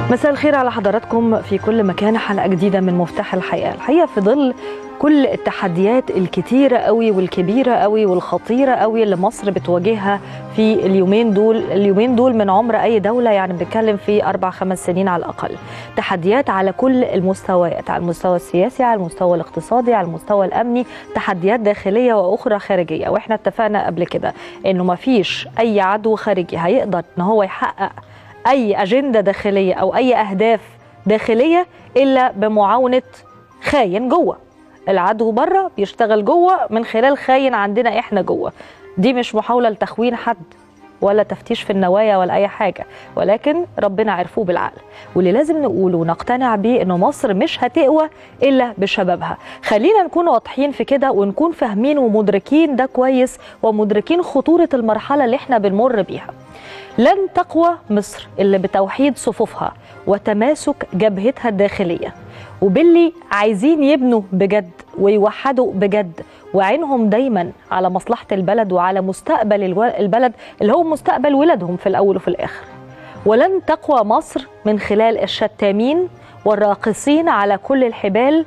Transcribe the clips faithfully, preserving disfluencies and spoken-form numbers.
مساء الخير على حضراتكم في كل مكان. حلقة جديدة من مفتاح الحياة. الحقيقة في ظل كل التحديات الكتيرة قوي والكبيرة قوي والخطيرة قوي اللي مصر بتواجهها في اليومين دول اليومين دول من عمر أي دولة، يعني بنتكلم في أربع خمس سنين على الأقل. تحديات على كل المستويات، على المستوى السياسي، على المستوى الاقتصادي، على المستوى الأمني، تحديات داخلية وأخرى خارجية. وإحنا اتفقنا قبل كده إنه مفيش أي عدو خارجي هيقدر إن هو يحقق أي أجندة داخلية أو أي أهداف داخلية إلا بمعاونة خاين جوه. العدو بره بيشتغل جوه من خلال خاين عندنا إحنا جوه. دي مش محاولة لتخوين حد ولا تفتيش في النوايا ولا أي حاجة، ولكن ربنا عرفوه بالعقل. واللي لازم نقوله ونقتنع بيه إنه مصر مش هتقوى إلا بشبابها. خلينا نكون واضحين في كده ونكون فاهمين ومدركين ده كويس، ومدركين خطورة المرحلة اللي إحنا بنمر بيها. لن تقوى مصر إلا بتوحيد صفوفها وتماسك جبهتها الداخلية، وباللي عايزين يبنوا بجد ويوحدوا بجد، وعينهم دايما على مصلحة البلد وعلى مستقبل البلد اللي هو مستقبل ولادهم في الأول وفي الآخر. ولن تقوى مصر من خلال الشتامين والراقصين على كل الحبال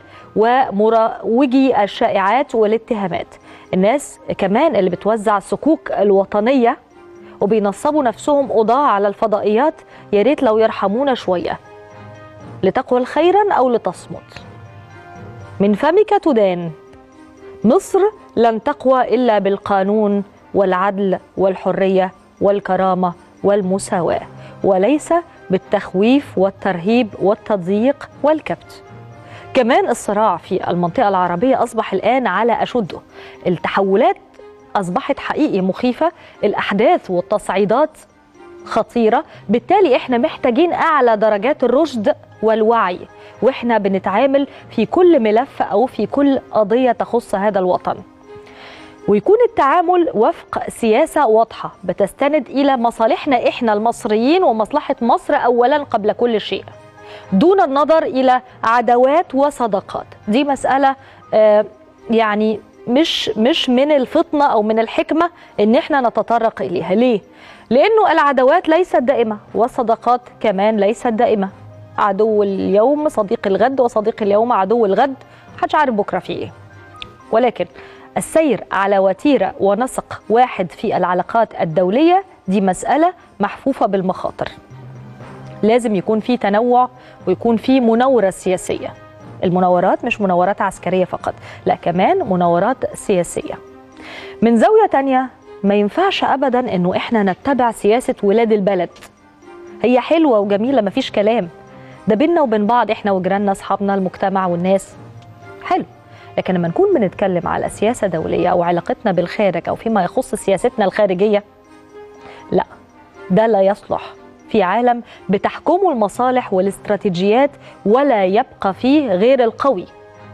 ومروجي الشائعات والاتهامات. الناس كمان اللي بتوزع الصكوك الوطنية وبينصبوا نفسهم قضاة على الفضائيات، يا ريت لو يرحمونا شوية. لتقول خيرا أو لتصمت. من فمك تدان. مصر لن تقوى إلا بالقانون والعدل والحرية والكرامة والمساواة، وليس بالتخويف والترهيب والتضييق والكبت. كمان الصراع في المنطقة العربية أصبح الآن على أشده. التحولات أصبحت حقيقي مخيفة، الأحداث والتصعيدات خطيرة، بالتالي إحنا محتاجين أعلى درجات الرشد والوعي وإحنا بنتعامل في كل ملف أو في كل قضية تخص هذا الوطن، ويكون التعامل وفق سياسة واضحة بتستند إلى مصالحنا إحنا المصريين ومصلحة مصر أولا قبل كل شيء، دون النظر إلى عداوات وصداقات. دي مسألة آه يعني مش مش من الفطنة أو من الحكمة إن إحنا نتطرق إليها. ليه؟ لأنه العداوات ليست دائمة والصداقات كمان ليست دائمة. عدو اليوم صديق الغد، وصديق اليوم عدو الغد، محدش عارف بكرة في إيه. ولكن السير على وتيرة ونسق واحد في العلاقات الدولية دي مسألة محفوفة بالمخاطر. لازم يكون في تنوع ويكون في مناورة سياسية. المناورات مش مناورات عسكرية فقط، لا كمان مناورات سياسية. من زاوية تانية ما ينفعش أبدا إنه إحنا نتبع سياسة ولاد البلد. هي حلوة وجميلة مفيش كلام، ده بينا وبين بعض إحنا وجيراننا أصحابنا المجتمع والناس حلو. لكن لما نكون بنتكلم على سياسة دولية أو علاقتنا بالخارج أو فيما يخص سياستنا الخارجية، لا، ده لا يصلح في عالم بتحكمه المصالح والاستراتيجيات ولا يبقى فيه غير القوي.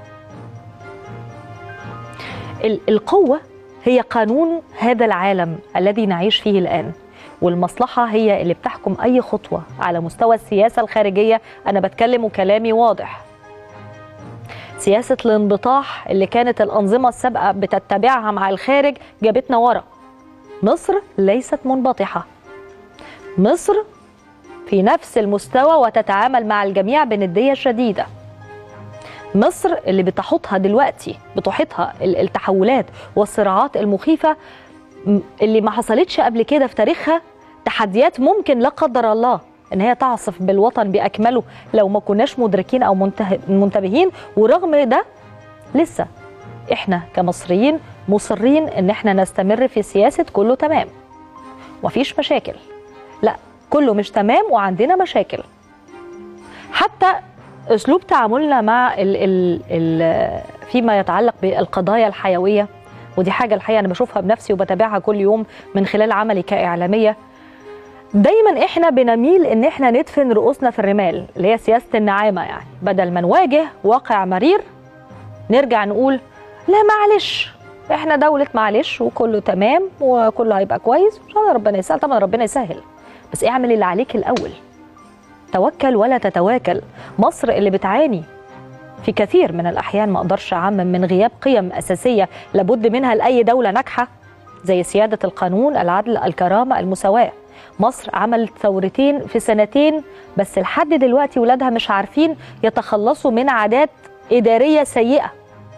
القوة هي قانون هذا العالم الذي نعيش فيه الآن، والمصلحة هي اللي بتحكم أي خطوة على مستوى السياسة الخارجية. أنا بتكلم وكلامي واضح. سياسة الانبطاح اللي كانت الأنظمة السابقة بتتبعها مع الخارج جابتنا ورا. مصر ليست منبطحة. مصر في نفس المستوى وتتعامل مع الجميع بندية شديدة. مصر اللي بتحطها دلوقتي بتحيطها التحولات والصراعات المخيفة اللي ما حصلتش قبل كده في تاريخها، تحديات ممكن لا قدر الله ان هي تعصف بالوطن بأكمله لو ما كناش مدركين او منتبهين. ورغم ده لسه احنا كمصريين مصرين ان احنا نستمر في سياسة كله تمام ومفيش مشاكل. لا، كله مش تمام وعندنا مشاكل. حتى اسلوب تعاملنا مع ال ال ال فيما يتعلق بالقضايا الحيويه، ودي حاجه الحقيقه انا بشوفها بنفسي وبتابعها كل يوم من خلال عملي كاعلاميه. دايما احنا بنميل ان احنا ندفن رؤوسنا في الرمال، اللي هي سياسه النعامه. يعني بدل ما نواجه واقع مرير نرجع نقول لا معلش، احنا دوله معلش وكله تمام وكله هيبقى كويس ان شاء الله ربنا يسهل. طبعا ربنا يسهل، بس اعمل اللي عليك الاول. توكل ولا تتواكل. مصر اللي بتعاني في كثير من الأحيان، ما أقدرش أعمم، من غياب قيم أساسية لابد منها لأي دولة ناجحة زي سيادة القانون، العدل، الكرامة، المساواة. مصر عملت ثورتين في سنتين بس لحد دلوقتي ولادها مش عارفين يتخلصوا من عادات إدارية سيئة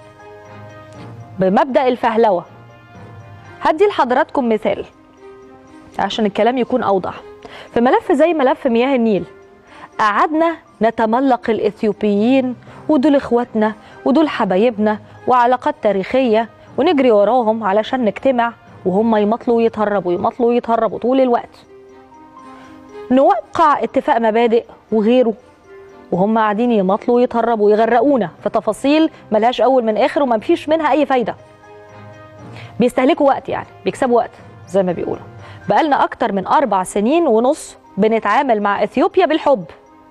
بمبدأ الفهلوة. هدي لحضراتكم مثال عشان الكلام يكون أوضح. في ملف زي ملف مياه النيل قعدنا نتملق الإثيوبيين ودول إخواتنا ودول حبايبنا وعلاقات تاريخية ونجري وراهم علشان نجتمع وهم يمطلوا ويتهربوا يمطلوا ويتهربوا طول الوقت. نوقع اتفاق مبادئ وغيره وهم قاعدين يمطلوا ويتهربوا ويغرقونا في تفاصيل ملهاش أول من آخر وما فيش منها أي فايدة. بيستهلكوا وقت، يعني بيكسبوا وقت زي ما بيقولوا. بقالنا أكتر من أربع سنين ونص بنتعامل مع إثيوبيا بالحب،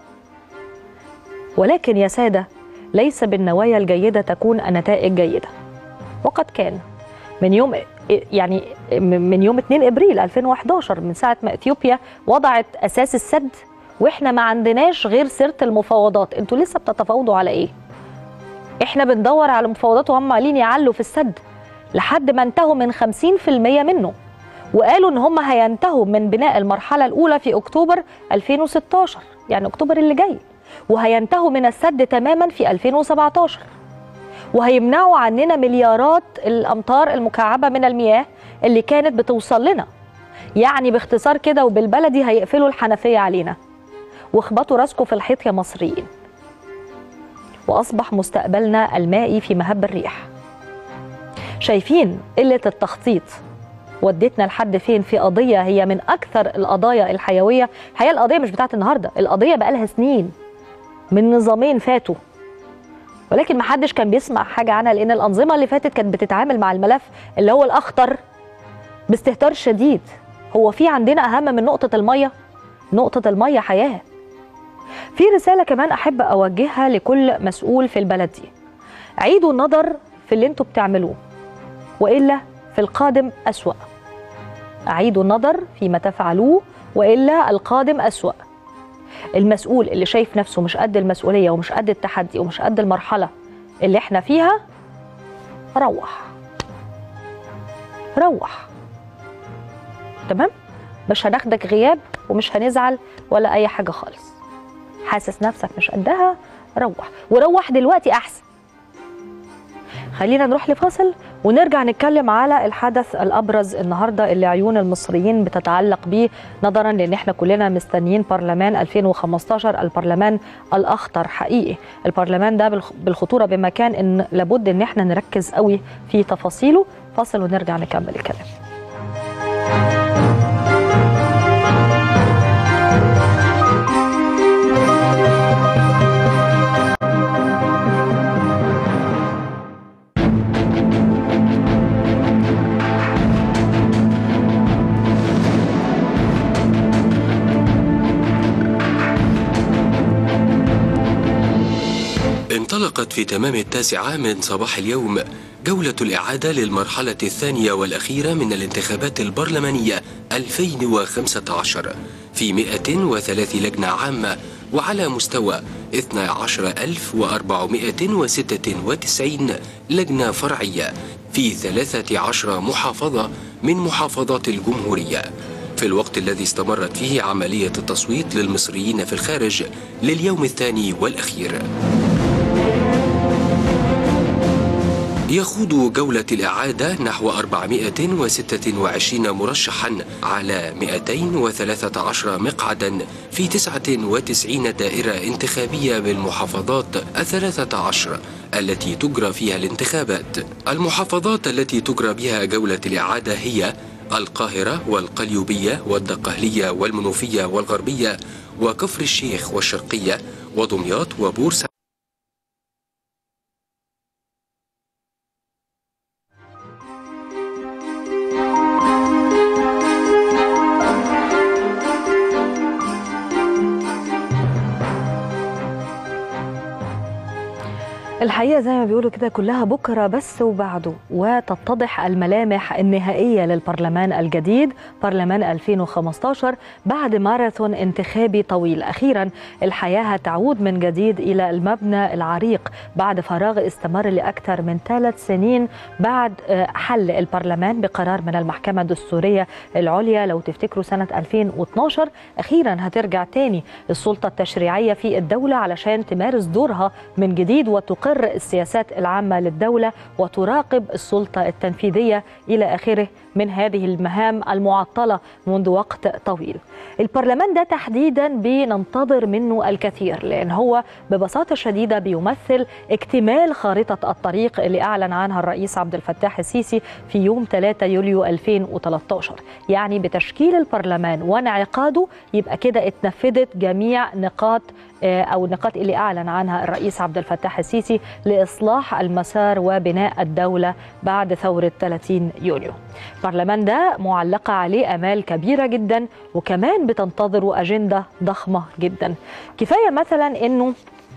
ولكن يا سادة ليس بالنوايا الجيدة تكون النتائج جيدة. وقد كان من يوم يعني من يوم اتنين ابريل ألفين وإحدى عشر من ساعة ما إثيوبيا وضعت أساس السد وإحنا ما عندناش غير سيرة المفاوضات. أنتوا لسه بتتفاوضوا على إيه؟ إحنا بندور على مفاوضات وهم عمالين يعلوا في السد لحد ما انتهوا من خمسين في المية منه، وقالوا إن هم هينتهوا من بناء المرحلة الأولى في أكتوبر ألفين وستة عشر، يعني أكتوبر اللي جاي، وهينتهوا من السد تماما في ألفين وسبعة عشر، وهيمنعوا عننا مليارات الأمتار المكعبة من المياه اللي كانت بتوصل لنا. يعني باختصار كده وبالبلدي هيقفلوا الحنفية علينا. واخبطوا راسكم في الحيط يا مصريين. وأصبح مستقبلنا المائي في مهب الريح. شايفين قلة التخطيط ودتنا لحد فين في قضية هي من أكثر القضايا الحيوية. الحقيقة القضية مش بتاعت النهاردة، القضية بقالها سنين من نظامين فاتوا، ولكن ما حدش كان بيسمع حاجة عنها لأن الأنظمة اللي فاتت كانت بتتعامل مع الملف اللي هو الأخطر باستهتار شديد. هو في عندنا أهم من نقطة المية؟ نقطة المية حياة. في رسالة كمان أحب أوجهها لكل مسؤول في البلد دي: عيدوا النظر في اللي انتوا بتعملوه وإلا في القادم أسوأ. أعيدوا النظر فيما تفعلوه وإلا القادم أسوأ. المسؤول اللي شايف نفسه مش قد المسؤولية ومش قد التحدي ومش قد المرحلة اللي احنا فيها، روح روح تمام؟ مش هناخدك غياب ومش هنزعل ولا أي حاجة خالص. حاسس نفسك مش قدها، روح، وروح دلوقتي أحسن. خلينا نروح لفاصل ونرجع نتكلم على الحدث الأبرز النهاردة اللي عيون المصريين بتتعلق بيه، نظرا لأن احنا كلنا مستنيين برلمان ألفين وخمسة عشر، البرلمان الأخطر حقيقي. البرلمان ده بالخطورة بمكان إن لابد إن احنا نركز قوي في تفاصيله. فاصل ونرجع نكمل الكلام. انطلقت في تمام التاسعة من صباح اليوم جولة الإعادة للمرحلة الثانية والأخيرة من الانتخابات البرلمانية ألفين وخمسة عشر في مئة وثلاث لجنة عامة وعلى مستوى اثني عشر ألف وأربعمئة وستة وتسعين لجنة فرعية في ثلاثة عشر محافظة من محافظات الجمهورية، في الوقت الذي استمرت فيه عملية التصويت للمصريين في الخارج لليوم الثاني والأخير. يخوض جولة الإعادة نحو أربعمئة وستة وعشرين مرشحا على مئتين وثلاثة عشر مقعدا في تسعة وتسعين دائرة انتخابية بالمحافظات الثلاثة عشر التي تجرى فيها الانتخابات. المحافظات التي تجرى بها جولة الإعادة هي القاهرة والقليوبية والدقهلية والمنوفية والغربية وكفر الشيخ والشرقية ودمياط وبورسعيد. الحقيقة زي ما بيقولوا كده كلها بكرة بس وبعده، وتتضح الملامح النهائية للبرلمان الجديد برلمان ألفين وخمسطاشر بعد ماراثون انتخابي طويل. أخيرا الحياة هتعود من جديد إلى المبنى العريق بعد فراغ استمر لأكثر من ثلاث سنين بعد حل البرلمان بقرار من المحكمة الدستورية العليا. لو تفتكروا سنة ألفين واثناشر أخيرا هترجع تاني السلطة التشريعية في الدولة علشان تمارس دورها من جديد وتقر السياسات العامة للدولة وتراقب السلطة التنفيذية إلى آخره من هذه المهام المعطلة منذ وقت طويل. البرلمان ده تحديدا بننتظر منه الكثير، لأن هو ببساطة شديدة بيمثل اكتمال خارطة الطريق اللي أعلن عنها الرئيس عبد الفتاح السيسي في يوم ثلاثة يوليو ألفين وثلاثة عشر. يعني بتشكيل البرلمان وانعقاده يبقى كده اتنفذت جميع نقاط أو النقاط اللي أعلن عنها الرئيس عبد الفتاح السيسي لإصلاح المسار وبناء الدولة بعد ثورة ثلاثين يونيو. البرلمان ده معلقة عليه آمال كبيرة جدا، وكمان بتنتظره أجندة ضخمة جدا. كفاية مثلا أنه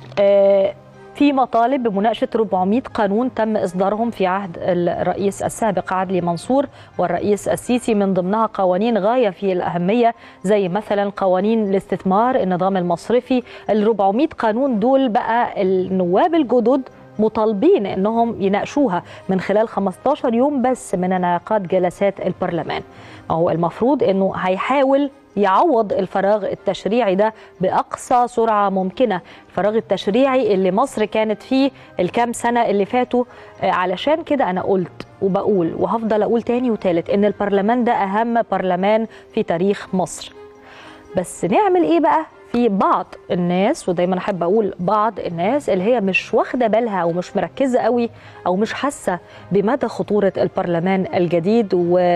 في مطالب بمناقشة أربعمائة قانون تم إصدارهم في عهد الرئيس السابق عدلي منصور والرئيس السيسي، من ضمنها قوانين غاية في الأهمية زي مثلا قوانين الاستثمار، النظام المصرفي. ال أربعمائة قانون دول بقى النواب الجدد مطالبين انهم يناقشوها من خلال خمسة عشر يوم بس من انعقاد جلسات البرلمان. هو المفروض انه هيحاول يعوض الفراغ التشريعي ده بأقصى سرعة ممكنة، الفراغ التشريعي اللي مصر كانت فيه الكام سنة اللي فاتوا. علشان كده أنا قلت وبقول وهفضل أقول تاني وتالت إن البرلمان ده أهم برلمان في تاريخ مصر. بس نعمل إيه بقى؟ في بعض الناس، ودايما أحب أقول بعض الناس، اللي هي مش واخدة بالها أو مش مركزة قوي أو مش حاسة بمدى خطورة البرلمان الجديد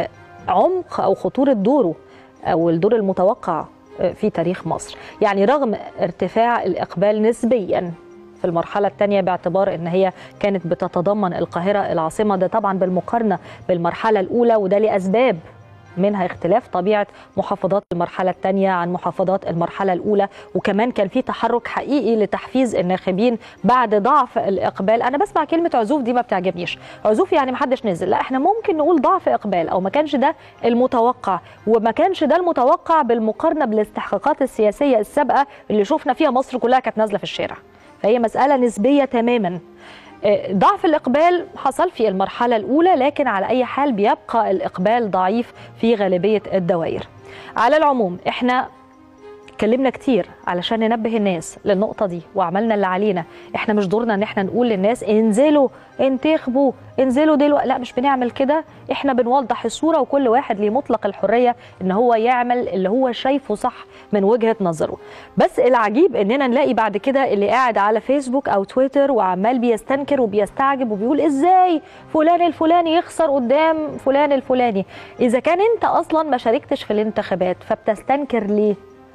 وعمق أو خطورة دوره أو الدور المتوقع في تاريخ مصر. يعني رغم ارتفاع الإقبال نسبيا في المرحلة الثانية باعتبار أن هي كانت بتتضمن القاهرة العاصمة، ده طبعا بالمقارنة بالمرحلة الأولى، وده لأسباب منها اختلاف طبيعة محافظات المرحلة الثانية عن محافظات المرحلة الأولى، وكمان كان في تحرك حقيقي لتحفيز الناخبين بعد ضعف الإقبال. أنا بسمع كلمة عزوف دي ما بتعجبنيش، عزوف يعني ما حدش نزل، لا احنا ممكن نقول ضعف إقبال أو ما كانش ده المتوقع، وما كانش ده المتوقع بالمقارنة بالاستحقاقات السياسية السابقة اللي شفنا فيها مصر كلها كانت نازلة في الشارع. فهي مسألة نسبية تماما. ضعف الإقبال حصل في المرحلة الأولى، لكن على أي حال بيبقى الإقبال ضعيف في غالبية الدوائر. على العموم احنا اتكلمنا كتير علشان ننبه الناس للنقطة دي وعملنا اللي علينا. احنا مش دورنا ان احنا نقول للناس انزلوا انتخبوا انزلوا دلوقتي، لا مش بنعمل كده. احنا بنوضح الصورة وكل واحد ليه مطلق الحرية ان هو يعمل اللي هو شايفه صح من وجهة نظره. بس العجيب اننا نلاقي بعد كده اللي قاعد على فيسبوك او تويتر وعمال بيستنكر وبيستعجب وبيقول ازاي فلان الفلاني يخسر قدام فلان الفلاني. اذا كان انت اصلا ما شاركتش في الانتخابات فبتستنكر ليه؟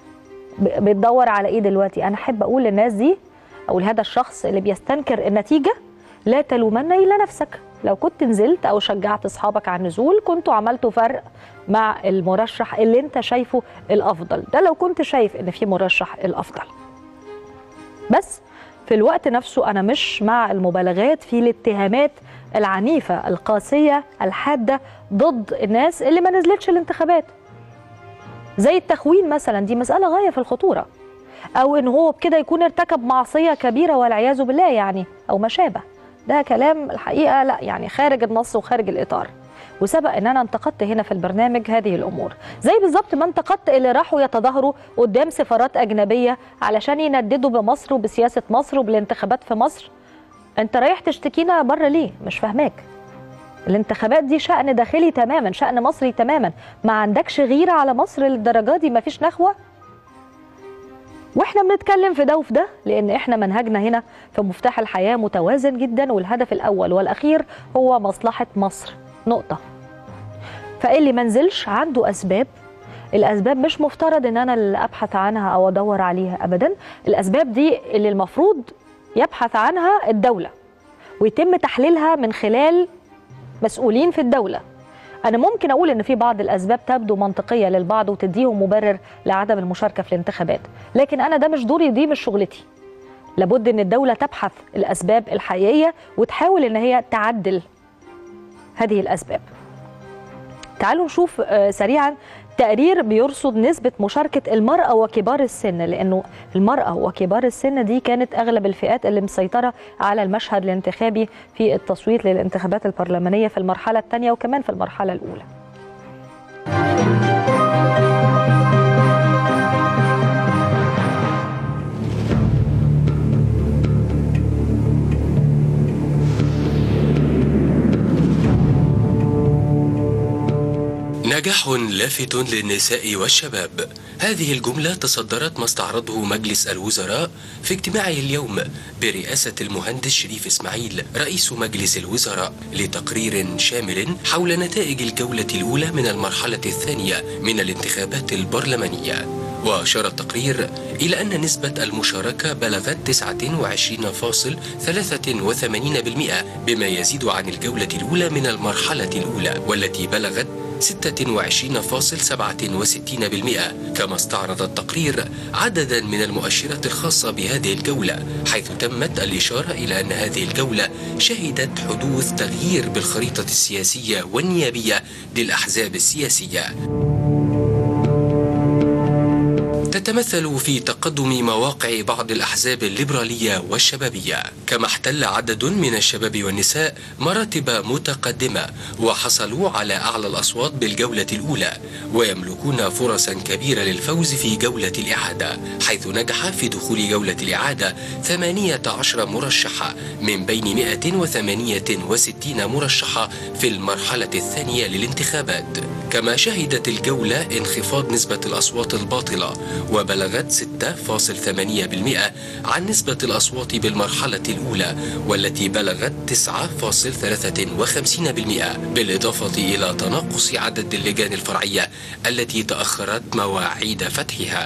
بتدور على ايه دلوقتي؟ انا احب اقول للناس دي او لهذا الشخص اللي بيستنكر النتيجه، لا تلومن الا نفسك. لو كنت نزلت او شجعت اصحابك على النزول كنتوا عملتوا فرق مع المرشح اللي انت شايفه الافضل، ده لو كنت شايف ان في مرشح الافضل. بس في الوقت نفسه انا مش مع المبالغات في الاتهامات العنيفه القاسيه الحاده ضد الناس اللي ما نزلتش الانتخابات، زي التخوين مثلا. دي مسألة غاية في الخطورة، أو إن هو بكده يكون ارتكب معصية كبيرة والعياذ بالله يعني أو ما شابه. ده كلام الحقيقة لا يعني خارج النص وخارج الإطار، وسبق إن أنا انتقدت هنا في البرنامج هذه الأمور، زي بالظبط ما انتقدت اللي راحوا يتظاهروا قدام سفارات أجنبية علشان ينددوا بمصر وبسياسة مصر وبالانتخابات في مصر. أنت رايح تشتكينا بره ليه؟ مش فاهماك. الانتخابات دي شأن داخلي تماما، شأن مصري تماما. ما عندكش غيرة على مصر للدرجة دي؟ ما فيش نخوة؟ واحنا بنتكلم في ده وفي ده لان احنا منهجنا هنا في مفتاح الحياة متوازن جدا، والهدف الاول والاخير هو مصلحة مصر، نقطة. فاللي منزلش عنده اسباب، الاسباب مش مفترض ان انا اللي ابحث عنها او ادور عليها ابدا. الاسباب دي اللي المفروض يبحث عنها الدولة ويتم تحليلها من خلال مسؤولين في الدولة. أنا ممكن أقول إن في بعض الأسباب تبدو منطقية للبعض وتديهم مبرر لعدم المشاركة في الانتخابات، لكن أنا ده مش دوري، دي مش شغلتي. لابد ان الدولة تبحث الاسباب الحقيقية وتحاول ان هي تعدل هذه الاسباب. تعالوا نشوف سريعا تقرير بيرصد نسبة مشاركة المرأة وكبار السن، لأنه المرأة وكبار السن دي كانت أغلب الفئات اللي مسيطرة على المشهد الانتخابي في التصويت للانتخابات البرلمانية في المرحلة الثانية وكمان في المرحلة الأولى. نجاح لافت للنساء والشباب. هذه الجملة تصدرت ما استعرضه مجلس الوزراء في اجتماعه اليوم برئاسة المهندس شريف إسماعيل رئيس مجلس الوزراء لتقرير شامل حول نتائج الجولة الأولى من المرحلة الثانية من الانتخابات البرلمانية. وأشار التقرير إلى أن نسبة المشاركة بلغت تسعة وعشرين فاصلة ثلاثة وثمانين بالمئة بما يزيد عن الجولة الأولى من المرحلة الأولى والتي بلغت ستة وعشرين فاصلة سبعة وستين بالمئة. كما استعرض التقرير عددا من المؤشرات الخاصة بهذه الجولة، حيث تمت الإشارة إلى أن هذه الجولة شهدت حدوث تغيير بالخريطة السياسية والنيابية للأحزاب السياسية، تتمثل في تقدم مواقع بعض الأحزاب الليبرالية والشبابية. كما احتل عدد من الشباب والنساء مراتب متقدمة وحصلوا على أعلى الأصوات بالجولة الأولى، ويملكون فرصا كبيرة للفوز في جولة الإعادة، حيث نجح في دخول جولة الإعادة ثمانية عشر مرشحة من بين مئة وثمانية وستين مرشحة في المرحلة الثانية للانتخابات. كما شهدت الجولة انخفاض نسبة الأصوات الباطلة وبلغت ستة فاصلة ثمانية بالمئة عن نسبة الأصوات بالمرحلة الأولى والتي بلغت تسعة فاصلة ثلاثة وخمسين بالمئة، بالإضافة إلى تناقص عدد اللجان الفرعية التي تأخرت مواعيد فتحها.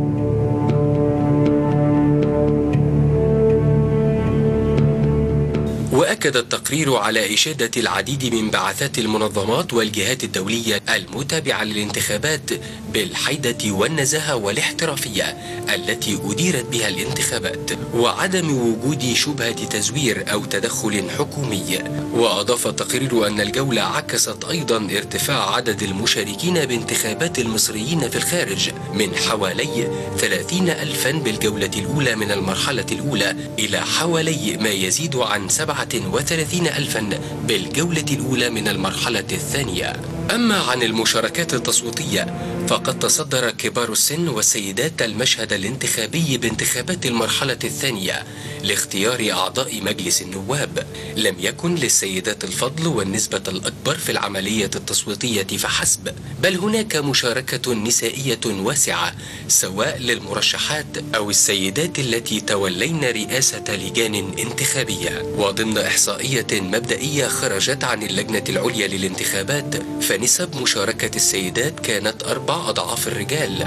وأكد التقرير على إشادة العديد من بعثات المنظمات والجهات الدولية المتابعة للانتخابات بالحيدة والنزاهة والاحترافية التي أديرت بها الانتخابات، وعدم وجود شبهة تزوير أو تدخل حكومي. وأضاف التقرير أن الجولة عكست أيضا ارتفاع عدد المشاركين بانتخابات المصريين في الخارج من حوالي ثلاثين ألفا بالجولة الأولى من المرحلة الأولى إلى حوالي ما يزيد عن سبعة وثلاثين ألفا بالجولة الأولى من المرحلة الثانية. أما عن المشاركات التصويتية فقد تصدر كبار السن والسيدات المشهد الانتخابي بانتخابات المرحلة الثانية لاختيار أعضاء مجلس النواب. لم يكن للسيدات الفضل والنسبة الأكبر في العملية التصويتية فحسب، بل هناك مشاركة نسائية واسعة سواء للمرشحات أو السيدات التي تولين رئاسة لجان انتخابية. وضمن إحصائية مبدئية خرجت عن اللجنة العليا للانتخابات فنسب مشاركة السيدات كانت أربع أضعاف الرجال.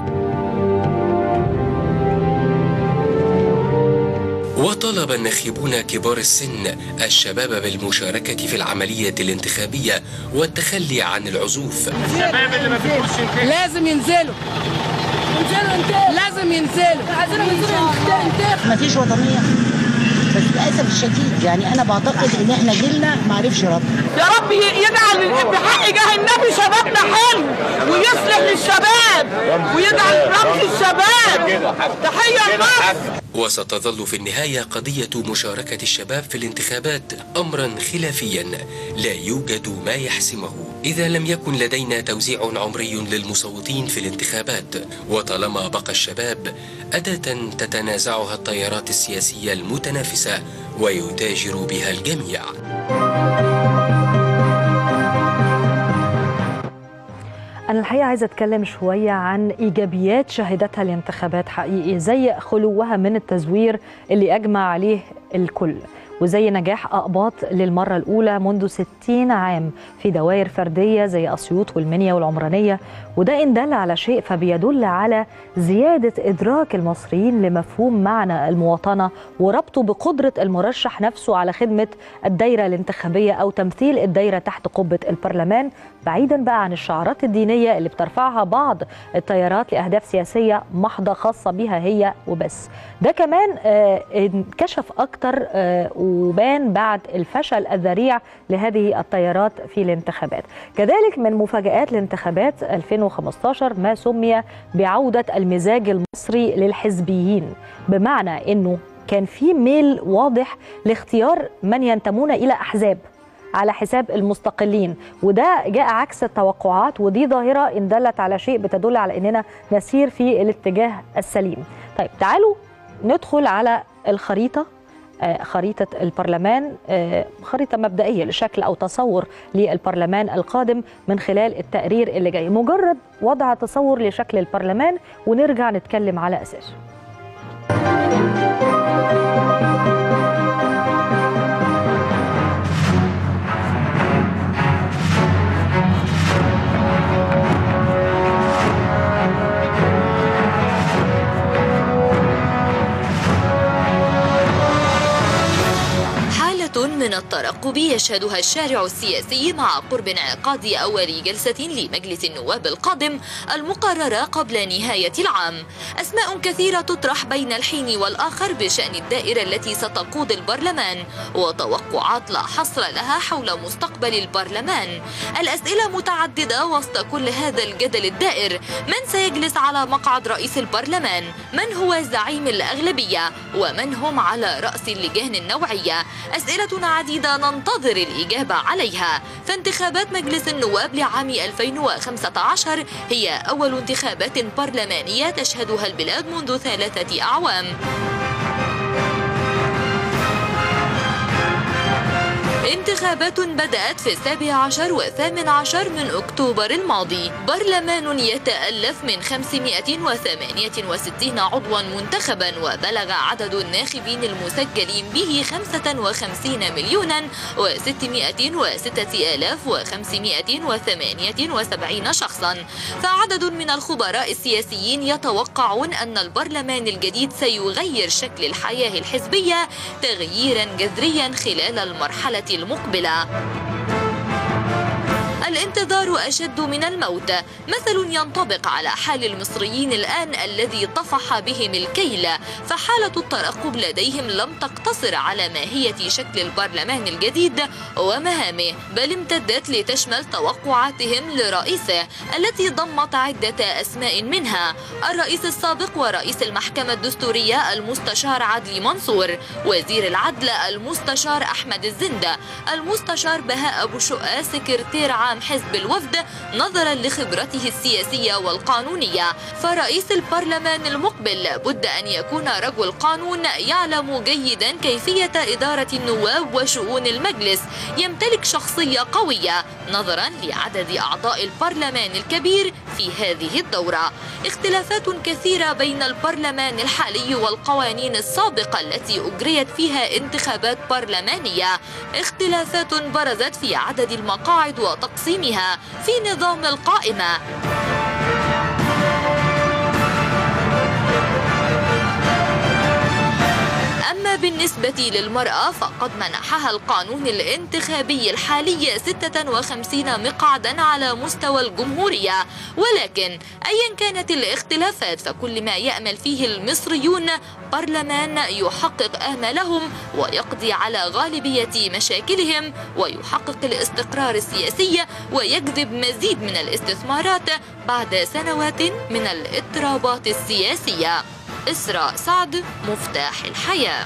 وطلب الناخبون كبار السن الشباب بالمشاركة في العملية الانتخابية والتخلي عن العزوف. الشباب اللي ما بيقولش لازم ينزلوا ينزلوا انتخاب، لازم ينزلوا، عايزينهم ينزلوا انتخاب. مفيش وطنية بس للأسف الشديد، يعني أنا بعتقد إن إحنا جيلنا ما عرفش رب. يا رب يجعل بحق جاه النبي شبابنا حلو ويصلح للشباب ويجعل رمز الشباب. تحية لمصر. وستظل في النهاية قضية مشاركة الشباب في الانتخابات أمرا خلافيا لا يوجد ما يحسمه إذا لم يكن لدينا توزيع عمري للمصوتين في الانتخابات، وطالما بقى الشباب أداة تتنازعها التيارات السياسية المتنافسة ويتاجر بها الجميع. أنا الحقيقة عايزة أتكلم شوية عن إيجابيات شهدتها الانتخابات حقيقي، زي خلوها من التزوير اللي أجمع عليه الكل، وزي نجاح أقباط للمرة الأولى منذ ستين عام في دوائر فردية زي أسيوط والمنيا والعمرانية. وده إن دل على شيء فبيدل على زيادة إدراك المصريين لمفهوم معنى المواطنة وربطه بقدرة المرشح نفسه على خدمة الدائرة الانتخابية أو تمثيل الدائرة تحت قبة البرلمان بعيدا بقى عن الشعارات الدينية اللي بترفعها بعض التيارات لأهداف سياسية محضة خاصة بها هي وبس. ده كمان انكشف أكتر وبان بعد الفشل الذريع لهذه التيارات في الانتخابات. كذلك من مفاجآت الانتخابات ألفين وخمسة عشر ما سمي بعودة المزاج المصري للحزبيين، بمعنى أنه كان في ميل واضح لاختيار من ينتمون إلى أحزاب على حساب المستقلين، وده جاء عكس التوقعات، ودي ظاهرة إن دلت على شيء بتدل على أننا نسير في الاتجاه السليم. طيب تعالوا ندخل على الخريطة، خريطة البرلمان، خريطة مبدئية لشكل أو تصور للبرلمان القادم من خلال التقرير اللي جاي، مجرد وضع تصور لشكل البرلمان ونرجع نتكلم على أساسه. من الترقب يشهدها الشارع السياسي مع قرب انعقاد أول جلسة لمجلس النواب القادم المقررة قبل نهاية العام. أسماء كثيرة تطرح بين الحين والآخر بشأن الدائرة التي ستقود البرلمان، وتوقعات لا حصر لها حول مستقبل البرلمان. الأسئلة متعددة وسط كل هذا الجدل الدائر. من سيجلس على مقعد رئيس البرلمان؟ من هو زعيم الأغلبية؟ ومن هم على رأس اللجان النوعية؟ أسئلة عديدة ننتظر الإجابة عليها. فانتخابات مجلس النواب لعام ألفين وخمسة عشر هي أول انتخابات برلمانية تشهدها البلاد منذ ثلاثة أعوام. انتخابات بدأت في السابع عشر والثامن عشر من أكتوبر الماضي. برلمان يتألف من خمسمائة وثمانية وستين عضوا منتخبا، وبلغ عدد الناخبين المسجلين به خمسة وخمسين مليونا وستمائة وستة آلاف وخمسمائة وثمانية وسبعين شخصا. فعدد من الخبراء السياسيين يتوقعون أن البرلمان الجديد سيغير شكل الحياة الحزبية تغييرا جذريا خلال المرحلة المقبلة. الانتظار أشد من الموت، مثل ينطبق على حال المصريين الآن الذي طفح بهم الكيل. فحالة الترقب لديهم لم تقتصر على ماهية شكل البرلمان الجديد ومهامه، بل امتدت لتشمل توقعاتهم لرئيسه التي ضمت عدة أسماء، منها الرئيس السابق ورئيس المحكمة الدستورية المستشار عدلي منصور، وزير العدل المستشار أحمد الزندة، المستشار بهاء أبو شقة سكرتير عام حزب الوفد نظرا لخبرته السياسية والقانونية. فرئيس البرلمان المقبل لابد أن يكون رجل قانون يعلم جيدا كيفية إدارة النواب وشؤون المجلس، يمتلك شخصية قوية نظرا لعدد أعضاء البرلمان الكبير في هذه الدورة. اختلافات كثيرة بين البرلمان الحالي والقوانين السابقة التي أجريت فيها انتخابات برلمانية، اختلافات برزت في عدد المقاعد وتقسيمها في نظام القائمة. أما بالنسبة للمرأة فقد منحها القانون الانتخابي الحالي ستة وخمسين مقعدا على مستوى الجمهورية، ولكن أيا كانت الاختلافات فكل ما يأمل فيه المصريون برلمان يحقق آمالهم ويقضي على غالبية مشاكلهم ويحقق الاستقرار السياسي ويجذب مزيد من الاستثمارات بعد سنوات من الاضطرابات السياسية. إسراء سعد، مفتاح الحياة.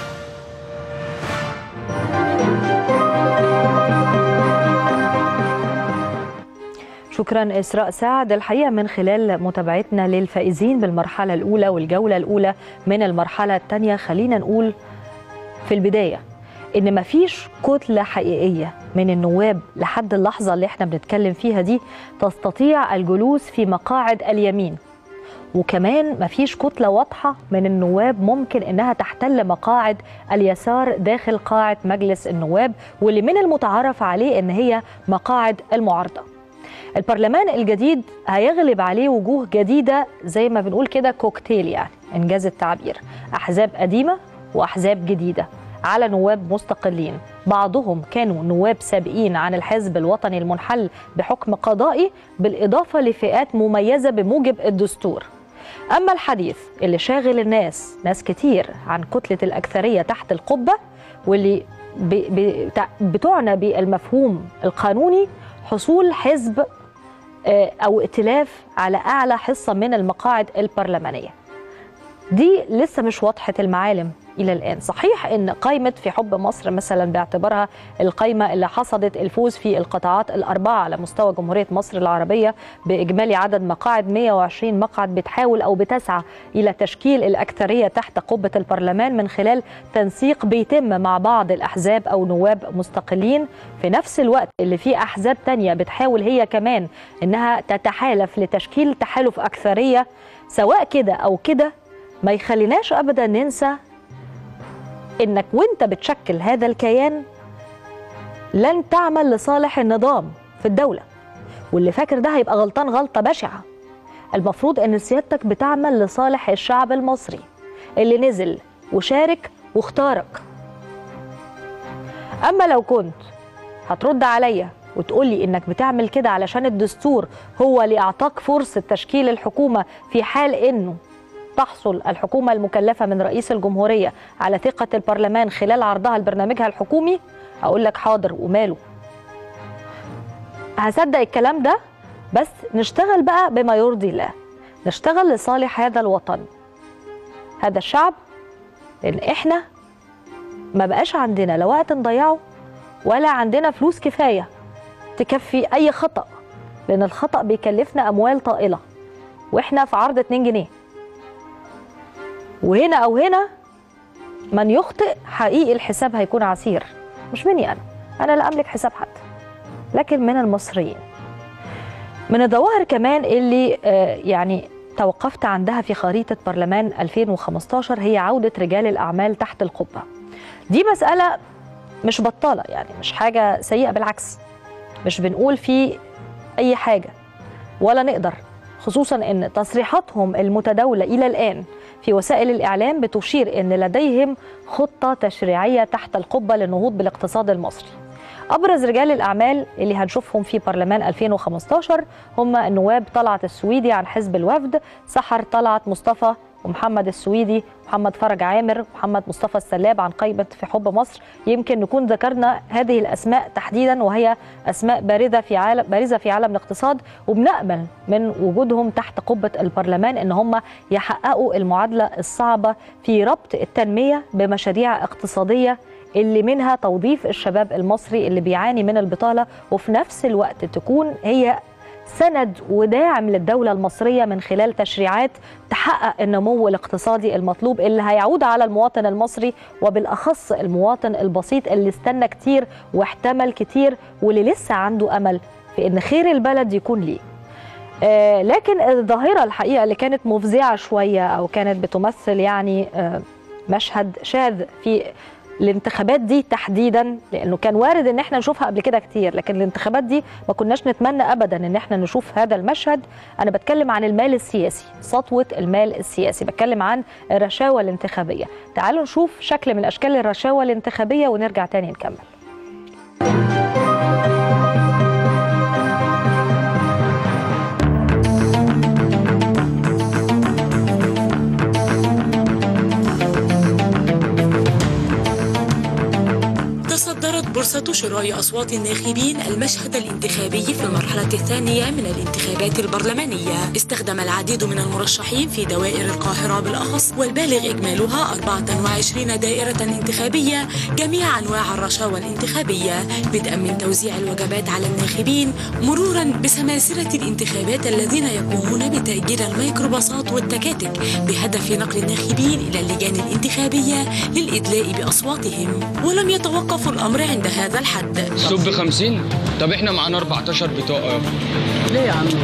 شكرا إسراء سعد. الحقيقة من خلال متابعتنا للفائزين بالمرحلة الأولى والجولة الأولى من المرحلة الثانية، خلينا نقول في البداية إن مفيش كتلة حقيقية من النواب لحد اللحظة اللي احنا بنتكلم فيها دي تستطيع الجلوس في مقاعد اليمين، وكمان مفيش كتلة واضحة من النواب ممكن إنها تحتل مقاعد اليسار داخل قاعة مجلس النواب، واللي من المتعارف عليه إن هي مقاعد المعارضة. البرلمان الجديد هيغلب عليه وجوه جديدة زي ما بنقول كده كوكتيل، يعني إنجاز التعبير، أحزاب قديمة وأحزاب جديدة، على نواب مستقلين، بعضهم كانوا نواب سابقين عن الحزب الوطني المنحل بحكم قضائي، بالإضافة لفئات مميزة بموجب الدستور. أما الحديث اللي شاغل الناس ناس كتير عن كتلة الأكثرية تحت القبة، واللي بتعنى بالمفهوم القانوني حصول حزب أو ائتلاف على أعلى حصة من المقاعد البرلمانية، دي لسه مش واضحة المعالم إلى الآن. صحيح إن قائمة في حب مصر مثلا باعتبارها القائمة اللي حصدت الفوز في القطاعات الأربعة على مستوى جمهورية مصر العربية بإجمالي عدد مقاعد مئة وعشرين مقعد، بتحاول أو بتسعى إلى تشكيل الأكثرية تحت قبة البرلمان من خلال تنسيق بيتم مع بعض الأحزاب أو نواب مستقلين، في نفس الوقت اللي فيه أحزاب تانية بتحاول هي كمان إنها تتحالف لتشكيل تحالف أكثرية. سواء كده أو كده ما يخليناش أبدا ننسى إنك وإنت بتشكل هذا الكيان لن تعمل لصالح النظام في الدولة، واللي فاكر ده هيبقى غلطان غلطة بشعة. المفروض إن سيادتك بتعمل لصالح الشعب المصري اللي نزل وشارك واختارك. أما لو كنت هترد عليا وتقولي إنك بتعمل كده علشان الدستور هو اللي أعطاك فرصة تشكيل الحكومة في حال إنه تحصل الحكومة المكلفة من رئيس الجمهورية على ثقة البرلمان خلال عرضها لبرنامجها الحكومي، هقول لك حاضر وماله، هصدق الكلام ده. بس نشتغل بقى بما يرضي الله، نشتغل لصالح هذا الوطن، هذا الشعب، لأن إحنا ما بقاش عندنا لا وقت نضيعه ولا عندنا فلوس كفاية تكفي أي خطأ، لأن الخطأ بيكلفنا أموال طائلة وإحنا في عرض اتنين جنيه. وهنا أو هنا من يخطئ حقيقي الحساب هيكون عسير، مش مني أنا، أنا لا أملك حساب حد، لكن من المصريين. من الظواهر كمان اللي آه يعني توقفت عندها في خريطة برلمان ألفين وخمستاشر هي عودة رجال الأعمال تحت القبة. دي مسألة مش بطالة، يعني مش حاجة سيئة، بالعكس مش بنقول في أي حاجة ولا نقدر، خصوصا أن تصريحاتهم المتداولة إلى الآن في وسائل الإعلام بتشير أن لديهم خطة تشريعية تحت القبة للنهوض بالاقتصاد المصري. أبرز رجال الأعمال اللي هنشوفهم في برلمان ألفين وخمستاشر هم النواب طلعت السويدي عن حزب الوفد، سحر طلعت مصطفى ومحمد السويدي، محمد فرج عامر، محمد مصطفى السلاب عن قائمة في حب مصر. يمكن نكون ذكرنا هذه الأسماء تحديدا وهي أسماء باردة في عالم بارزة في عالم الاقتصاد، وبنأمل من وجودهم تحت قبة البرلمان إن هم يحققوا المعادلة الصعبة في ربط التنمية بمشاريع اقتصادية اللي منها توظيف الشباب المصري اللي بيعاني من البطالة، وفي نفس الوقت تكون هي سند وداعم للدولة المصرية من خلال تشريعات تحقق النمو الاقتصادي المطلوب اللي هيعود على المواطن المصري، وبالأخص المواطن البسيط اللي استنى كتير واحتمل كتير واللي لسه عنده أمل في إن خير البلد يكون ليه. آه لكن الظاهرة الحقيقة اللي كانت مفزعة شوية أو كانت بتمثل يعني آه مشهد شاذ في الانتخابات دي تحديدا، لانه كان وارد ان احنا نشوفها قبل كده كتير، لكن الانتخابات دي ما كناش نتمنى ابدا ان احنا نشوف هذا المشهد. انا بتكلم عن المال السياسي، سطوة المال السياسي، بتكلم عن الرشاوى الانتخابية. تعالوا نشوف شكل من اشكال الرشاوى الانتخابية ونرجع تاني نكمل. تصدرت بورصة شراء أصوات الناخبين المشهد الانتخابي في المرحلة الثانية من الانتخابات البرلمانية. استخدم العديد من المرشحين في دوائر القاهرة بالأخص والبالغ إجمالها أربعة وعشرين دائرة انتخابية جميع أنواع الرشاوى الانتخابية، بدءا من توزيع الوجبات على الناخبين مرورا بسماسرة الانتخابات الذين يقومون بتأجير الميكروباصات والتكاتك بهدف نقل الناخبين إلى اللجان الانتخابية للإدلاء بأصواتهم. ولم يتوقف الأمر عند هذا الحد. السوق ب خمسين، طب احنا معانا أربعتاشر بطاقة. ليه يا عم؟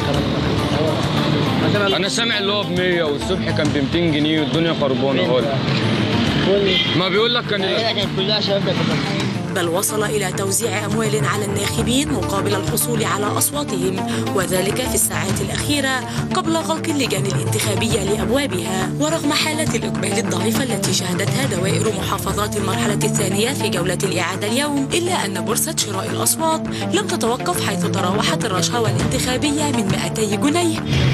أنا سامع اللي هو ب مية والصبح كان ب ميتين جنيه والدنيا خربانة خالص. ما بيقول لك كان كانت كلها شباب ب خمسين. بل وصل إلى توزيع أموال على الناخبين مقابل الحصول على أصواتهم، وذلك في الساعات الأخيرة قبل غلق اللجان الانتخابية لأبوابها. ورغم حالة الإقبال الضعيفة التي شهدتها دوائر محافظات المرحلة الثانية في جولة الإعادة اليوم، إلا أن بورصة شراء الأصوات لم تتوقف، حيث تراوحت الرشاوى الانتخابية من مئتي جنيه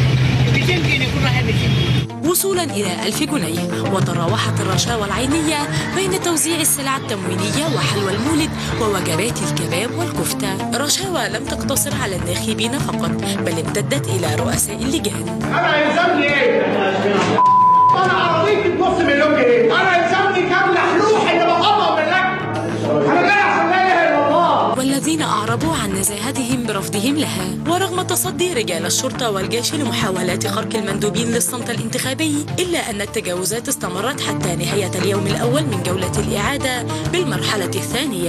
وصولا إلى ألف جنيه، وتراوحت الرشاوى العينية بين توزيع السلع التموينية وحلوى المولد ووجبات الكباب والكفتة. رشاوى لم تقتصر على الناخبين فقط، بل امتدت إلى رؤساء اللجان. أنا يلزمني إيه؟ أنا عربيتي بنص مليون جنيه، أنا يلزمني كام لحلوح اللي بقطع من الأكل؟ أنا جاي عشان لا إله إلا الله. والذين أعربوا عن نزاهتهم برفضهم لها. ورغم تصدي رجال الشرطة والجيش لمحاولات خرق المندوبين للصمت الانتخابي، إلا أن التجاوزات استمرت حتى نهاية اليوم الأول من جولة الإعادة بالمرحلة الثانية.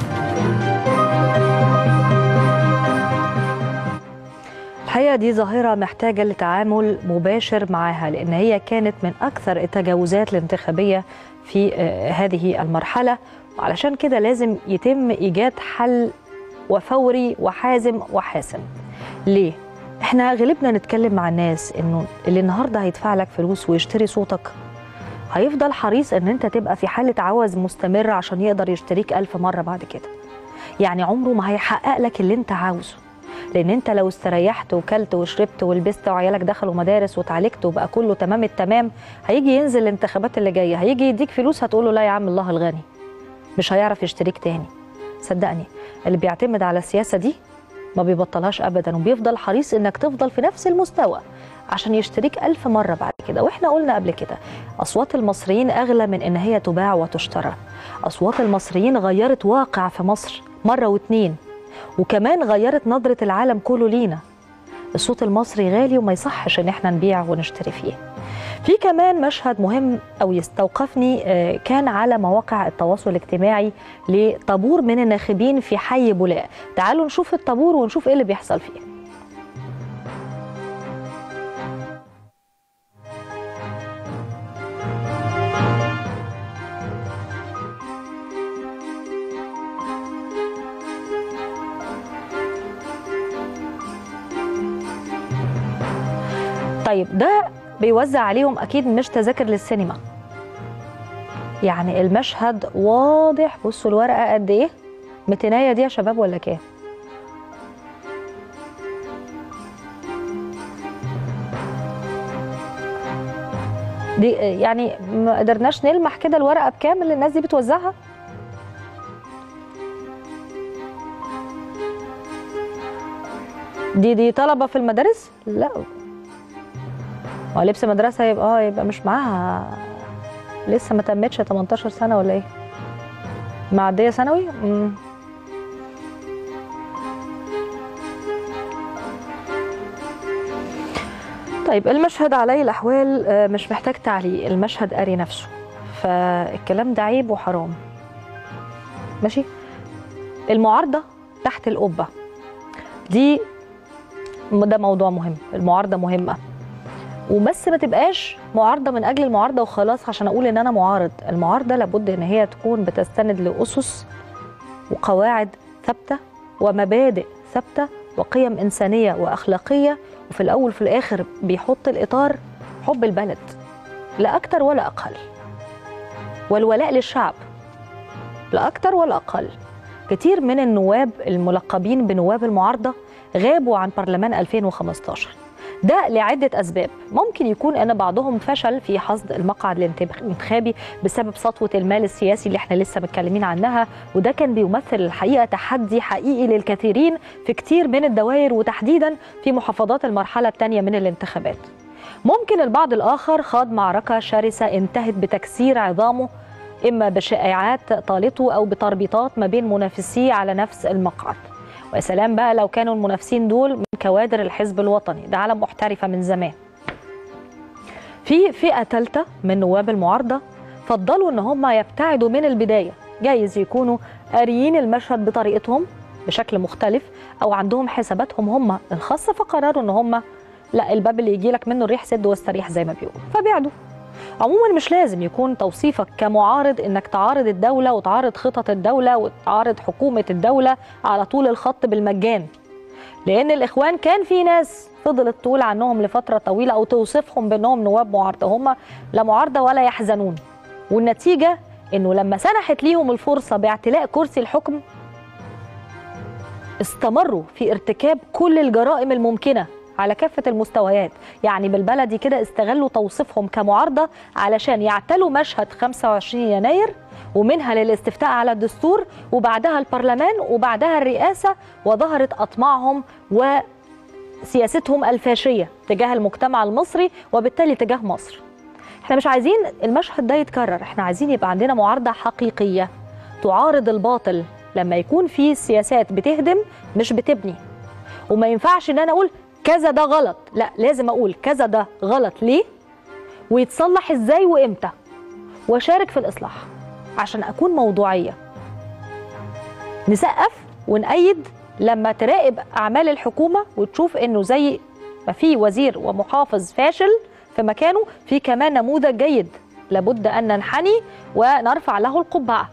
الحقيقة دي ظاهرة محتاجة لتعامل مباشر معها، لأن هي كانت من أكثر التجاوزات الانتخابية في هذه المرحلة، وعلشان كده لازم يتم إيجاد حل وفوري وحازم وحاسم. ليه؟ احنا غلبنا نتكلم مع الناس انه اللي النهارده هيدفع لك فلوس ويشتري صوتك هيفضل حريص ان انت تبقى في حالة عوز مستمرة عشان يقدر يشتريك ألف مرة بعد كده. يعني عمره ما هيحقق لك اللي انت عاوزه، لان انت لو استريحت وكلت وشربت ولبست وعيالك دخلوا مدارس وتعالجت وبقى كله تمام التمام، هيجي ينزل الانتخابات اللي جايه هيجي يديك فلوس هتقوله لا يا عم الله الغني، مش هيعرف يشتريك تاني. صدقني اللي بيعتمد على السياسه دي ما بيبطلهاش ابدا، وبيفضل حريص انك تفضل في نفس المستوى عشان يشتريك ألف مرة بعد كده. واحنا قلنا قبل كده أصوات المصريين أغلى من إن هي تباع وتشترى. أصوات المصريين غيرت واقع في مصر مرة واتنين، وكمان غيرت نظرة العالم كله لينا. الصوت المصري غالي وما يصحش إن احنا نبيع ونشتري فيه. في كمان مشهد مهم أو يستوقفني كان على مواقع التواصل الاجتماعي لطابور من الناخبين في حي بولاق. تعالوا نشوف الطابور ونشوف إيه اللي بيحصل فيه. طيب ده بيوزع عليهم أكيد مش تذاكر للسينما، يعني المشهد واضح. بصوا الورقة قد إيه؟ متناية دي يا شباب ولا كام؟ دي يعني ما قدرناش نلمح كده الورقة بكام اللي الناس دي بتوزعها؟ دي دي طلبة في المدارس؟ لا، هو لبس مدرسة يبقى اه يبقى مش معاها، لسه ما تمتش تمنتاشر سنة ولا ايه؟ معدية ثانوي؟ امم طيب المشهد علي الأحوال مش محتاج تعليق، المشهد قاري نفسه، فالكلام ده عيب وحرام. ماشي؟ المعارضة تحت القبة دي ده موضوع مهم، المعارضة مهمة، وبس ما تبقاش معارضة من أجل المعارضة وخلاص عشان أقول إن أنا معارض. المعارضة لابد إن هي تكون بتستند لأسس وقواعد ثابتة ومبادئ ثابتة وقيم إنسانية وأخلاقية، وفي الأول في الآخر بيحط الإطار حب البلد لا أكتر ولا أقل، والولاء للشعب لا أكتر ولا أقل. كتير من النواب الملقبين بنواب المعارضة غابوا عن برلمان ألفين وخمستاشر، ده لعدة أسباب. ممكن يكون أن بعضهم فشل في حصد المقعد الانتخابي بسبب سطوة المال السياسي اللي احنا لسه متكلمين عنها، وده كان بيمثل الحقيقة تحدي حقيقي للكثيرين في كتير من الدوائر وتحديدا في محافظات المرحلة الثانية من الانتخابات. ممكن البعض الآخر خاض معركة شرسة انتهت بتكسير عظامه، إما بشائعات طالته أو بتربيطات ما بين منافسيه على نفس المقعد. ويا سلام بقى لو كانوا المنافسين دول من كوادر الحزب الوطني، ده عالم محترفة من زمان. في فئة ثالثة من نواب المعارضة فضلوا ان هم يبتعدوا من البداية، جايز يكونوا قاريين المشهد بطريقتهم بشكل مختلف او عندهم حساباتهم هم الخاصة، فقرروا ان هم لا، الباب اللي يجي لك منه الريح سد واستريح زي ما بيقولوا، فبعدوا. عموما مش لازم يكون توصيفك كمعارض انك تعارض الدولة وتعارض خطط الدولة وتعارض حكومة الدولة على طول الخط بالمجان، لان الاخوان كان في ناس فضلت تقول عنهم لفترة طويلة او توصفهم بانهم نواب معارضة، هم لا معارضة ولا يحزنون. والنتيجة انه لما سنحت ليهم الفرصة باعتلاء كرسي الحكم استمروا في ارتكاب كل الجرائم الممكنة على كافة المستويات. يعني بالبلدي كده استغلوا توصيفهم كمعارضة علشان يعتلوا مشهد خمسة وعشرين يناير، ومنها للاستفتاء على الدستور، وبعدها البرلمان، وبعدها الرئاسة، وظهرت أطماعهم وسياستهم الفاشية تجاه المجتمع المصري وبالتالي تجاه مصر. احنا مش عايزين المشهد ده يتكرر، احنا عايزين يبقى عندنا معارضة حقيقية تعارض الباطل لما يكون في سياسات بتهدم مش بتبني. وما ينفعش ان انا اقول كذا ده غلط، لا، لازم اقول كذا ده غلط ليه ويتصلح ازاي وامتى، واشارك في الاصلاح عشان اكون موضوعيه. نسقف ونأيد لما تراقب اعمال الحكومه وتشوف انه زي ما في وزير ومحافظ فاشل في مكانه، في كمان نموذج جيد لابد ان ننحني ونرفع له القبعه.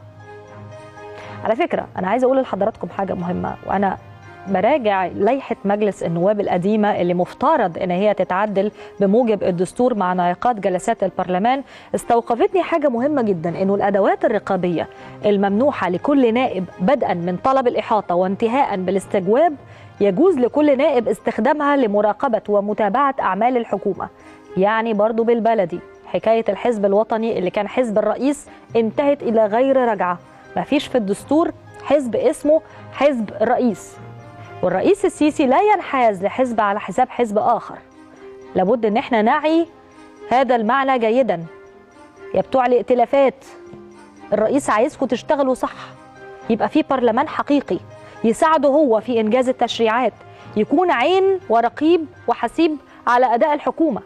على فكره انا عايزه اقول لحضراتكم حاجه مهمه، وانا براجع لائحة مجلس النواب القديمة اللي مفترض ان هي تتعدل بموجب الدستور مع انعقاد جلسات البرلمان، استوقفتني حاجة مهمة جدا، انه الادوات الرقابية الممنوحة لكل نائب بدءا من طلب الاحاطة وانتهاء بالاستجواب يجوز لكل نائب استخدامها لمراقبة ومتابعة اعمال الحكومة. يعني برضو بالبلدي حكاية الحزب الوطني اللي كان حزب الرئيس انتهت الى غير رجعة، ما فيش في الدستور حزب اسمه حزب الرئيس، والرئيس السيسي لا ينحاز لحزب على حساب حزب آخر. لابد ان احنا نعي هذا المعنى جيدا. يا بتوع الائتلافات، الرئيس عايزكم تشتغلوا صح، يبقى في برلمان حقيقي يساعده هو في إنجاز التشريعات، يكون عين ورقيب وحسيب على أداء الحكومة.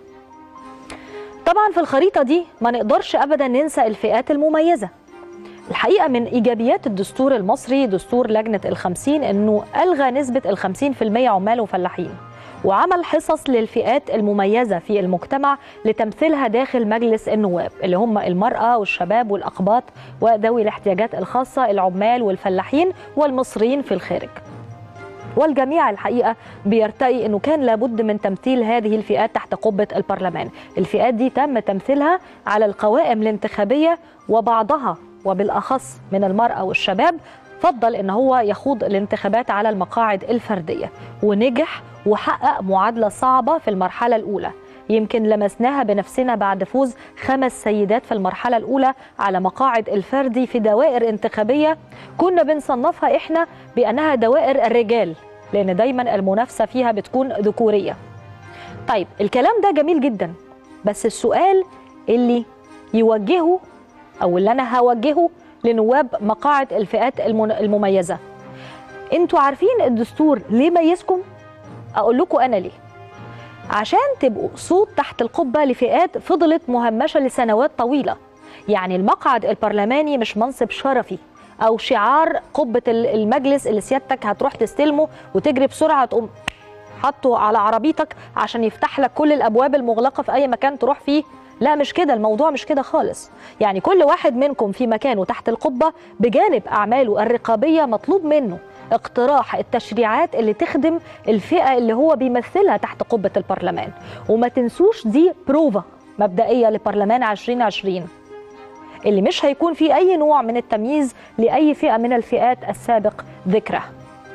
طبعا في الخريطة دي ما نقدرش أبدا ننسى الفئات المميزة. الحقيقة من إيجابيات الدستور المصري دستور لجنة الخمسين أنه ألغى نسبة الخمسين في المية عمال وفلاحين، وعمل حصص للفئات المميزة في المجتمع لتمثيلها داخل مجلس النواب، اللي هم المرأة والشباب والأقباط وذوي الاحتياجات الخاصة، العمال والفلاحين والمصريين في الخارج. والجميع الحقيقة بيرتقي أنه كان لابد من تمثيل هذه الفئات تحت قبة البرلمان. الفئات دي تم تمثيلها على القوائم الانتخابية، وبعضها وبالأخص من المرأة والشباب فضل ان هو يخوض الانتخابات على المقاعد الفردية، ونجح وحقق معادلة صعبة في المرحلة الأولى يمكن لمسناها بنفسنا بعد فوز خمس سيدات في المرحلة الأولى على مقاعد الفردي في دوائر انتخابية كنا بنصنفها إحنا بأنها دوائر الرجال، لأن دايما المنافسة فيها بتكون ذكورية. طيب الكلام ده جميل جدا، بس السؤال اللي يوجهه أو اللي أنا هوجهه لنواب مقاعد الفئات المميزة، انتوا عارفين الدستور ليه ميزكم؟ أقول لكم أنا ليه. عشان تبقوا صوت تحت القبة لفئات فضلت مهمشة لسنوات طويلة. يعني المقعد البرلماني مش منصب شرفي أو شعار قبة المجلس اللي سيادتك هتروح تستلمه وتجري بسرعة تقوم حطه على عربيتك عشان يفتح لك كل الأبواب المغلقة في أي مكان تروح فيه. لا، مش كده، الموضوع مش كده خالص. يعني كل واحد منكم في مكانه تحت القبة بجانب أعماله الرقابية مطلوب منه اقتراح التشريعات اللي تخدم الفئة اللي هو بيمثلها تحت قبة البرلمان. وما تنسوش دي بروفا مبدئية لبرلمان عشرين عشرين اللي مش هيكون فيه أي نوع من التمييز لأي فئة من الفئات السابق ذكرها.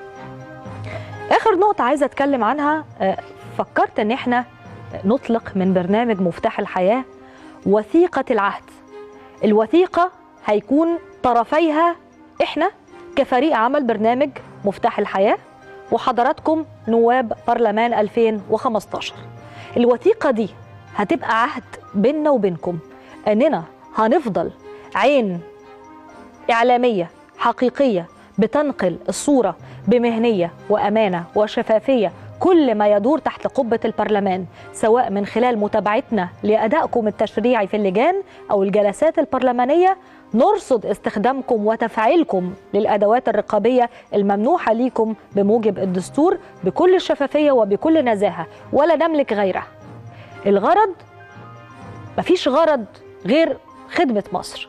آخر نقطة عايزة أتكلم عنها، فكرت إن إحنا نطلق من برنامج مفتاح الحياة وثيقة العهد. الوثيقة هيكون طرفيها إحنا كفريق عمل برنامج مفتاح الحياة وحضراتكم نواب برلمان ألفين وخمستاشر. الوثيقة دي هتبقى عهد بيننا وبينكم أننا هنفضل عين إعلامية حقيقية بتنقل الصورة بمهنية وأمانة وشفافية كل ما يدور تحت قبة البرلمان، سواء من خلال متابعتنا لأدائكم التشريعي في اللجان أو الجلسات البرلمانية. نرصد استخدامكم وتفعيلكم للأدوات الرقابية الممنوحة ليكم بموجب الدستور بكل شفافية وبكل نزاهة، ولا نملك غيرها. الغرض، مفيش غرض غير خدمة مصر،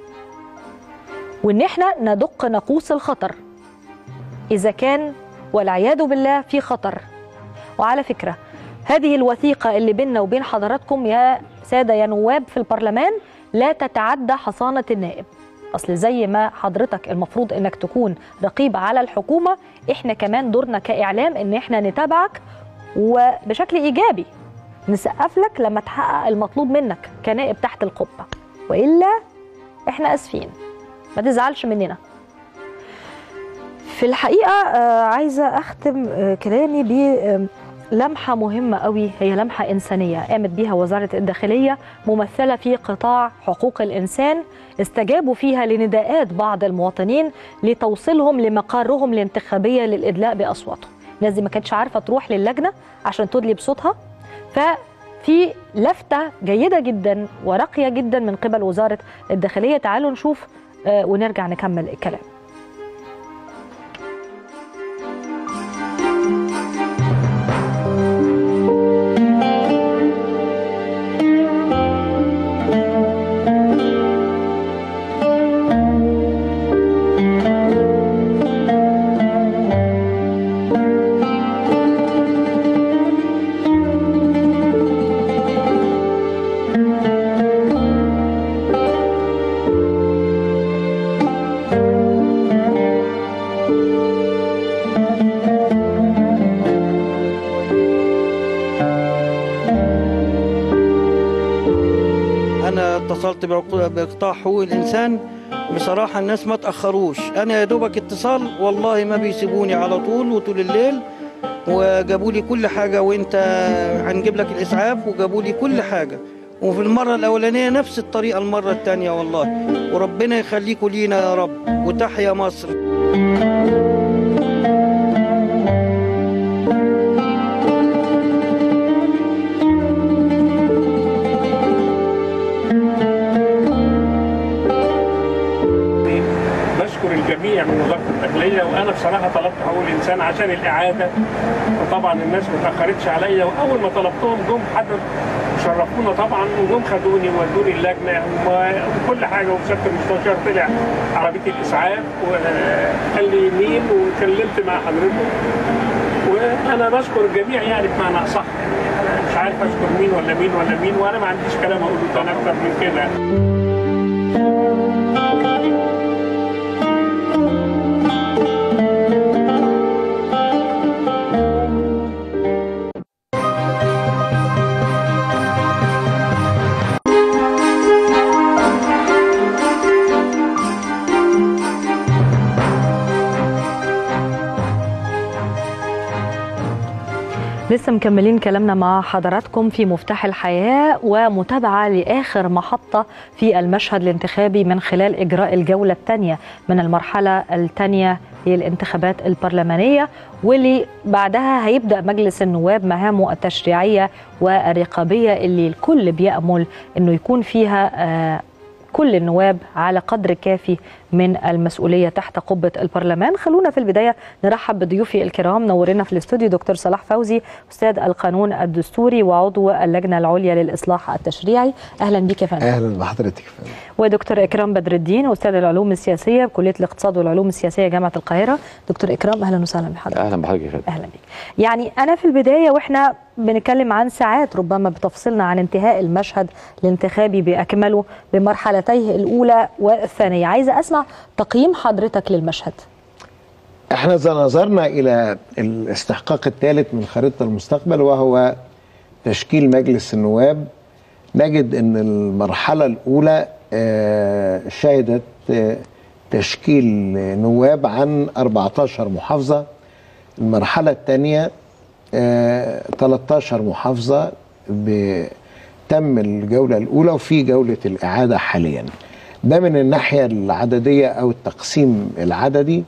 وإن احنا ندق ناقوس الخطر إذا كان والعياذ بالله في خطر. وعلى فكرة هذه الوثيقة اللي بيننا وبين حضراتكم يا سادة يا نواب في البرلمان لا تتعدى حصانة النائب. أصل زي ما حضرتك المفروض إنك تكون رقيب على الحكومة، إحنا كمان دورنا كإعلام إن إحنا نتابعك وبشكل إيجابي نسقف لك لما تحقق المطلوب منك كنائب تحت القبة، وإلا إحنا أسفين، ما تزعلش مننا. في الحقيقة آه عايزة أختم آه كلامي بلمحة مهمة قوي، هي لمحة إنسانية قامت بيها وزارة الداخلية ممثلة في قطاع حقوق الإنسان، استجابوا فيها لنداءات بعض المواطنين لتوصيلهم لمقارهم الانتخابية للإدلاء بأصواتهم. الناس دي ما كانتش عارفة تروح للجنة عشان تدلي بصوتها، ففي لفتة جيدة جدا وراقية جدا من قبل وزارة الداخلية. تعالوا نشوف آه ونرجع نكمل الكلام. اتصلت بقطاع حقوق الانسان، بصراحه الناس ما تاخروش، انا يا دوبك اتصال والله ما بيسيبوني على طول وطول الليل، وجابوا لي كل حاجه، وانت هنجيب لك الاسعاف، وجابوا لي كل حاجه، وفي المره الاولانيه نفس الطريقه المره الثانيه والله، وربنا يخليكم لينا يا رب، وتحيا مصر. الجميع من وزاره الداخليه، وانا بصراحه طلبت حقوق الانسان عشان الاعاده، وطبعا الناس ما اتاخرتش عليا، واول ما طلبتهم جم حضر شرفونا طبعا، وجم خدوني وودوني اللجنه وكل حاجه، وسياده المستشار طلع عربيه الاسعاف وقال لي مين، وكلمت مع حضرته، وانا بشكر الجميع يعني بمعنى اصح، يعني مش عارف اشكر مين ولا مين ولا مين، وانا ما عنديش كلام اقوله تاني اكتر من كده. لسه مكملين كلامنا مع حضراتكم في مفتاح الحياة، ومتابعة لآخر محطة في المشهد الانتخابي من خلال إجراء الجولة الثانية من المرحلة الثانية هي الانتخابات البرلمانية، واللي بعدها هيبدأ مجلس النواب مهامه التشريعية والرقابية اللي الكل بيأمل أنه يكون فيها آه كل النواب على قدر كافي من المسؤولية تحت قبة البرلمان. خلونا في البداية نرحب بضيوفي الكرام. نورنا في الاستوديو دكتور صلاح فوزي، أستاذ القانون الدستوري وعضو اللجنة العليا للإصلاح التشريعي. أهلا بك يا فندم. أهلا بحضرتك يا فندم. ودكتور إكرام بدر الدين، أستاذ العلوم السياسية بكلية الاقتصاد والعلوم السياسية جامعة القاهرة. دكتور إكرام أهلا وسهلا بحضرتك. أهلا بحضرتك يا فندم. أهلا بك. يعني أنا في البداية وإحنا بنتكلم عن ساعات ربما بتفصلنا عن انتهاء المشهد الانتخابي بأكمله بمرحلتيه الأولى والثانية، عايزة أسمع تقييم حضرتك للمشهد. احنا إذا نظرنا إلى الاستحقاق الثالث من خريطة المستقبل وهو تشكيل مجلس النواب، نجد أن المرحلة الأولى شهدت تشكيل نواب عن أربعة عشر محافظة، المرحلة الثانية ثلاثة عشر محافظة تم الجولة الأولى وفي جولة الإعادة حاليا. ده من الناحية العددية أو التقسيم العددي.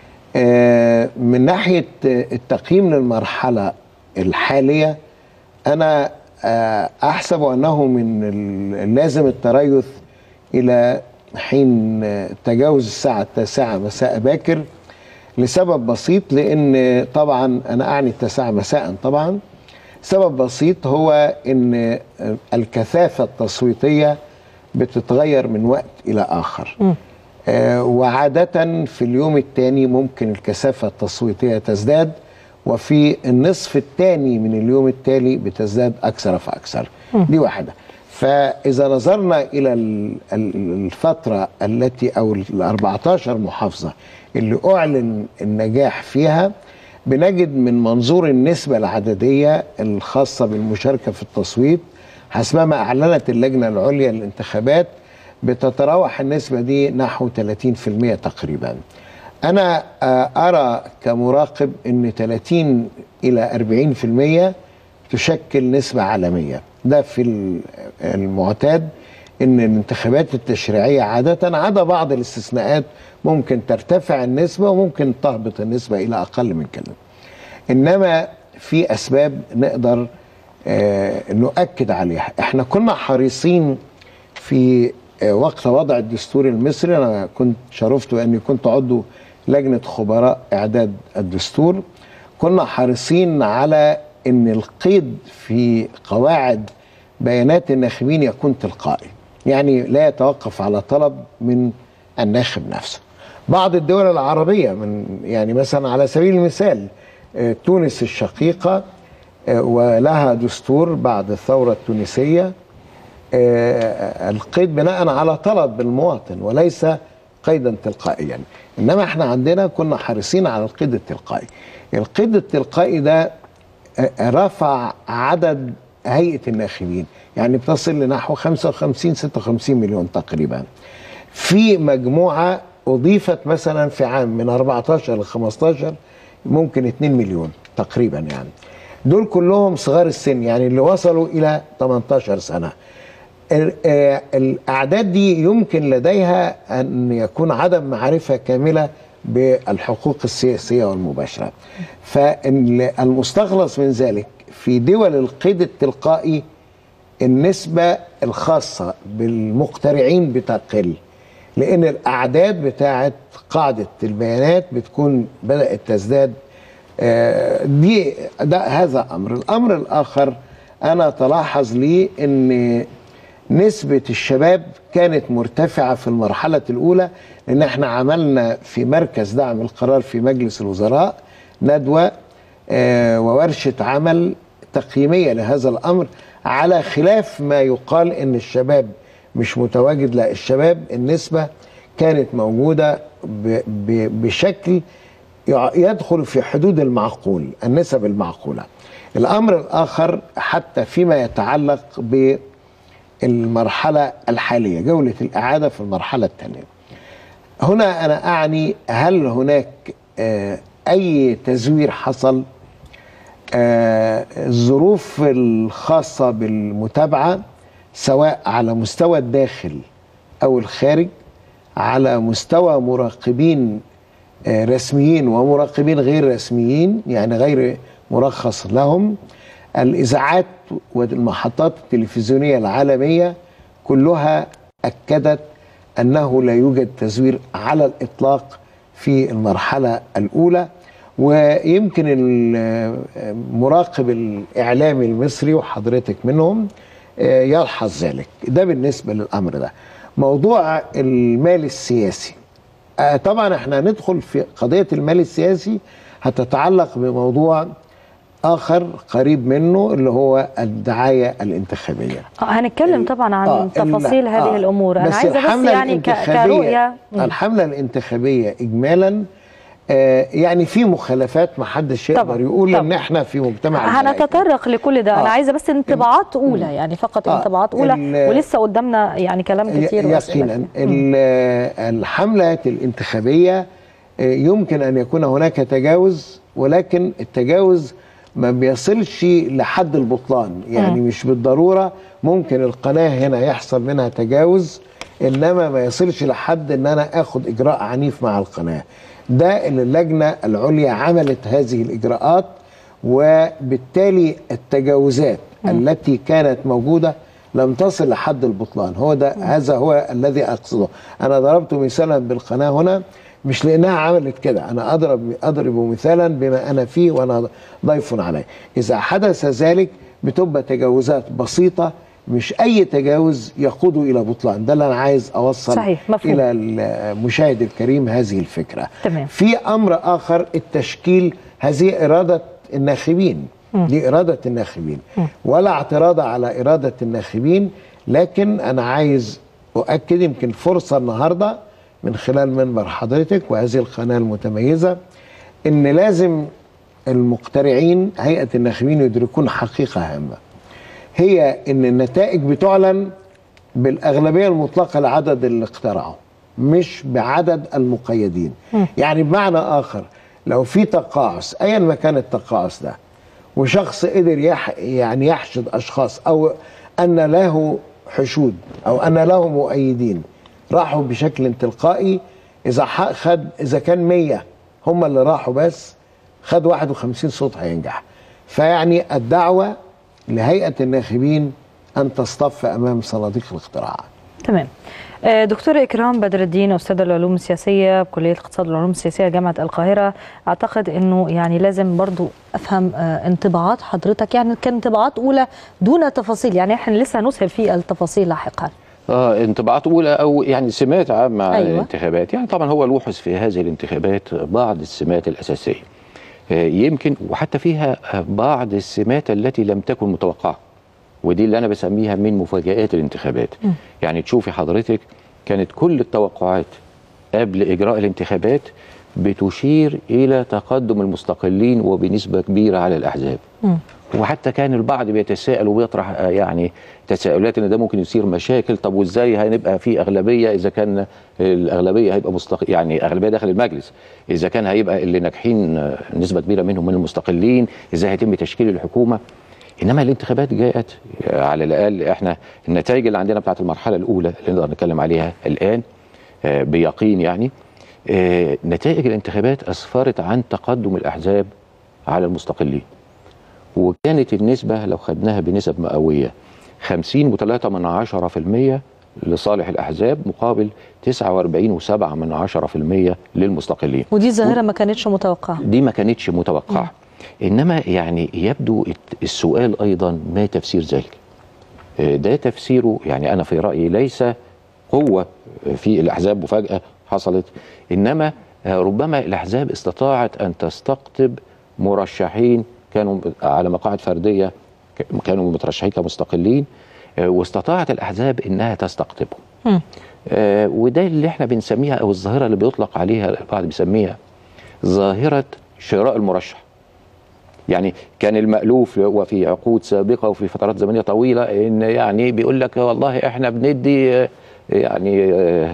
من ناحية التقييم للمرحلة الحالية، أنا أحسب أنه من اللازم التريث إلى حين تجاوز الساعة التاسعة مساء باكر، لسبب بسيط، لأن طبعا أنا أعني التاسعة مساء طبعا. سبب بسيط هو أن الكثافة التصويتية بتتغير من وقت إلى آخر. آه وعادة في اليوم الثاني ممكن الكثافة التصويتية تزداد، وفي النصف الثاني من اليوم التالي بتزداد أكثر فأكثر. دي واحدة. فإذا نظرنا إلى الفترة التي أو ال أربعة عشر محافظة اللي أعلن النجاح فيها، بنجد من منظور النسبة العددية الخاصة بالمشاركة في التصويت حسبما أعلنت اللجنة العليا للانتخابات بتتراوح النسبة دي نحو ثلاثين بالمئة تقريبا. أنا أرى كمراقب أن ثلاثين إلى أربعين بالمئة تشكل نسبة عالمية. ده في المعتاد أن الانتخابات التشريعية عادة عدا بعض الاستثناءات ممكن ترتفع النسبة وممكن تهبط النسبة إلى أقل من كده. إنما في أسباب نقدر آه نؤكد عليها. احنا كنا حريصين في آه وقت وضع الدستور المصري، أنا كنت شرفت أني كنت عضو لجنة خبراء إعداد الدستور، كنا حريصين على أن القيد في قواعد بيانات الناخبين يكون تلقائي، يعني لا يتوقف على طلب من الناخب نفسه. بعض الدول العربية من يعني مثلا على سبيل المثال تونس الشقيقة ولها دستور بعد الثورة التونسية القيد بناء على طلب المواطن وليس قيدا تلقائيا، إنما احنا عندنا كنا حريصين على القيد التلقائي. القيد التلقائي ده رفع عدد هيئة الناخبين، يعني بتصل لنحو خمسة وخمسين ستة وخمسين مليون تقريبا. في مجموعة أضيفت مثلا في عام من أربعة عشر ل خمسة عشر ممكن اتنين مليون تقريبا، يعني دول كلهم صغار السن، يعني اللي وصلوا إلى ثمانية عشر سنة. الأعداد دي يمكن لديها أن يكون عدم معرفة كاملة بالحقوق السياسية والمباشرة. فالمستخلص من ذلك في دول القيد التلقائي النسبة الخاصة بالمقترعين بتقل، لأن الأعداد بتاعت قاعدة البيانات بتكون بدأت تزداد. دي ده هذا أمر. الأمر الآخر أنا تلاحظ لي أن نسبة الشباب كانت مرتفعة في المرحلة الأولى، لأن احنا عملنا في مركز دعم القرار في مجلس الوزراء ندوة وورشة عمل تقييمية لهذا الأمر، على خلاف ما يقال أن الشباب مش متواجد. لا، الشباب النسبة كانت موجودة بشكل يدخل في حدود المعقول، النسب المعقولة. الأمر الآخر حتى فيما يتعلق بالمرحلة الحالية، جولة الإعادة في المرحلة الثانية، هنا أنا أعني هل هناك آه أي تزوير حصل؟ آه الظروف الخاصة بالمتابعة سواء على مستوى الداخل أو الخارج، على مستوى مراقبين آه رسميين ومراقبين غير رسميين، يعني غير مرخص لهم، الإذاعات والمحطات التلفزيونية العالمية كلها أكدت أنه لا يوجد تزوير على الإطلاق في المرحلة الأولى. ويمكن المراقب الإعلامي المصري وحضرتك منهم يلحظ ذلك. ده بالنسبة للأمر ده. موضوع المال السياسي، طبعا احنا ندخل في قضية المال السياسي هتتعلق بموضوع آخر قريب منه اللي هو الدعاية الانتخابية. آه هنتكلم طبعا عن آه تفاصيل هذه آه الأمور. أنا عايزة بس يعني كرؤية. الحملة الانتخابية إجمالا آه يعني في مخالفات، ما حدش يقدر يقول طبعا. ان احنا في مجتمع هنتطرق لكل ده. آه. انا عايزه بس انطباعات اولى، يعني فقط آه. انطباعات اولى، ولسه قدامنا يعني كلام كتير. يقينا الحملة الانتخابية يمكن ان يكون هناك تجاوز، ولكن التجاوز ما بيصلش لحد البطلان، يعني م. مش بالضرورة ممكن القناة هنا يحصل منها تجاوز، إنما ما يصلش لحد إن أنا أخد إجراء عنيف مع القناة. ده اللي اللجنة العليا عملت هذه الإجراءات، وبالتالي التجاوزات م. التي كانت موجودة لم تصل لحد البطلان. هو ده م. هذا هو الذي أقصده. أنا ضربت مثالا بالقناة هنا مش لأنها عملت كده، أنا أضرب أضرب مثالا بما أنا فيه وأنا ضيف عليه. إذا حدث ذلك بتبقى تجاوزات بسيطة مش اي تجاوز يقود الى بطلان. ده اللي انا عايز اوصل صحيح. مفهوم. الى المشاهد الكريم هذه الفكره. تمام. في امر اخر، التشكيل، هذه اراده الناخبين، دي اراده الناخبين م. ولا اعتراض على اراده الناخبين، لكن انا عايز اؤكد، يمكن فرصه النهارده من خلال منبر حضرتك وهذه القناه المتميزه، ان لازم المقترعين هيئه الناخبين يدركون حقيقه هامه، هي ان النتائج بتعلن بالاغلبيه المطلقه لعدد اللي اقترعوا، مش بعدد المقيدين. م. يعني بمعنى اخر، لو في تقاعس ايا ما كان التقاعس ده، وشخص قدر يح يعني يحشد اشخاص، او ان له حشود او ان له مؤيدين راحوا بشكل تلقائي، اذا خد اذا كان مية هم اللي راحوا بس خد واحد وخمسين صوت هينجح. فيعني الدعوه لهيئه الناخبين ان تصطف امام صناديق الاقتراع. تمام. دكتور إكرام بدر الدين، أستاذ العلوم السياسية بكلية الاقتصاد والعلوم السياسية جامعة القاهرة، أعتقد أنه يعني لازم برضو أفهم انطباعات حضرتك، يعني كانطباعات أولى دون تفاصيل، يعني احنا لسه هنسهل في التفاصيل لاحقا. اه انطباعات أولى أو يعني سمات عامة عن أيوة. الانتخابات. يعني طبعا هو لوحظ في هذه الانتخابات بعض السمات الأساسية، يمكن وحتى فيها بعض السمات التي لم تكن متوقعة، ودي اللي أنا بسميها من مفاجآت الانتخابات. م. يعني تشوفي حضرتك كانت كل التوقعات قبل إجراء الانتخابات بتشير إلى تقدم المستقلين وبنسبة كبيرة على الأحزاب. م. وحتى كان البعض بيتساءل وبيطرح يعني تساؤلات ان ده ممكن يصير مشاكل، طب وازاي هنبقى في اغلبيه اذا كان الاغلبيه هيبقى مستقل، يعني اغلبيه داخل المجلس، اذا كان هيبقى اللي ناجحين نسبه كبيره منهم من المستقلين، ازاي هيتم تشكيل الحكومه. انما الانتخابات جاءت على الاقل، احنا النتائج اللي عندنا بتاعت المرحله الاولى اللي نقدر نتكلم عليها الان بيقين، يعني نتائج الانتخابات اسفرت عن تقدم الاحزاب على المستقلين، وكانت النسبه لو خدناها بنسب مئويه خمسين وثلاثة من عشرة في المية لصالح الأحزاب مقابل تسعة وأربعين وسبعة من عشرة في المية للمستقلين. ودي ظاهرة ما كانتش متوقعة. دي ما كانتش متوقعة. إنما يعني يبدو السؤال أيضا ما تفسير ذلك؟ ده تفسيره يعني أنا في رأيي ليس قوة في الأحزاب مفاجأة حصلت، إنما ربما الأحزاب استطاعت أن تستقطب مرشحين كانوا على مقاعد فردية، كانوا مترشحين كمستقلين، واستطاعت الأحزاب إنها تستقطبهم. آه وده اللي احنا بنسميها، أو الظاهرة اللي بيطلق عليها البعض بيسميها ظاهرة شراء المرشح. يعني كان المألوف وفي عقود سابقة وفي فترات زمنية طويلة إن يعني بيقول لك والله احنا بندي يعني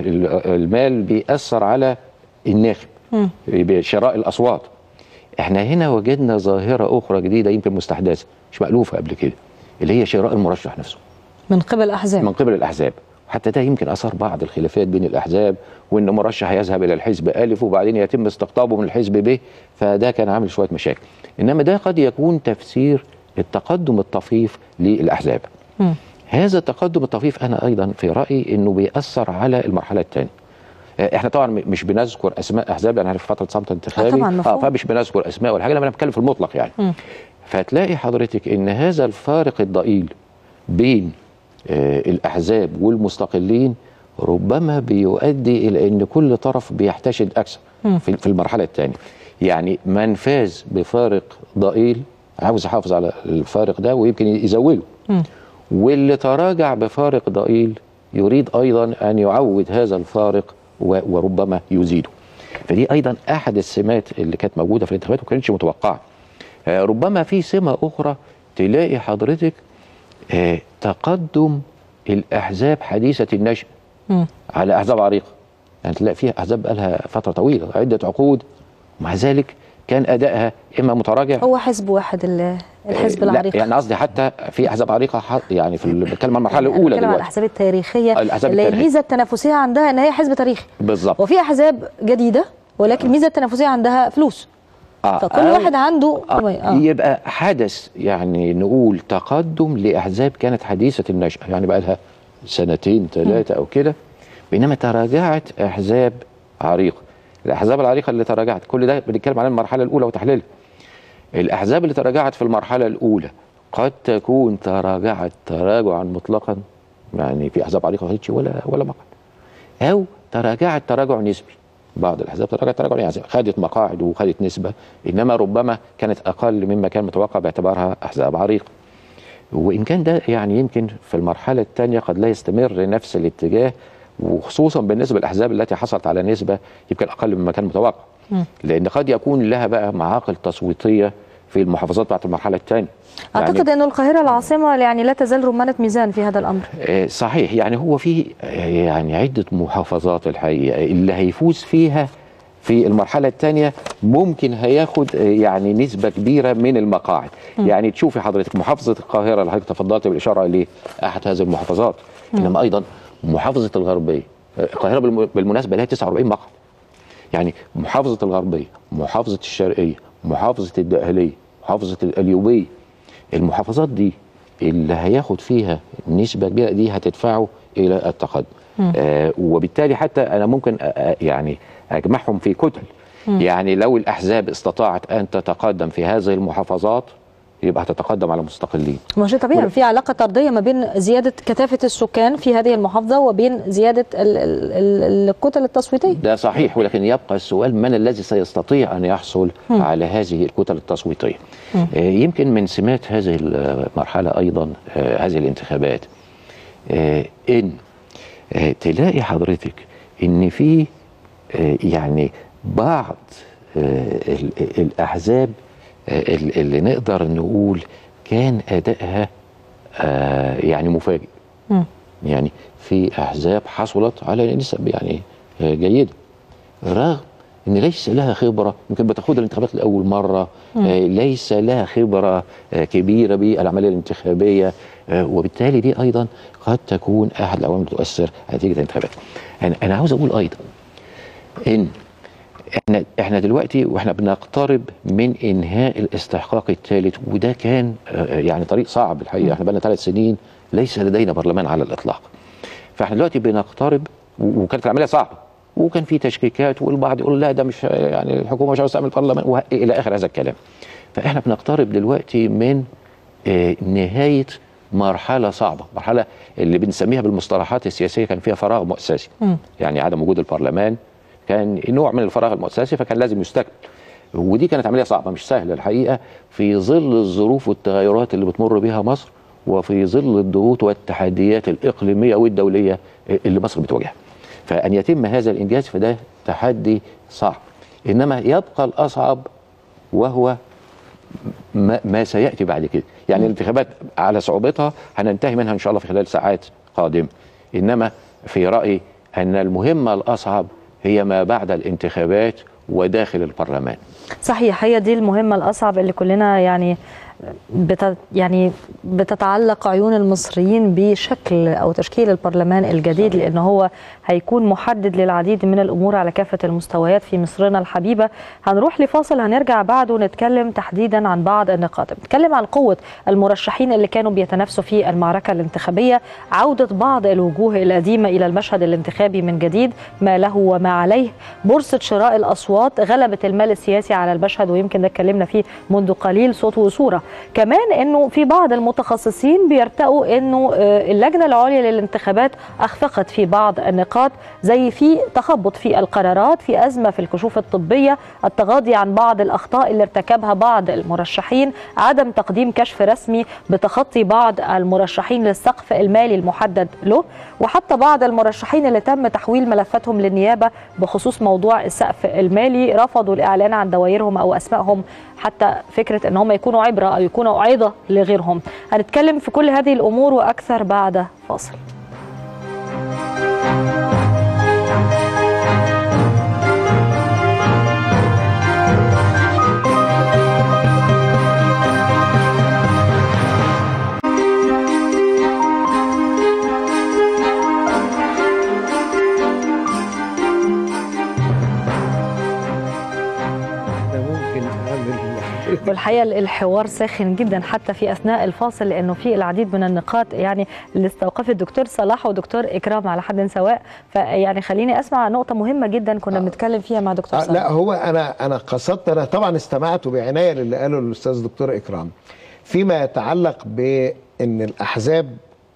المال بيأثر على الناخب بشراء الأصوات. احنا هنا وجدنا ظاهرة أخرى جديدة يمكن مستحدثة مش مألوفة قبل كده، اللي هي شراء المرشح نفسه من قبل الأحزاب. من قبل الأحزاب، وحتى ده يمكن أثار بعض الخلافات بين الأحزاب، وإن مرشح يذهب إلى الحزب ألف وبعدين يتم استقطابه من الحزب ب، فده كان عامل شوية مشاكل. إنما ده قد يكون تفسير التقدم الطفيف للأحزاب. م. هذا التقدم الطفيف أنا أيضا في رأيي إنه بيأثر على المرحلة الثانية. احنا طبعا مش بنذكر اسماء احزاب لان في فتره صمت انتخابي، اه, آه فمش بنذكر اسماء ولا حاجه، لما انا بتكلم في المطلق يعني. م. فتلاقي حضرتك ان هذا الفارق الضئيل بين آه الاحزاب والمستقلين ربما بيؤدي الى ان كل طرف بيحتشد اكثر في, في المرحله الثانيه. يعني من فاز بفارق ضئيل عاوز يحافظ على الفارق ده ويمكن يزوله، م. واللي تراجع بفارق ضئيل يريد ايضا ان يعوض هذا الفارق وربما يزيده. فدي ايضا احد السمات اللي كانت موجوده في الانتخابات وما كانتش متوقعه. آه ربما في سمه اخرى تلاقي حضرتك آه تقدم الاحزاب حديثه النشأ على احزاب عريقه. يعني تلاقي فيها احزاب بقالها فتره طويله عده عقود، ومع ذلك كان ادائها اما متراجع. هو حزب واحد الحزب آه العريق. يعني قصدي حتى في احزاب عريقه يعني في بتكلم عن المرحله الاولى دلوقتي. بتكلم عن الاحزاب التاريخيه الأحزاب اللي التاريخية. الميزه التنافسيه عندها ان هي حزب تاريخي. بالظبط. وفي احزاب جديده ولكن الميزه التنافسيه عندها فلوس. آه فكل آه واحد عنده آه آه يبقى حدث يعني نقول تقدم لاحزاب كانت حديثه النشأة، يعني بقى لها سنتين ثلاثه او كده، بينما تراجعت احزاب عريقه. الاحزاب العريقه اللي تراجعت كل ده بنتكلم عن المرحله الاولى وتحليلها. الاحزاب اللي تراجعت في المرحله الاولى قد تكون تراجعت تراجعا مطلقا، يعني في احزاب عريقه ما خدتش ولا ولا مقعد، او تراجعت تراجع نسبي. بعض الاحزاب تراجعت تراجع يعني خدت مقاعد وخدت نسبه، انما ربما كانت اقل مما كان متوقع باعتبارها احزاب عريقه. وان كان ده يعني يمكن في المرحله الثانيه قد لا يستمر نفس الاتجاه، وخصوصا بالنسبه للاحزاب التي حصلت على نسبه يمكن اقل مما كان متوقع، لان قد يكون لها بقى معاقل تصويتيه في المحافظات بتاعت المرحله الثانيه. اعتقد يعني انه القاهره العاصمه يعني لا تزال رمانه ميزان في هذا الامر. صحيح، يعني هو في يعني عده محافظات الحقيقه اللي هيفوز فيها في المرحله الثانيه ممكن هياخد يعني نسبه كبيره من المقاعد. م. يعني تشوفي حضرتك محافظه القاهره اللي حضرتك تفضلت بالاشاره اليه احد هذه المحافظات، م. انما ايضا محافظه الغربيه. القاهره بالمناسبه لها تسعة وأربعين مقعد. يعني محافظه الغربيه، محافظه الشرقيه، محافظه الدقهليه، محافظه القليوبيه، المحافظات دي اللي هياخد فيها نسبه كبيره دي هتدفعه الى التقدم. آه وبالتالي حتى انا ممكن آه يعني اجمعهم في كتل. م. يعني لو الاحزاب استطاعت ان تتقدم في هذه المحافظات يبقى هتتقدم على مستقلين. ماشي طبيعي، في علاقه طرديه ما بين زياده كثافه السكان في هذه المحافظه وبين زياده الكتل التصويتيه. ده صحيح، ولكن يبقى السؤال من الذي سيستطيع ان يحصل م. على هذه الكتل التصويتيه. آه يمكن من سمات هذه المرحله ايضا آه هذه الانتخابات آه ان آه تلاقي حضرتك ان في آه يعني بعض آه الاحزاب اللي نقدر نقول كان أدائها آه يعني مفاجئ. م. يعني في أحزاب حصلت على نسب يعني آه جيدة، رغم أن ليس لها خبرة، يمكن بتاخد الانتخابات لأول مرة، آه ليس لها خبرة آه كبيرة بالعملية الانتخابية، آه وبالتالي دي أيضا قد تكون أحد العوامل تؤثر على نتيجة الانتخابات. أنا, أنا عاوز أقول أيضا إن احنا احنا دلوقتي واحنا بنقترب من انهاء الاستحقاق الثالث، وده كان يعني طريق صعب الحقيقه. احنا بقالنا ثلاث سنين ليس لدينا برلمان على الاطلاق، فاحنا دلوقتي بنقترب، وكانت العمليه صعبه وكان في تشكيكات، والبعض يقول لا ده مش يعني الحكومه مش عاوزه تعمل برلمان والى اخر هذا الكلام. فاحنا بنقترب دلوقتي من اه نهايه مرحله صعبه، مرحله اللي بنسميها بالمصطلحات السياسيه كان فيها فراغ مؤسسي. م. يعني عدم وجود البرلمان كان نوع من الفراغ المؤسسي، فكان لازم يستكمل، ودي كانت عمليه صعبه مش سهله الحقيقه في ظل الظروف والتغيرات اللي بتمر بها مصر، وفي ظل الضغوط والتحديات الاقليميه والدوليه اللي مصر بتواجهها. فان يتم هذا الانجاز فده تحدي صعب، انما يبقى الاصعب وهو ما, ما سياتي بعد كده. يعني الانتخابات على صعوبتها هننتهي منها ان شاء الله في خلال ساعات قادمه، انما في رايي ان المهمه الاصعب هي ما بعد الانتخابات وداخل البرلمان. صحيح، هي دي المهمة الأصعب اللي كلنا يعني بت يعني بتتعلق عيون المصريين بشكل أو تشكيل البرلمان الجديد، لأن هو هيكون محدد للعديد من الأمور على كافة المستويات في مصرنا الحبيبة. هنروح لفاصل، هنرجع بعده نتكلم تحديدا عن بعض النقاط، نتكلم عن قوة المرشحين اللي كانوا بيتنافسوا في المعركة الانتخابية، عودة بعض الوجوه القديمة إلى المشهد الانتخابي من جديد، ما له وما عليه، بورصة شراء الأصوات، غلبة المال السياسي على المشهد، ويمكن ده اتكلمنا فيه منذ قليل صوت وصورة. كمان انه في بعض المتخصصين بيرتقوا انه اللجنه العليا للانتخابات اخفقت في بعض النقاط، زي في تخبط في القرارات، في ازمه في الكشوف الطبيه، التغاضي عن بعض الاخطاء اللي ارتكبها بعض المرشحين، عدم تقديم كشف رسمي بتخطي بعض المرشحين للسقف المالي المحدد له، وحتى بعض المرشحين اللي تم تحويل ملفاتهم للنيابه بخصوص موضوع السقف المالي رفضوا الاعلان عن دوائرهم او اسمائهم، حتى فكره ان هم يكونوا عبره او يكونوا عظه لغيرهم. هنتكلم في كل هذه الامور واكثر بعد فاصل. والحقيقه الحوار ساخن جدا حتى في اثناء الفاصل، لانه في العديد من النقاط يعني اللي استوقفت الدكتور صلاح ودكتور اكرام على حد سواء. فيعني خليني اسمع نقطه مهمه جدا كنا آه. بنتكلم فيها مع دكتور صلاح. لا هو انا انا قصدت، انا طبعا استمعت بعنايه للي قاله الاستاذ دكتور اكرام. فيما يتعلق بان الاحزاب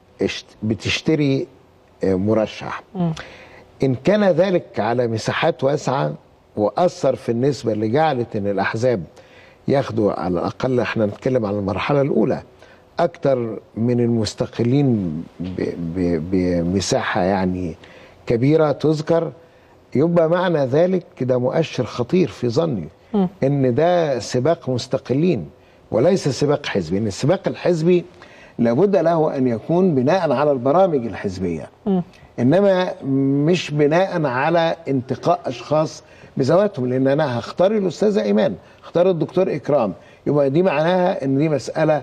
بتشتري مرشح، م. ان كان ذلك على مساحات واسعه واثر في النسبه اللي جعلت ان الاحزاب ياخدوا على الاقل، احنا نتكلم عن المرحله الاولى، اكتر من المستقلين بمساحه يعني كبيره تذكر، يبقى معنى ذلك ده مؤشر خطير في ظني م. ان ده سباق مستقلين وليس سباق حزبي. ان السباق الحزبي لابد له ان يكون بناء على البرامج الحزبيه، م. انما مش بناء على انتقاء اشخاص بذواتهم. لان انا هختار الاستاذه ايمان، هختار الدكتور اكرام، يبقى دي معناها ان دي مساله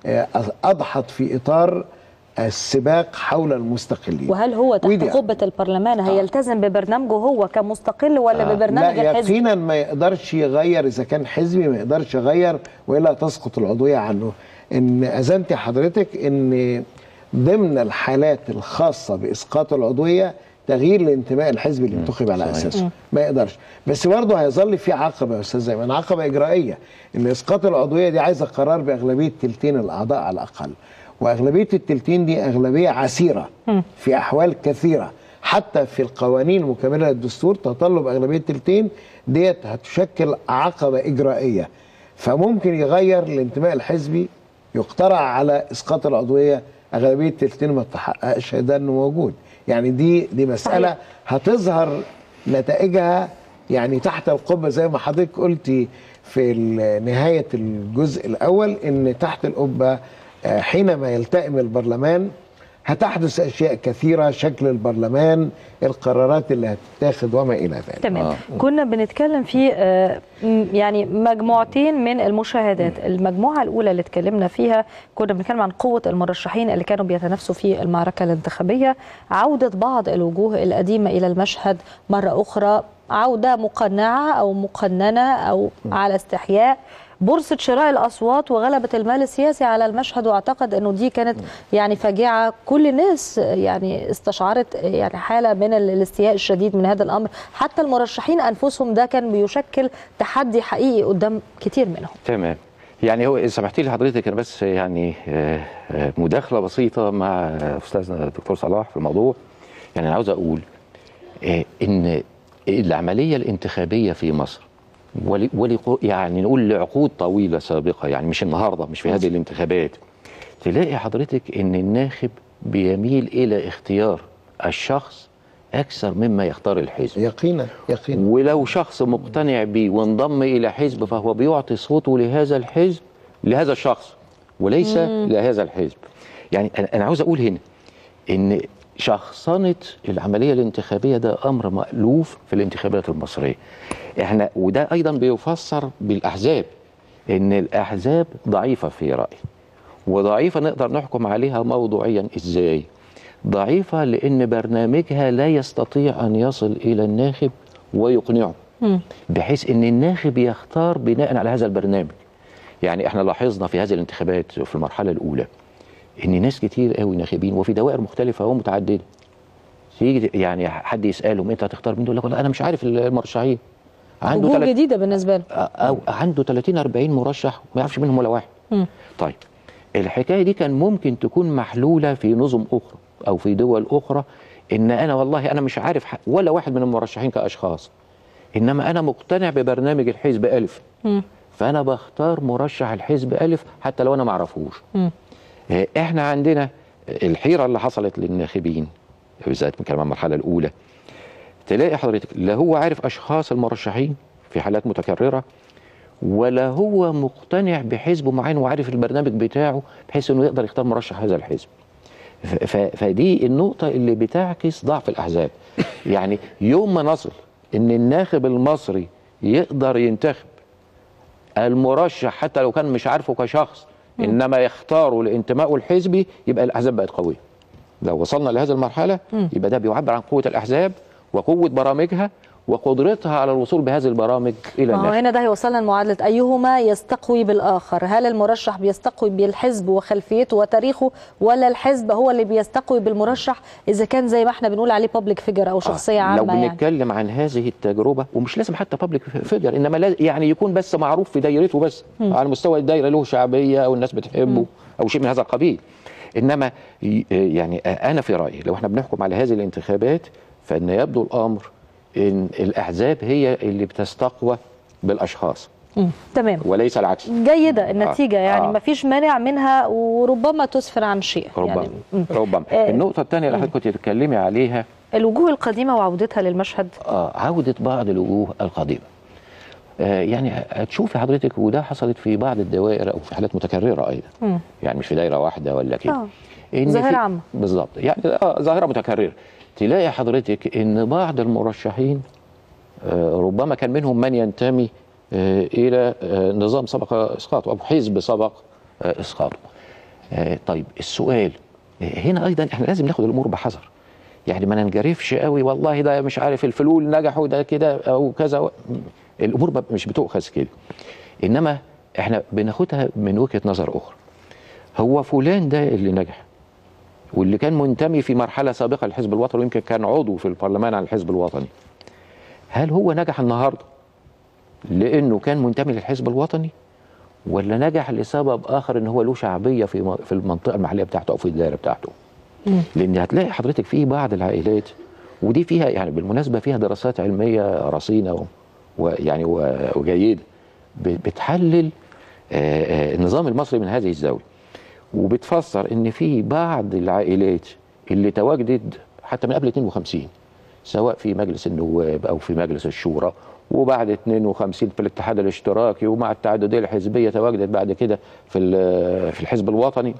اضحت في اطار السباق حول المستقلين. وهل هو تحت قبه البرلمان هيلتزم آه. ببرنامجه هو كمستقل ولا آه. ببرنامج لا الحزب؟ يقينا ما يقدرش يغير، اذا كان حزبي ما يقدرش يغير والا تسقط العضويه عنه. ان اذنتي حضرتك ان ضمن الحالات الخاصه باسقاط العضويه تغيير الانتماء الحزبي اللي انتخب على اساسه، ما يقدرش. بس برضه هيظل في عقبه يا استاذ زيمان، عقبه اجرائيه، ان اسقاط العضويه دي عايزه قرار باغلبيه تلتين الاعضاء على الاقل، واغلبيه التلتين دي اغلبيه عسيره في احوال كثيره، حتى في القوانين المكمله للدستور تطلب اغلبيه تلتين ديت هتشكل عقبه اجرائيه، فممكن يغير الانتماء الحزبي، يقترع على اسقاط العضويه اغلبيه تلتين ما تحققش، ده انه موجود. يعني دي دي مساله هتظهر نتائجها يعني تحت القبه زي ما حضرتك قلتي في نهايه الجزء الاول، ان تحت القبه حينما يلتئم البرلمان هتحدث اشياء كثيره، شكل البرلمان، القرارات اللي هتتاخد وما الى ذلك. تمام. آه. كنا بنتكلم في يعني مجموعتين من المشاهدات، المجموعه الاولى اللي اتكلمنا فيها كنا بنتكلم عن قوه المرشحين اللي كانوا بيتنافسوا في المعركه الانتخابيه، عوده بعض الوجوه القديمه الى المشهد مره اخرى، عوده مقنعه او مقننه او على استحياء، بورصة شراء الأصوات وغلبة المال السياسي على المشهد. وأعتقد أنه دي كانت يعني فاجعة، كل الناس يعني استشعرت يعني حالة من الاستياء الشديد من هذا الأمر، حتى المرشحين أنفسهم ده كان بيشكل تحدي حقيقي قدام كتير منهم. تمام. يعني هو إذا سمحتي لي حضرتك أنا بس يعني مداخلة بسيطة مع أستاذنا الدكتور صلاح في الموضوع. يعني أنا عاوز أقول إن العملية الانتخابية في مصر ولي ولي يعني نقول لعقود طويله سابقه، يعني مش النهارده، مش في هذه الانتخابات، تلاقي حضرتك ان الناخب بيميل الى اختيار الشخص اكثر مما يختار الحزب. يقينا يقينا. ولو شخص مقتنع بيه وانضم الى حزب فهو بيعطي صوته لهذا الحزب، لهذا الشخص، وليس مم. لهذا الحزب. يعني انا عاوز اقول هنا ان شخصنة العملية الانتخابية ده أمر مألوف في الانتخابات المصرية. احنا وده أيضا بيفسر بالأحزاب، إن الأحزاب ضعيفة في رأيي، وضعيفة نقدر نحكم عليها موضوعيا إزاي؟ ضعيفة لأن برنامجها لا يستطيع أن يصل إلى الناخب ويقنعه، بحيث إن الناخب يختار بناء على هذا البرنامج. يعني احنا لاحظنا في هذه الانتخابات في المرحلة الأولى ان ناس كتير قوي ناخبين وفي دوائر مختلفه ومتعدده، يجي يعني حد يسالهم انت هتختار مين؟ يقول لك انا مش عارف المرشحين. عنده وجوه جديده بالنسبه له، او عنده ثلاثين أربعين مرشح ما يعرفش منهم ولا واحد. م. طيب الحكايه دي كان ممكن تكون محلوله في نظم اخرى او في دول اخرى، ان انا والله انا مش عارف ولا واحد من المرشحين كاشخاص، انما انا مقتنع ببرنامج الحزب الف، م. فانا بختار مرشح الحزب الف حتى لو انا ما اعرفوش. احنا عندنا الحيره اللي حصلت للناخبين بالذات من كلام المرحله الاولى، تلاقي حضرتك لا هو عارف اشخاص المرشحين في حالات متكرره، ولا هو مقتنع بحزب معين وعارف البرنامج بتاعه بحيث انه يقدر يختار مرشح هذا الحزب. فدي النقطه اللي بتعكس ضعف الاحزاب. يعني يوم ما نصل ان الناخب المصري يقدر ينتخب المرشح حتى لو كان مش عارفه كشخص، انما يختاروا لانتمائه الحزبي، يبقى الاحزاب بقت قويه. لو وصلنا لهذه المرحله يبقى ده بيعبر عن قوه الاحزاب وقوه برامجها وقدرتها على الوصول بهذه البرامج الى ما هو الناس. هنا ده هيوصلنا لمعادله ايهما يستقوي بالاخر، هل المرشح بيستقوي بالحزب وخلفيته وتاريخه، ولا الحزب هو اللي بيستقوي بالمرشح اذا كان زي ما احنا بنقول عليه بابليك فيجر او شخصيه آه. عامه؟ لو يعني بنتكلم عن هذه التجربه، ومش لازم حتى بابليك فيجر، انما لازم يعني يكون بس معروف في دايرته بس، م. على مستوى الدايره له شعبيه او الناس بتحبه م. او شيء من هذا القبيل. انما يعني انا في رايي لو احنا بنحكم على هذه الانتخابات فان يبدو الامر ان الاحزاب هي اللي بتستقوى بالاشخاص. مم. تمام، وليس العكس. جيده النتيجه آه. يعني آه. ما فيش مانع منها وربما تسفر عن شيء. ربما يعني ربما آه. النقطه الثانيه اللي حضرتك كنت بتتكلمي عليها الوجوه القديمه وعودتها للمشهد. اه عوده بعض الوجوه القديمه. آه يعني هتشوفي حضرتك، وده حصلت في بعض الدوائر او في حالات متكرره ايضا. مم. يعني مش في دايره واحده ولا كده. اه ظاهره عامه بالظبط، يعني اه ظاهره متكرره. تلاقي حضرتك ان بعض المرشحين آه ربما كان منهم من ينتمي آه الى آه نظام سبق اسقاطه او حزب سبق آه اسقاطه. آه طيب السؤال آه هنا ايضا احنا لازم ناخد الامور بحذر، يعني ما ننجرفش قوي والله ده مش عارف الفلول نجحوا ده كده او كذا. الامور مش بتؤخذ كده، انما احنا بناخدها من وجهه نظر اخرى. هو فلان ده اللي نجح واللي كان منتمي في مرحله سابقه للحزب الوطني ويمكن كان عضو في البرلمان على الحزب الوطني، هل هو نجح النهارده لانه كان منتمي للحزب الوطني، ولا نجح لسبب اخر ان هو له شعبيه في في المنطقه المحليه بتاعته او في الدائره بتاعته؟ مم. لان هتلاقي حضرتك في بعض العائلات، ودي فيها يعني بالمناسبه فيها دراسات علميه رصينه ويعني وجيده بتحلل النظام المصري من هذه الزاويه، وبتفسر ان في بعض العائلات اللي تواجدت حتى من قبل اثنين وخمسين سواء في مجلس النواب او في مجلس الشورى، وبعد اثنين وخمسين في الاتحاد الاشتراكي، ومع التعدديه الحزبيه تواجدت بعد كده في في الحزب الوطني.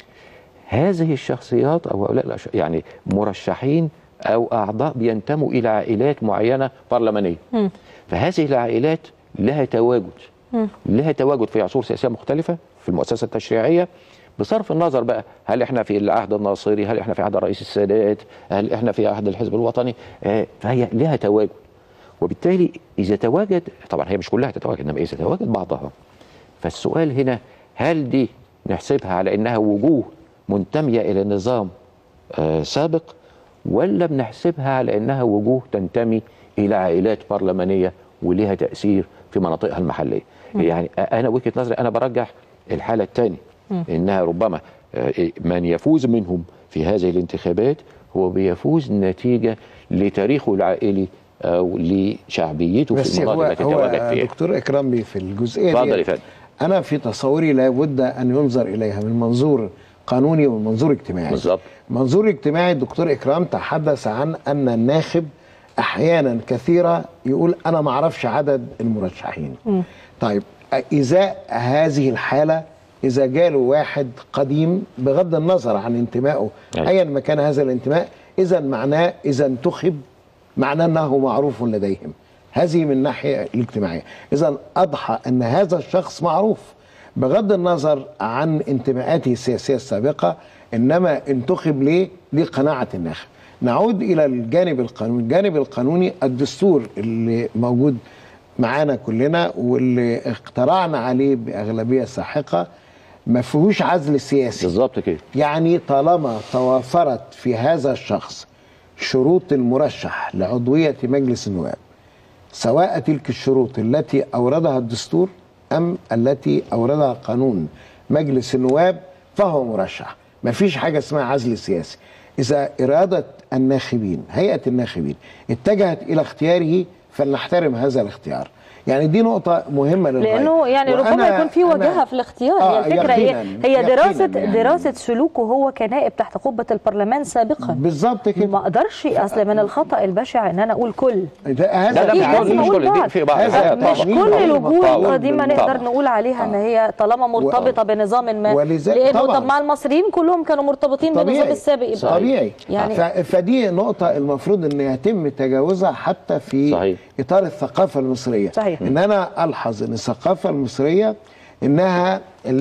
هذه الشخصيات او هؤلاء يعني مرشحين او اعضاء بينتموا الى عائلات معينه برلمانيه. م. فهذه العائلات لها تواجد م. لها تواجد في عصور سياسيه مختلفه في المؤسسه التشريعيه، بصرف النظر بقى هل احنا في العهد الناصري، هل احنا في عهد الرئيس السادات، هل احنا في عهد الحزب الوطني. آه فهي لها تواجد، وبالتالي اذا تواجد، طبعا هي مش كلها تتواجد، انما اذا تواجد بعضها، فالسؤال هنا هل دي نحسبها على انها وجوه منتميه الى نظام آه سابق، ولا بنحسبها على انها وجوه تنتمي الى عائلات برلمانيه ولها تاثير في مناطقها المحليه؟ م. يعني انا وجهه نظري انا برجح الحاله الثانيه، انها ربما من يفوز منهم في هذه الانتخابات هو بيفوز نتيجه لتاريخه العائلي او لشعبيته في المناطق التي تواجد فيها. دكتور اكرامي في الجزئيه دي اتفضل يا فندم. انا في تصوري لابد ان ينظر اليها من منظور قانوني ومن منظور اجتماعي. بالظبط. منظور اجتماعي الدكتور اكرام تحدث عن ان الناخب احيانا كثيره يقول انا ما اعرفش عدد المرشحين. م. طيب ازاء هذه الحاله إذا جاله واحد قديم بغض النظر عن انتمائه أيا ما كان هذا الانتماء، إذا معناه إذا انتخب معناه أنه معروف لديهم. هذه من الناحية الاجتماعية. إذا أضحى أن هذا الشخص معروف بغض النظر عن انتماءاته السياسية السابقة، إنما انتخب ليه؟ لقناعة الناخب. نعود إلى الجانب القانوني. الجانب القانوني الدستور اللي موجود معانا كلنا واللي اخترعنا عليه بأغلبية ساحقة ما فيهوش عزل سياسي. بالظبط كده. يعني طالما توافرت في هذا الشخص شروط المرشح لعضوية مجلس النواب، سواء تلك الشروط التي أوردها الدستور أم التي أوردها قانون مجلس النواب، فهو مرشح. ما فيش حاجة اسمها عزل سياسي. إذا إرادة الناخبين، هيئة الناخبين اتجهت إلى اختياره فلنحترم هذا الاختيار. يعني دي نقطة مهمة للغاية. لأنه يعني ربما يكون في وجهة في الاختيار. آه هي الفكرة هي هي دراسة يعني دراسة سلوكه هو كنائب تحت قبة البرلمان سابقا. بالظبط كده. ما اقدرش اصل من الخطأ البشع ان انا اقول كل. هذا مش كل في بعض. مش كل الوجوه القديمة نقدر نقول عليها ان هي طالما مرتبطة بنظام ما، لأنه طب مع المصريين كلهم كانوا مرتبطين بالنظام السابق. طبيعي. يعني فدي نقطة المفروض ان يتم تجاوزها حتى في صحيح. إطار الثقافة المصرية. صحيح. ان انا الحظ ان الثقافه المصريه انها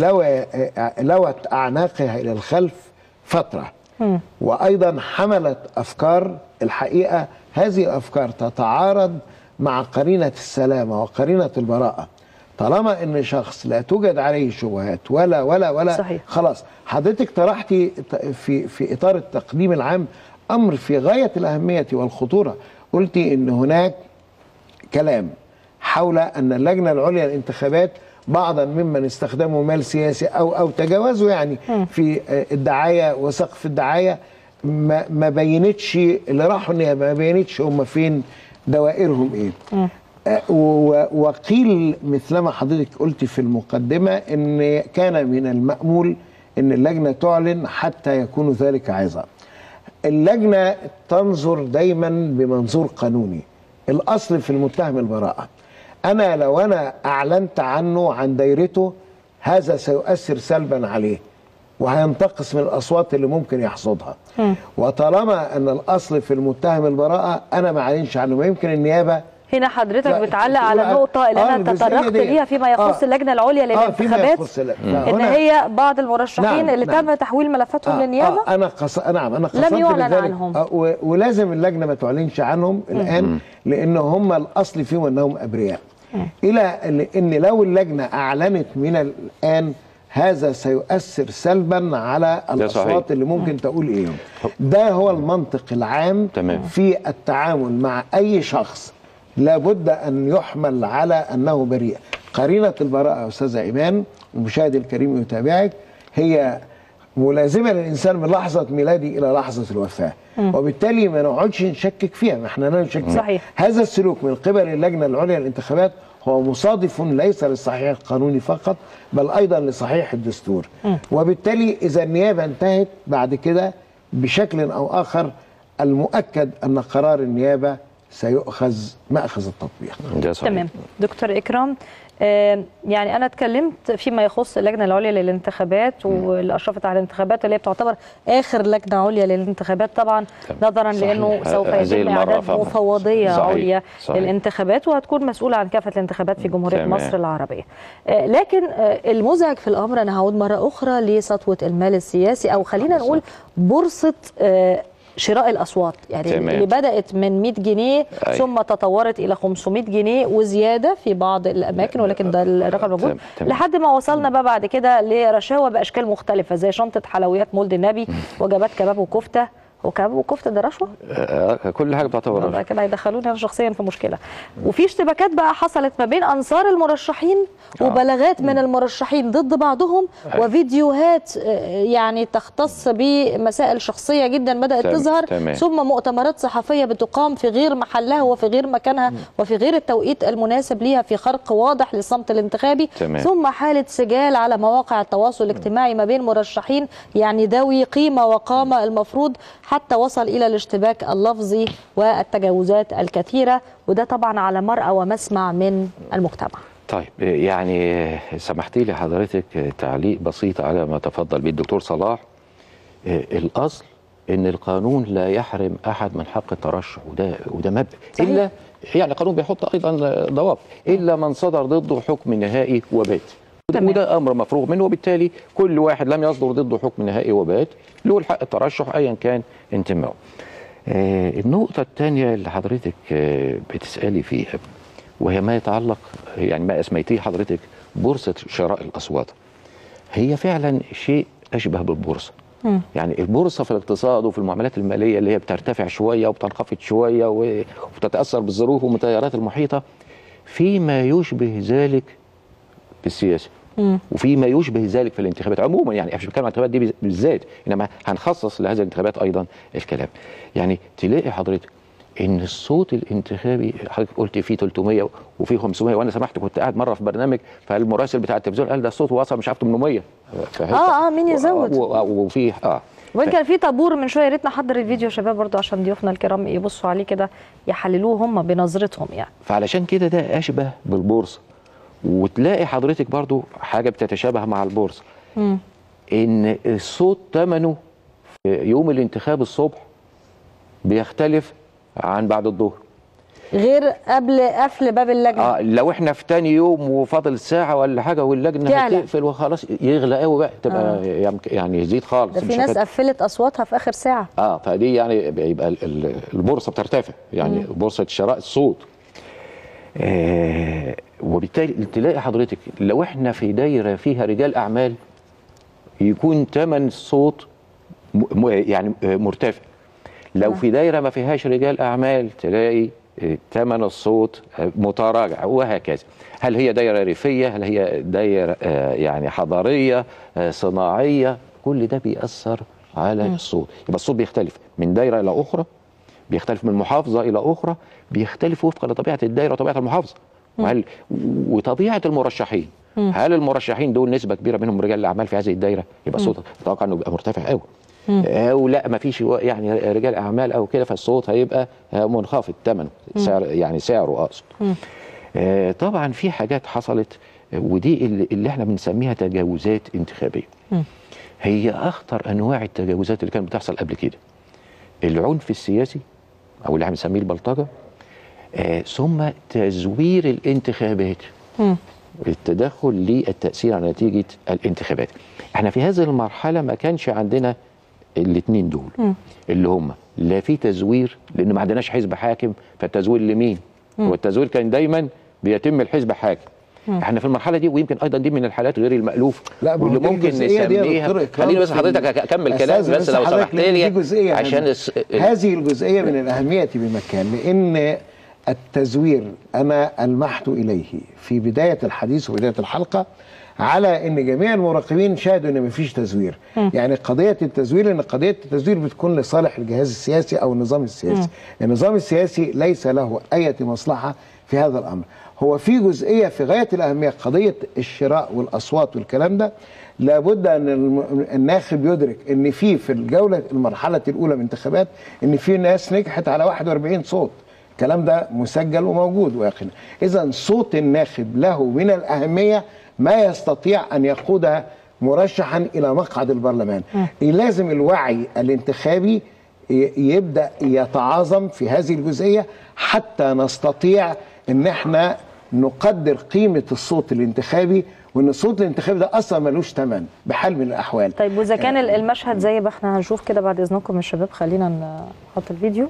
لوت اعناقها الى الخلف فتره، م. وايضا حملت افكار الحقيقه هذه الافكار تتعارض مع قرينة السلامة وقرينة البراءة. طالما ان شخص لا توجد عليه شبهات ولا ولا ولا صحيح. خلاص. حضرتك طرحتي في في اطار التقديم العام امر في غاية الاهمية والخطورة. قلتي ان هناك كلام حول ان اللجنة العليا للانتخابات بعضا ممن استخدموا مال سياسي او او تجاوزوا يعني في الدعاية وسقف الدعاية، ما ما بينتش اللي راحوا النيابة، ما بينتش هم فين دوائرهم ايه. وقيل مثلما حضرتك قلت في المقدمة ان كان من المأمول ان اللجنة تعلن حتى يكون ذلك عظة. اللجنة تنظر دايما بمنظور قانوني، الاصل في المتهم البراءة. انا لو انا اعلنت عنه عن دايرته هذا سيؤثر سلبا عليه وهينتقص من الاصوات اللي ممكن يحصدها. م. وطالما ان الاصل في المتهم البراءة انا ما اعلنش عنه، ما يمكن النيابة. هنا حضرتك بتعلق على النقطة اللي آه أنا تطرقت ليها فيما يخص آه اللجنة العليا للانتخابات، آه إن هي بعض المرشحين نعم اللي نعم تم تحويل ملفاتهم آه للنيابة آه أنا قص... نعم أنا قصدت لم يعلن عنهم آه ولازم اللجنة ما تعلنش عنهم م. الآن، لأن هم الأصل فيهم أنهم أبرياء. م. إلى أن لو اللجنة أعلنت من الآن هذا سيؤثر سلبا على الأصوات اللي ممكن م. تقول إيه. ده هو المنطق العام تمام في التعامل مع أي شخص لابد أن يحمل على أنه بريء. قرينة البراءة يا أستاذ إيمان ومشاهدي الكريم يتابعك هي ملازمة للإنسان من لحظة ميلاده إلى لحظة الوفاة، م. وبالتالي ما نقعدش نشكك فيها، ما احنا لا نشكك صحيح. هذا السلوك من قبل اللجنة العليا للانتخابات هو مصادف ليس للصحيح القانوني فقط بل أيضا لصحيح الدستور. م. وبالتالي إذا النيابة انتهت بعد كده بشكل أو آخر المؤكد أن قرار النيابة سيؤخذ مأخذ التطبيق. تمام. دكتور إكرام، آه يعني أنا اتكلمت فيما يخص اللجنة العليا للانتخابات واللي أشرفت على الانتخابات اللي هي بتعتبر آخر لجنة عليا للانتخابات طبعا نظرا لأنه سوف يتم إعداد مفوضية صحيح. عليا صحيح. للانتخابات وهتكون مسؤولة عن كافة الانتخابات في جمهورية تمام. مصر العربية. آه لكن آه المزعج في الأمر أنا هعود مرة أخرى لسطوة المال السياسي أو خلينا نقول بورصة آه شراء شراء يعني تمام. اللي بدأت من مئة جنيه أي. ثم تطورت إلى خمسمئة جنيه وزيادة في بعض الأماكن، ولكن ده الرقم موجود لحد ما وصلنا بقى بعد كده لرشاوى بأشكال مختلفة زي شنطة حلويات مولد النبي، وجبات كباب وكفتة. وكباب وكفته ده رشوه؟ آه كل حاجه بتعتبر رشوه. كده هيدخلوني انا شخصيا في مشكله. وفي اشتباكات بقى حصلت ما بين انصار المرشحين آه. وبلاغات من المرشحين ضد بعضهم آه. وفيديوهات يعني تختص بمسائل شخصيه جدا بدات تم. تظهر تمام. ثم مؤتمرات صحفيه بتقام في غير محلها وفي غير مكانها م. وفي غير التوقيت المناسب ليها في خرق واضح للصمت الانتخابي تمام. ثم حاله سجال على مواقع التواصل الاجتماعي ما بين مرشحين يعني ذوي قيمه وقامه المفروض، حتى وصل إلى الاشتباك اللفظي والتجاوزات الكثيرة، وده طبعا على مرأى ومسمع من المجتمع. طيب يعني سمحتي لي حضرتك تعليق بسيط على ما تفضل به الدكتور صلاح. الأصل إن القانون لا يحرم أحد من حق الترشح، وده وده مبدأ، إلا يعني القانون بيحط أيضا ضوابط، إلا من صدر ضده حكم نهائي وبات، وده امر مفروغ منه، وبالتالي كل واحد لم يصدر ضده حكم نهائي وبات له الحق الترشح ايا كان انتمائه. آه النقطه الثانيه اللي حضرتك آه بتسالي فيها وهي ما يتعلق يعني ما اسميتيه حضرتك بورصه شراء الاصوات، هي فعلا شيء اشبه بالبورصه. م. يعني البورصه في الاقتصاد وفي المعاملات الماليه اللي هي بترتفع شويه وبتنخفض شويه وبتتاثر بالظروف والمتغيرات المحيطه، فيما يشبه ذلك في السياسه مم. وفيما يشبه ذلك في الانتخابات عموما، يعني مش بتكلم عن الانتخابات دي بالذات، انما هنخصص لهذه الانتخابات ايضا الكلام. يعني تلاقي حضرتك ان الصوت الانتخابي حضرتك قلت فيه ثلاثمئة وفيه خمسمئة، وانا سمحت كنت قاعد مره في برنامج فالمراسل بتاع التلفزيون قال ده الصوت وصل مش عارف ثمانمئة. اه اه مين يزود؟ وفيه اه وان كان في طابور من شويه، يا ريت نحضر الفيديو يا شباب برضه عشان ضيوفنا الكرام يبصوا عليه كده يحللوه هم بنظرتهم يعني. فعلشان كده ده اشبه بالبورصه. وتلاقي حضرتك برضو حاجة بتتشابه مع البورصة، م. ان الصوت ثمنه في يوم الانتخاب الصبح بيختلف عن بعد الظهر، غير قبل قفل باب اللجنة. اه لو احنا في تاني يوم وفاضل ساعة ولا حاجة واللجنة هتقفل وخلاص يغلى قوي بقى، تبقى آه. يعني يزيد خالص. ده في ناس قفلت اصواتها في اخر ساعة. اه فدي يعني يبقى البورصة بترتفع، يعني م. بورصة شراء الصوت. آه وبالتالي تلاقي حضرتك لو احنا في دايره فيها رجال اعمال يكون ثمن الصوت م يعني مرتفع. لو في دايره ما فيهاش رجال اعمال تلاقي ثمن الصوت متراجع، وهكذا. هل هي دايره ريفيه؟ هل هي دايره آه يعني حضاريه آه صناعيه؟ كل ده بيأثر على م. الصوت. يبقى الصوت بيختلف من دايره الى اخرى، بيختلف من محافظه الى اخرى، بيختلف وفقا لطبيعه الدايره وطبيعه المحافظه. وهل وطبيعه المرشحين. م. هل المرشحين دول نسبه كبيره منهم رجال الاعمال في هذه الدايره؟ يبقى الصوت اتوقع انه بيبقى مرتفع قوي. او لا ما فيش يعني رجال اعمال او كده، فالصوت هيبقى منخفض ثمنه، سعر يعني سعره اقصد. آه طبعا في حاجات حصلت ودي اللي, اللي احنا بنسميها تجاوزات انتخابيه. م. هي اخطر انواع التجاوزات اللي كانت بتحصل قبل كده. العنف السياسي او اللي احنا بنسميه البلطجه، آه ثم تزوير الانتخابات. م. التدخل للتاثير على نتيجه الانتخابات. احنا في هذه المرحله ما كانش عندنا الاثنين دول. م. اللي هم لا في تزوير لان ما عندناش حزب حاكم، فالتزوير لمين؟ والتزوير كان دايما بيتم الحزب حاكم. م. احنا في المرحله دي، ويمكن ايضا دي من الحالات غير المألوف واللي ممكن نسميها. خليني بس حضرتك اكمل كلامي بس لو سمحت لي عشان الس... هذه الجزئيه من الاهميه بمكان، لان التزوير انا ألمحت اليه في بدايه الحديث وبدايه الحلقه على ان جميع المراقبين شاهدوا ان مفيش تزوير. م. يعني قضيه التزوير، ان قضيه التزوير بتكون لصالح الجهاز السياسي او النظام السياسي. م. النظام السياسي ليس له اي مصلحه في هذا الامر. هو في جزئيه في غايه الاهميه، قضيه الشراء والاصوات والكلام ده، لابد ان الناخب يدرك ان في في الجوله المرحله الاولى من الانتخابات ان في ناس نجحت على واحد وأربعين صوت. الكلام ده مسجل وموجود ويقين. اذا صوت الناخب له من الاهميه ما يستطيع أن يقود مرشحا إلى مقعد البرلمان. م. لازم الوعي الانتخابي يبدأ يتعاظم في هذه الجزئية حتى نستطيع أن احنا نقدر قيمة الصوت الانتخابي، وأن الصوت الانتخابي ده أصلا ملوش ثمن بحال من الأحوال. طيب وإذا كان آه المشهد زي ما احنا هنشوف كده بعد إذنكم الشباب، خلينا نحط الفيديو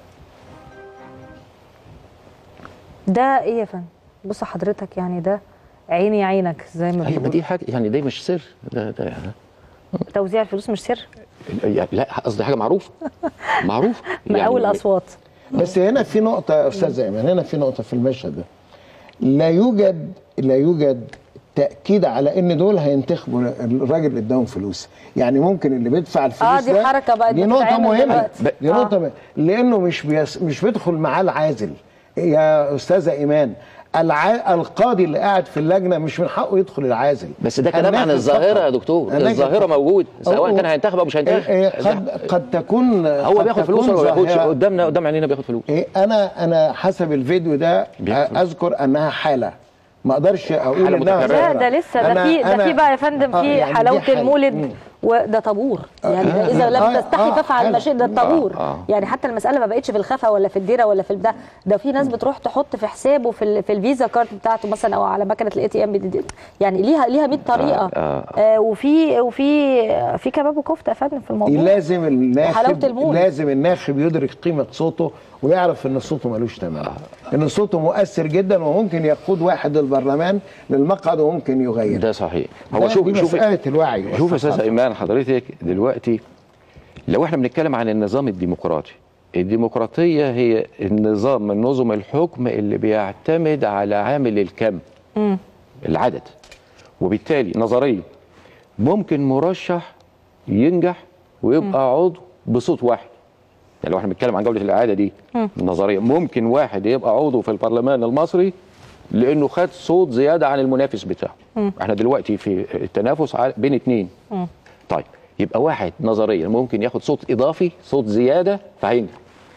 ده. إيه يا فندم؟ بص حضرتك، يعني ده عيني عينك زي ما بيقولوا. دي حاجه يعني دي مش سر، ده ده يعني توزيع الفلوس مش سر؟ لا قصدي حاجه معروفه معروفه من يعني اول اصوات. بس هنا في نقطه يا استاذ ايمن، هنا في نقطه في المشهد ده، لا يوجد لا يوجد تاكيد على ان دول هينتخبوا الراجل اللي اداهم فلوس. يعني ممكن اللي بيدفع الفلوس اه دي حركه بقى، دي نقطه مهمه، دي نقطه آه. لانه مش بيس مش بيدخل معاه العازل يا استاذه ايمان. الع... القاضي اللي قاعد في اللجنه مش من حقه يدخل العازل. بس ده كلام عن الظاهره يا دكتور، الظاهره موجود سواء كان هينتخب او مش هينتخب. إيه قد قد تكون هو قد بياخد فلوس ولا ما بياخدش؟ قدامنا قدام عينينا بياخد فلوس. إيه انا انا حسب الفيديو ده اذكر انها حاله، ما اقدرش اقول انها لا ده لسه ده في ده في بقى يا فندم في آه يعني حلاوه المولد مم. وده طابور. يعني ده اذا لم آه تستحي آه تفعل ما شئت، ده الطابور. آه آه يعني حتى المساله ما بقتش في الخفا ولا في الديره ولا في البتاع ده، في ناس بتروح تحط في حسابه في في الفيزا كارت بتاعته مثلا او على مكنه الاي تي ام، يعني ليها ليها مية طريقه. آه آه آه وفي وفي في كباب وكفته يا فندم في الموضوع. لازم الناخب لازم الناخب يدرك قيمه صوته ويعرف ان صوته ملوش ثمن، ان صوته مؤثر جدا وممكن يقود واحد البرلمان للمقعد وممكن يغير. ده صحيح. هو شوف شوف الوعي. شوف يا استاذ ايمان حضرتك دلوقتي لو احنا بنتكلم عن النظام الديمقراطي، الديمقراطيه هي النظام من نظم الحكم اللي بيعتمد على عامل الكم، م. العدد. وبالتالي نظريا ممكن مرشح ينجح ويبقى م. عضو بصوت واحد. يعني لو احنا بنتكلم عن جوله الاعاده دي نظريا ممكن واحد يبقى عضو في البرلمان المصري لانه خد صوت زياده عن المنافس بتاعه. م. احنا دلوقتي في التنافس بين اثنين. طيب يبقى واحد نظريا ممكن ياخد صوت اضافي، صوت زياده فهينجح.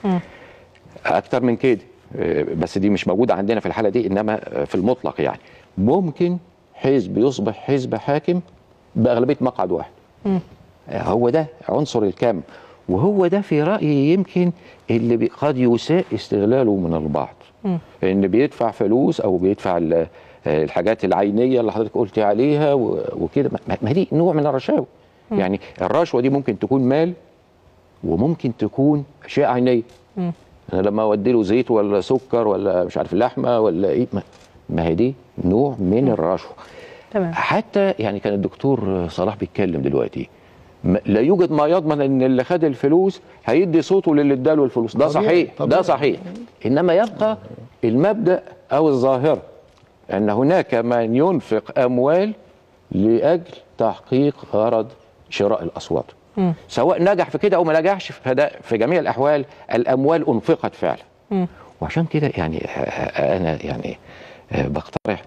اكتر من كده بس دي مش موجوده عندنا في الحاله دي، انما في المطلق يعني ممكن حزب يصبح حزب حاكم باغلبيه مقعد واحد. م. هو ده عنصر الكم، وهو ده في رايي يمكن اللي قد يساء استغلاله من البعض. م. ان بيدفع فلوس او بيدفع الحاجات العينيه اللي حضرتك قلتي عليها وكده، ما دي نوع من الرشاوى. م. يعني الرشوه دي ممكن تكون مال وممكن تكون اشياء عينيه. م. انا لما اودي له زيت ولا سكر ولا مش عارف لحمه ولا ايه، ما هي دي نوع من الرشوه. تمام. حتى يعني كان الدكتور صلاح بيتكلم دلوقتي، لا يوجد ما يضمن ان اللي خد الفلوس هيدي صوته للي اداله الفلوس، ده طبيعي. صحيح طبيعي. ده صحيح، انما يبقى المبدا او الظاهره ان هناك من ينفق اموال لاجل تحقيق غرض شراء الاصوات. م. سواء نجح في كده او ما نجحش، فده في جميع الاحوال الاموال انفقت فعلا. م. وعشان كده يعني انا يعني بقترح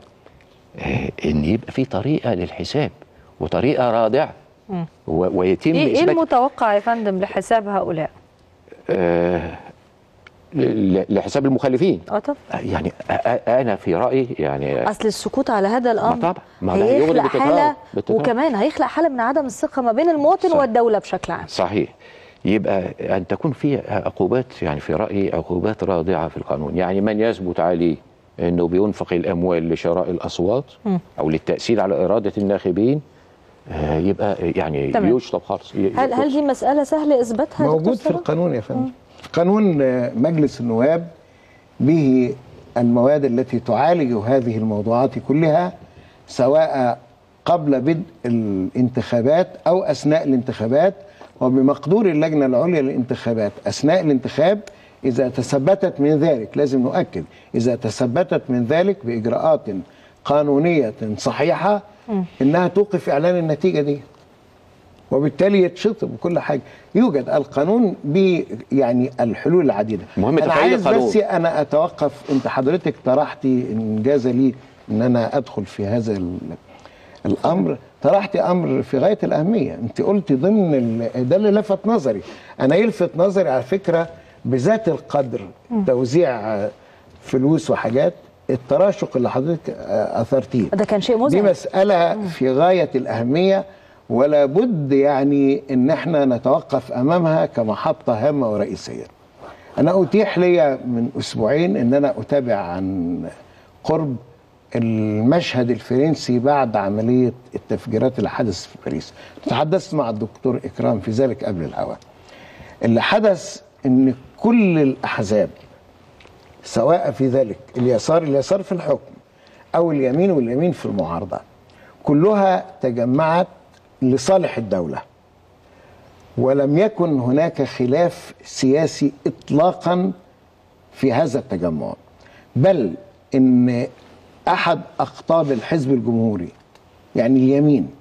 ان يبقى في طريقه للحساب وطريقه رادعه ويتم ايه ايه المتوقع يا فندم لحساب هؤلاء؟ آه لحساب المخالفين. اه طبعا. يعني انا في رايي يعني اصل السكوت على هذا الامر ما طبعا ما هيخلق حاله، وكمان هيخلق حاله من عدم الثقه ما بين المواطن صح. والدوله بشكل عام. صحيح. يبقى ان تكون في عقوبات، يعني في رايي عقوبات رادعه في القانون، يعني من يثبت عليه انه بينفق الاموال لشراء الاصوات م. او للتاثير على اراده الناخبين يبقى يعني تمام. يشطب خالص. هل هل دي مساله سهل اثباتها؟ موجود في القانون يا فندم. قانون مجلس النواب به المواد التي تعالج هذه الموضوعات كلها، سواء قبل بدء الانتخابات او اثناء الانتخابات، وبمقدور اللجنه العليا للانتخابات اثناء الانتخاب اذا تثبتت من ذلك، لازم نؤكد اذا تثبتت من ذلك باجراءات قانونيه صحيحه م. انها توقف اعلان النتيجه دي، وبالتالي يتشطب وكل حاجه. يوجد القانون ب يعني الحلول العديده. مهم انا عايز بس انا اتوقف، انت حضرتك طرحتي ان جاز لي ان انا ادخل في هذا الامر، طرحتي امر في غايه الاهميه. انت قلتي ضمن ده اللي لفت نظري، انا يلفت نظري على فكره بذات القدر م. توزيع فلوس وحاجات، التراشق اللي حضرتك اثرتيه ده كان شيء مزعج. دي مساله م. في غايه الاهميه، ولا بد يعني ان احنا نتوقف امامها كمحطه هامه ورئيسيه. انا اتيح لي من اسبوعين ان انا اتابع عن قرب المشهد الفرنسي بعد عمليه التفجيرات اللي حدثت في باريس. تحدثت مع الدكتور اكرام في ذلك قبل الهواء. اللي حدث ان كل الاحزاب سواء في ذلك اليسار اليسار في الحكم او اليمين واليمين في المعارضه، كلها تجمعت لصالح الدولة، ولم يكن هناك خلاف سياسي إطلاقا في هذا التجمع، بل إن أحد أقطاب الحزب الجمهوري يعني اليمين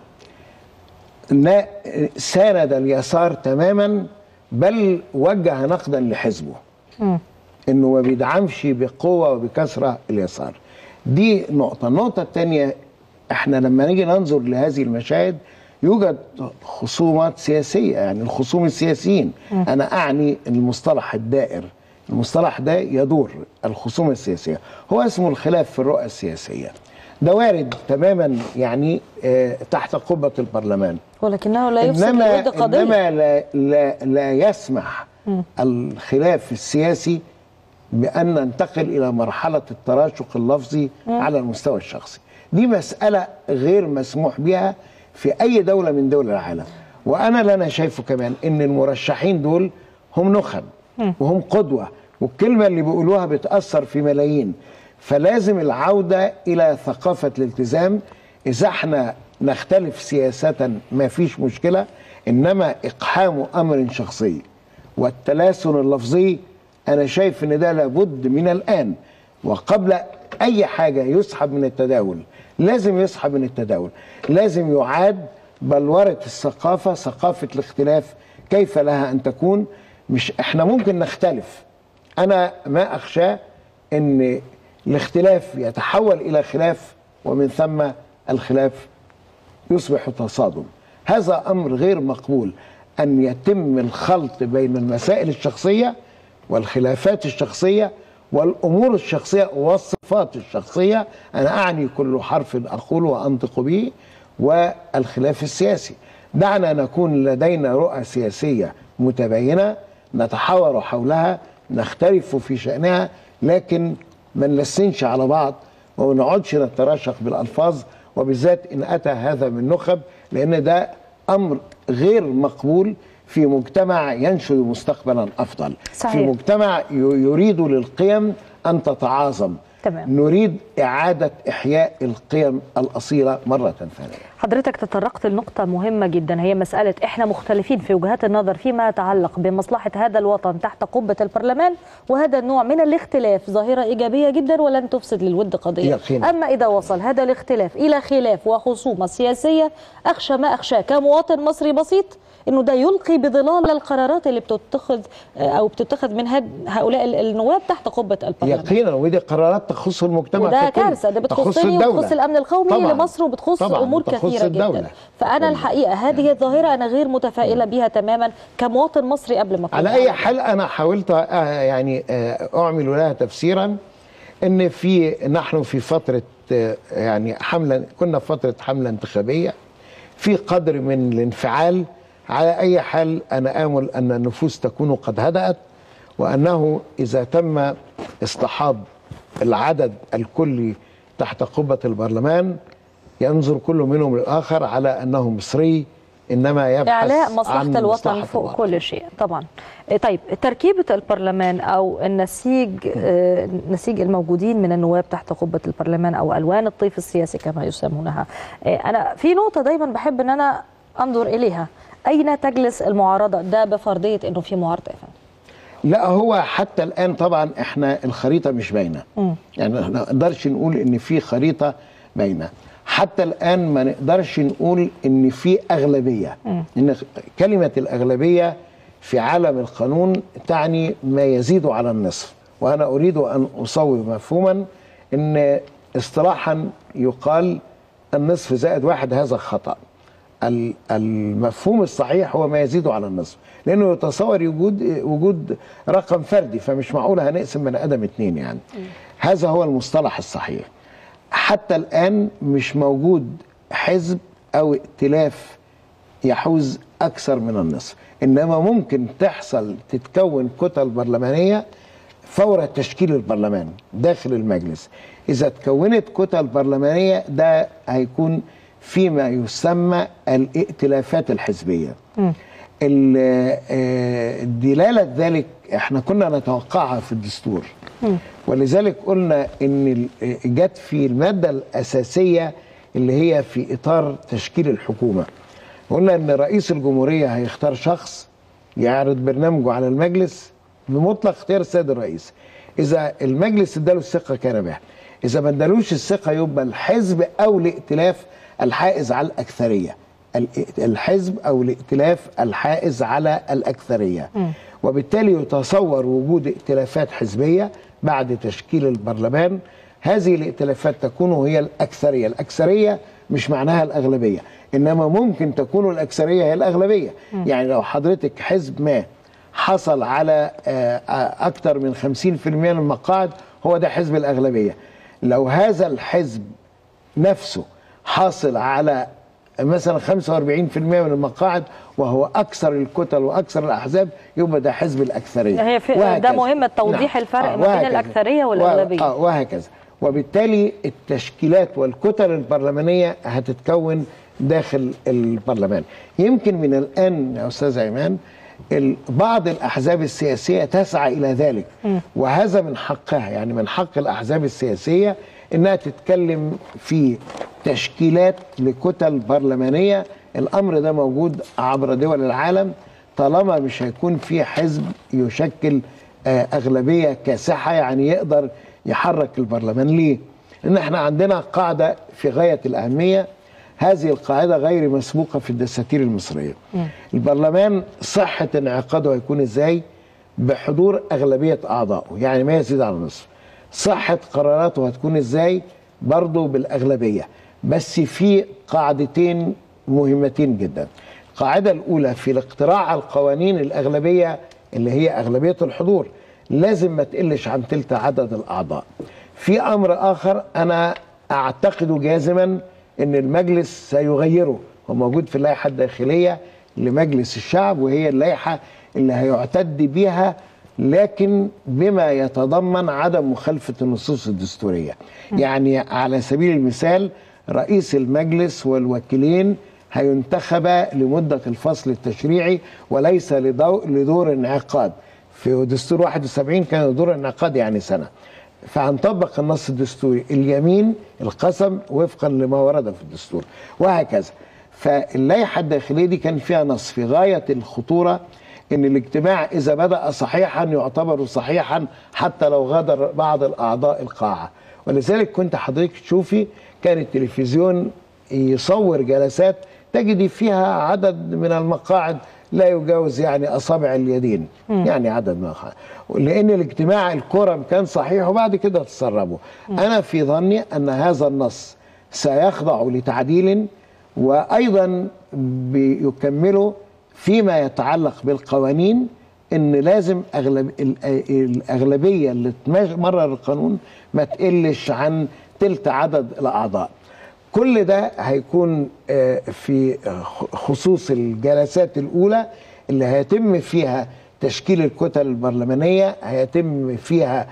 ساند اليسار تماما، بل وجه نقدا لحزبه م. إنه ما بيدعمش بقوة وبكثرة اليسار. دي نقطة. النقطة الثانية، احنا لما نيجي ننظر لهذه المشاهد يوجد خصومات سياسية، يعني الخصوم السياسيين، م. أنا أعني المصطلح الدائر، المصطلح ده يدور الخصوم السياسية، هو اسمه الخلاف في الرؤى السياسية. ده وارد تماما يعني اه تحت قبة البرلمان، ولكنه لا يفسد لود قضية. إنما لا, لا, لا يسمح م. الخلاف السياسي بأن ننتقل إلى مرحلة التراشق اللفظي م. على المستوى الشخصي. دي مسألة غير مسموح بها في أي دولة من دول العالم. وأنا اللي أنا شايفه كمان إن المرشحين دول هم نخب وهم قدوة، والكلمة اللي بيقولوها بتأثر في ملايين، فلازم العودة إلى ثقافة الالتزام. إذا احنا نختلف سياسة ما فيش مشكلة، إنما إقحام أمر شخصي والتلاسن اللفظي أنا شايف إن ده لابد من الآن وقبل أي حاجة يسحب من التداول، لازم يسحب من التداول، لازم يعاد بلورة الثقافة، ثقافة الاختلاف كيف لها أن تكون. مش احنا ممكن نختلف، أنا ما أخشى أن الاختلاف يتحول إلى خلاف، ومن ثم الخلاف يصبح تصادم. هذا أمر غير مقبول، أن يتم الخلط بين المسائل الشخصية والخلافات الشخصية والأمور الشخصية والصفات الشخصية، أنا أعني كل حرف أقول وأنطق به، والخلاف السياسي. دعنا نكون لدينا رؤى سياسية متباينة نتحاور حولها، نختلف في شأنها، لكن ما نلسنش على بعض وما نقعدش نتراشق بالألفاظ، وبالذات إن أتى هذا من نخب، لأن ده أمر غير مقبول في مجتمع ينشد مستقبلا أفضل. صحيح. في مجتمع يريد للقيم أن تتعاظم. تمام. نريد إعادة إحياء القيم الأصيلة مرة ثانية. حضرتك تطرقت لنقطة مهمة جدا، هي مسألة إحنا مختلفين في وجهات النظر فيما يتعلق بمصلحة هذا الوطن تحت قبة البرلمان، وهذا النوع من الاختلاف ظاهرة إيجابية جدا ولن تفسد للود قضية. يقينا. أما إذا وصل هذا الاختلاف إلى خلاف وخصومة سياسية، أخشى ما أخشى كمواطن مصري بسيط انه ده يلقي بظلال القرارات اللي بتتخذ او بتتخذ من هؤلاء النواب تحت قبه البرلمان. يقينا، ودي قرارات تخص المجتمع وده كارثه، ده بتخصني وبتخص الامن القومي طبعًا. لمصر وبتخص طبعًا. امور بتخص كثيره الدولة. جدا. فانا طبعًا. الحقيقه هذه الظاهره انا غير متفائله بها تماما كمواطن مصري قبل ما على اي حال انا حاولت يعني اعمل لها تفسيرا ان في نحن في فتره يعني حمله، كنا في فتره حمله انتخابيه، في قدر من الانفعال. على أي حال أنا آمل أن النفوس تكون قد هدأت، وأنه إذا تم اصطحاب العدد الكلي تحت قبة البرلمان ينظر كل منهم للآخر على أنه مصري، إنما يبحث إعلاء مصلحة عن الوطن مصلحة فوق الوطن. كل شيء طبعا. طيب تركيبة البرلمان أو النسيج نسيج الموجودين من النواب تحت قبة البرلمان أو ألوان الطيف السياسي كما يسمونها، أنا في نقطة دايما بحب أن أنا أنظر إليها، أين تجلس المعارضة؟ ده بفرضية أنه في معارضة يا فندم. لا، هو حتى الآن طبعا احنا الخريطة مش باينة، يعني ما نقدرش نقول ان في خريطة باينة. حتى الآن ما نقدرش نقول ان في أغلبية، م. ان كلمة الأغلبية في عالم القانون تعني ما يزيد على النصف، وأنا أريد أن أصوب مفهوما ان اصطلاحا يقال النصف زائد واحد، هذا خطأ. المفهوم الصحيح هو ما يزيد على النصف، لانه يتصور وجود وجود رقم فردي، فمش معقول هنقسم بني ادم اتنين يعني. م. هذا هو المصطلح الصحيح. حتى الان مش موجود حزب او ائتلاف يحوز اكثر من النصف، انما ممكن تحصل تتكون كتل برلمانيه فور تشكيل البرلمان داخل المجلس. اذا تكونت كتل برلمانيه ده هيكون فيما يسمى الائتلافات الحزبية. الدلالة ذلك احنا كنا نتوقعها في الدستور، م. ولذلك قلنا ان جت في المادة الأساسية اللي هي في إطار تشكيل الحكومة. قلنا ان رئيس الجمهورية هيختار شخص يعرض برنامجه على المجلس بمطلق اختيار السيد الرئيس. إذا المجلس اداله الثقة كان به، إذا ما ادالوش الثقة يبقى الحزب أو الائتلاف الحائز على الأكثرية، الحزب أو الائتلاف الحائز على الأكثرية. م. وبالتالي يتصور وجود ائتلافات حزبية بعد تشكيل البرلمان. هذه الائتلافات تكون هي الأكثرية. الأكثرية مش معناها الأغلبية، إنما ممكن تكون الأكثرية هي الأغلبية. م. يعني لو حضرتك حزب ما حصل على أكثر من خمسين بالمئة من المقاعد، هو ده حزب الأغلبية. لو هذا الحزب نفسه حاصل على مثلا خمسة وأربعين بالمئة من المقاعد وهو اكثر الكتل واكثر الاحزاب، يبقى ده حزب الاكثريه. هي في ده مهم توضيح نعم. الفرق آه ما بين الاكثريه والاغلبيه. آه وهكذا. وبالتالي التشكيلات والكتل البرلمانيه هتتكون داخل البرلمان. يمكن من الان يا استاذ ايمان بعض الاحزاب السياسيه تسعى الى ذلك، م. وهذا من حقها، يعني من حق الاحزاب السياسيه انها تتكلم في تشكيلات لكتل برلمانيه. الامر ده موجود عبر دول العالم، طالما مش هيكون في حزب يشكل اغلبيه كاسحه يعني يقدر يحرك البرلمان. ليه؟ لان احنا عندنا قاعده في غايه الاهميه، هذه القاعده غير مسبوقه في الدساتير المصريه. م. البرلمان صحه انعقاده هيكون ازاي؟ بحضور اغلبيه اعضائه، يعني ما يزيد على النصف. صحة قراراته هتكون ازاي؟ برضه بالأغلبية، بس في قاعدتين مهمتين جدا. القاعدة الأولى في الاقتراع على القوانين، الأغلبية اللي هي أغلبية الحضور لازم ما تقلش عن تلت عدد الأعضاء. في أمر آخر أنا أعتقد جازما أن المجلس سيغيره، هو موجود في اللائحة الداخلية لمجلس الشعب، وهي اللائحة اللي هيعتد بها لكن بما يتضمن عدم مخالفة النصوص الدستورية. يعني على سبيل المثال رئيس المجلس والوكيلين هينتخب لمدة الفصل التشريعي وليس لدور انعقاد. في دستور واحد وسبعين كان دور انعقاد يعني سنة. فهنطبق النص الدستوري اليمين القسم وفقا لما ورد في الدستور وهكذا. فاللائحة الداخلية دي كان فيها نص في غاية الخطورة، ان الاجتماع اذا بدأ صحيحا يعتبر صحيحا حتى لو غادر بعض الاعضاء القاعة. ولذلك كنت حضرتك تشوفي كان التلفزيون يصور جلسات تجدي فيها عدد من المقاعد لا يجاوز يعني اصابع اليدين، م. يعني عدد مقاعد، لان الاجتماع الكرم كان صحيح وبعد كده تسربوا. انا في ظني ان هذا النص سيخضع لتعديل، وايضا بيكمله فيما يتعلق بالقوانين، ان لازم أغلب الاغلبيه اللي تمرر القانون ما تقلش عن تلت عدد الاعضاء. كل ده هيكون في خصوص الجلسات الاولى اللي هيتم فيها تشكيل الكتل البرلمانيه، هيتم فيها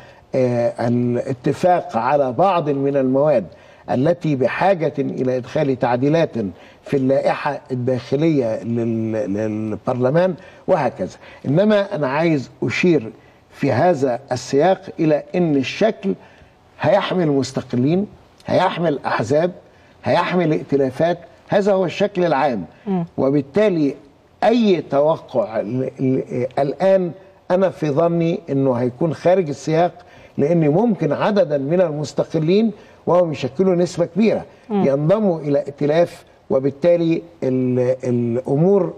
الاتفاق على بعض من المواد التي بحاجة إلى إدخال تعديلات في اللائحة الداخلية للبرلمان وهكذا. إنما أنا عايز أشير في هذا السياق إلى أن الشكل هيحمل مستقلين، هيحمل أحزاب، هيحمل ائتلافات، هذا هو الشكل العام. وبالتالي أي توقع الآن أنا في ظني أنه هيكون خارج السياق، لأن ممكن عددا من المستقلين وهم يشكلوا نسبة كبيرة م. ينضموا إلى ائتلاف، وبالتالي الأمور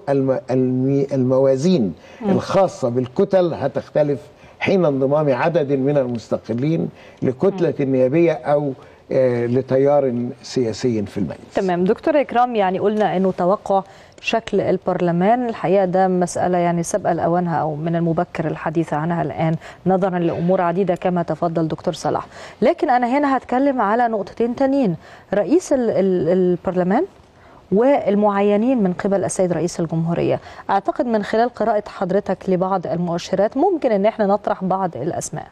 الموازين م. الخاصة بالكتل هتختلف حين انضمام عدد من المستقلين لكتلة م. نيابية أو لتيار سياسي في المجلس. تمام دكتور إكرام، يعني قلنا أنه توقع شكل البرلمان الحقيقة ده مسألة يعني سبق لأوانها أو من المبكر الحديث عنها الآن نظرا لأمور عديدة كما تفضل دكتور صلاح. لكن أنا هنا هتكلم على نقطتين تانيين، رئيس البرلمان والمعينين من قبل السيد رئيس الجمهورية. أعتقد من خلال قراءة حضرتك لبعض المؤشرات ممكن أن احنا نطرح بعض الأسماء.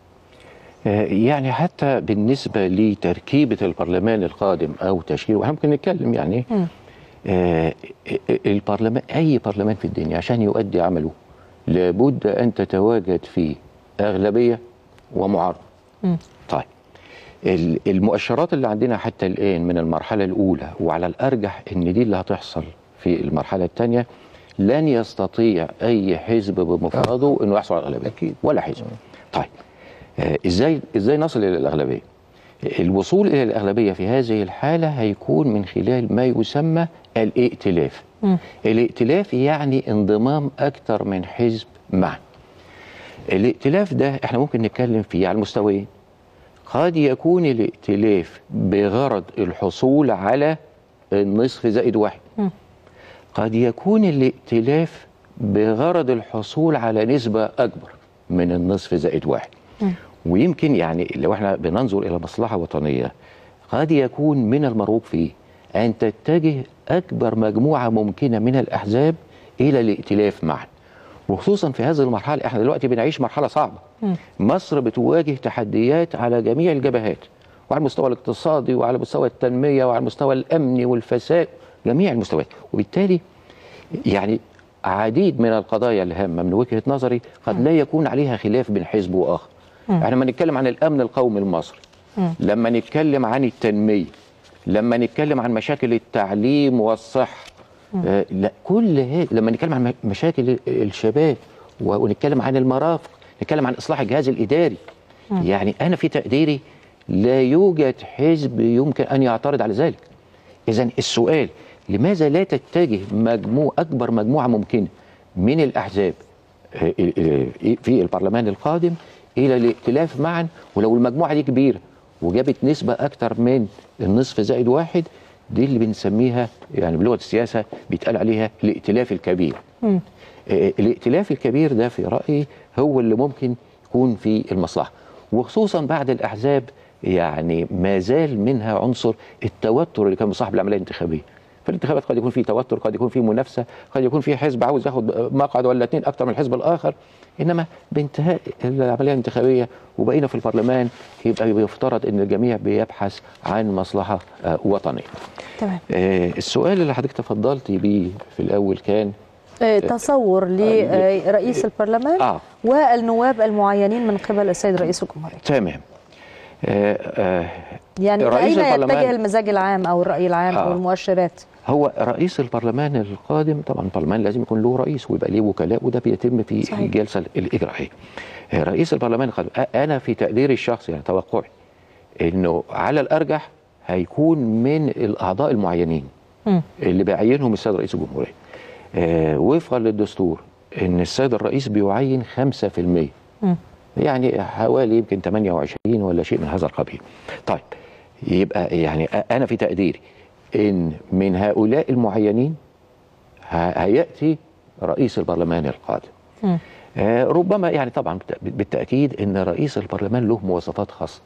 يعني حتى بالنسبة لتركيبة البرلمان القادم أو تشكيله، احنا ممكن نتكلم يعني م. آه البرلمان، أي برلمان في الدنيا عشان يؤدي عمله لابد أن تتواجد فيه أغلبية ومعارضة. طيب المؤشرات اللي عندنا حتى الآن من المرحلة الأولى، وعلى الأرجح أن دي اللي هتحصل في المرحلة الثانية، لن يستطيع أي حزب بمفرده أنه يحصل على الأغلبية أكيد. ولا حزب. طيب آه إزاي إزاي نصل إلى الأغلبية؟ الوصول إلى الأغلبية في هذه الحالة هيكون من خلال ما يسمى الائتلاف. م. الائتلاف يعني انضمام أكثر من حزب معا. الائتلاف ده احنا ممكن نتكلم فيه على المستويين. قد يكون الائتلاف بغرض الحصول على النصف زائد واحد. م. قد يكون الائتلاف بغرض الحصول على نسبة أكبر من النصف زائد واحد. م. ويمكن يعني لو احنا بننظر إلى مصلحة وطنية قد يكون من المرغوب فيه أن تتجه أكبر مجموعة ممكنة من الأحزاب إلى الائتلاف معا، وخصوصا في هذه المرحلة. احنا دلوقتي بنعيش مرحلة صعبة. م. مصر بتواجه تحديات على جميع الجبهات، وعلى المستوى الاقتصادي وعلى مستوى التنمية وعلى المستوى الأمني والفساد، جميع المستويات. وبالتالي يعني عديد من القضايا الهامة من وجهة نظري قد لا يكون عليها خلاف بين حزب وآخر. احنا لما نتكلم عن الأمن القومي المصري، م. لما نتكلم عن التنمية، لما نتكلم عن مشاكل التعليم والصحة، آه لا كل هذا، لما نتكلم عن مشاكل الشباب ونتكلم عن المرافق، نتكلم عن إصلاح الجهاز الإداري، م. يعني أنا في تقديري لا يوجد حزب يمكن أن يعترض على ذلك. إذن السؤال لماذا لا تتجه مجموع أكبر مجموعة ممكنة من الأحزاب في البرلمان القادم إلى الائتلاف معا، ولو المجموعة دي كبيرة وجابت نسبة أكتر من النصف زائد واحد، دي اللي بنسميها يعني بلغة السياسة بيتقال عليها الائتلاف الكبير. م. الائتلاف الكبير ده في رأيي هو اللي ممكن يكون في المصلحة، وخصوصا بعد الأحزاب يعني ما زال منها عنصر التوتر اللي كان مصاحب العملية الانتخابية. في الانتخابات قد يكون في توتر، قد يكون في منافسه، قد يكون في حزب عاوز ياخد مقعد ولا اثنين اكتر من الحزب الاخر، انما بانتهاء العمليه الانتخابيه وبقينا في البرلمان يبقى بيفترض ان الجميع بيبحث عن مصلحه آه وطنيه. تمام. آه السؤال اللي حضرتك تفضلتي بيه في الاول كان آه تصور لرئيس البرلمان آه. والنواب المعينين من قبل السيد رئيس الجمهورية. تمام. آه آه يعني أين يتجه المزاج العام أو الرأي العام آه. أو المؤشرات؟ هو رئيس البرلمان القادم طبعا البرلمان لازم يكون له رئيس ويبقى ليه وكلاء، وده بيتم في صحيح. الجلسة الإجرائية. رئيس البرلمان القادم أنا في تقديري الشخصي يعني توقعي إنه على الأرجح هيكون من الأعضاء المعينين م. اللي بيعينهم السيد رئيس الجمهورية. آه وفقا للدستور إن السيد الرئيس بيعين خمسة في المية يعني حوالي يمكن ثمانية وعشرين ولا شيء من هذا القبيل. طيب يبقى يعني أنا في تقديري إن من هؤلاء المعينين هيأتي رئيس البرلمان القادم. آه ربما يعني طبعا بالتأكيد إن رئيس البرلمان له مواصفات خاصة.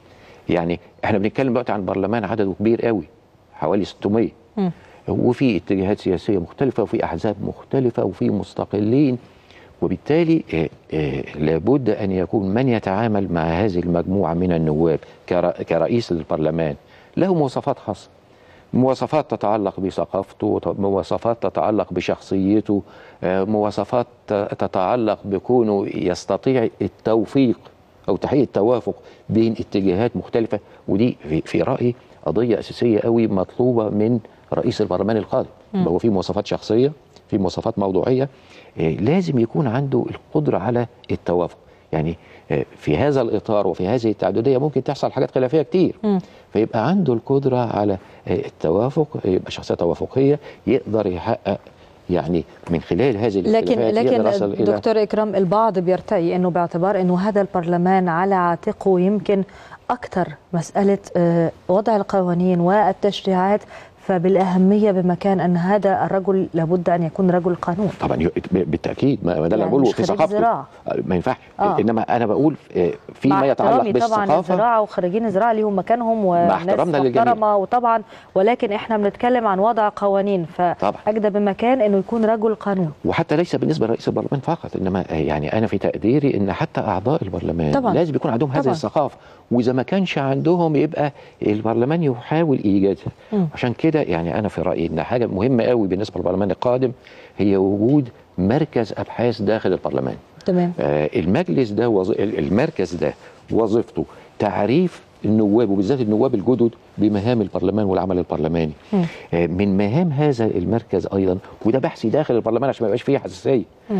يعني احنا بنتكلم دلوقتي عن برلمان عدده كبير قوي حوالي ستمية م. وفي اتجاهات سياسية مختلفة وفي أحزاب مختلفة وفي مستقلين، وبالتالي آه آه لابد أن يكون من يتعامل مع هذه المجموعة من النواب كرئيس البرلمان له مواصفات خاصة، مواصفات تتعلق بثقافته، مواصفات تتعلق بشخصيته، مواصفات تتعلق بكونه يستطيع التوفيق أو تحقيق التوافق بين اتجاهات مختلفة، ودي في رأيي قضية أساسية قوي مطلوبة من رئيس البرلمان القادم. هو في مواصفات شخصية، في مواصفات موضوعية، لازم يكون عنده القدرة على التوافق. يعني في هذا الإطار وفي هذه التعددية ممكن تحصل حاجات خلافية كتير، م. فيبقى عنده القدرة على التوافق، يبقى شخصية توافقية يقدر يحقق يعني من خلال هذه الاختلافات. لكن لكن دكتور إكرام البعض بيرتئي أنه باعتبار أنه هذا البرلمان على عاتقه يمكن أكثر مسألة وضع القوانين والتشريعات، فبالأهمية بمكان أن هذا الرجل لابد أن يكون رجل قانون. طبعا بالتأكيد ما ده اللي يعني بقوله في ثقافته ما ينفعش. آه. إنما أنا بقول فيما يتعلق بالثقافة طبعا الزراعة وخريجين الزراعة ليهم مكانهم وناس محترمة وطبعا، ولكن إحنا بنتكلم عن وضع قوانين، فأجدى بمكان أنه يكون رجل قانون. وحتى ليس بالنسبة لرئيس البرلمان فقط، إنما يعني أنا في تقديري إن حتى أعضاء البرلمان طبعا. لازم يكون عندهم هذه الثقافة، وإذا ما كانش عندهم يبقى البرلمان يحاول إيجادها. عشان كده يعني أنا في رأيي إن حاجة مهمة قوي بالنسبة للبرلمان القادم هي وجود مركز أبحاث داخل البرلمان. تمام. آه المجلس ده وظ... المركز ده وظيفته تعريف النواب وبالذات النواب الجدد بمهام البرلمان والعمل البرلماني. آه من مهام هذا المركز أيضا، وده بحثي داخل البرلمان عشان ما يبقاش فيه حساسية،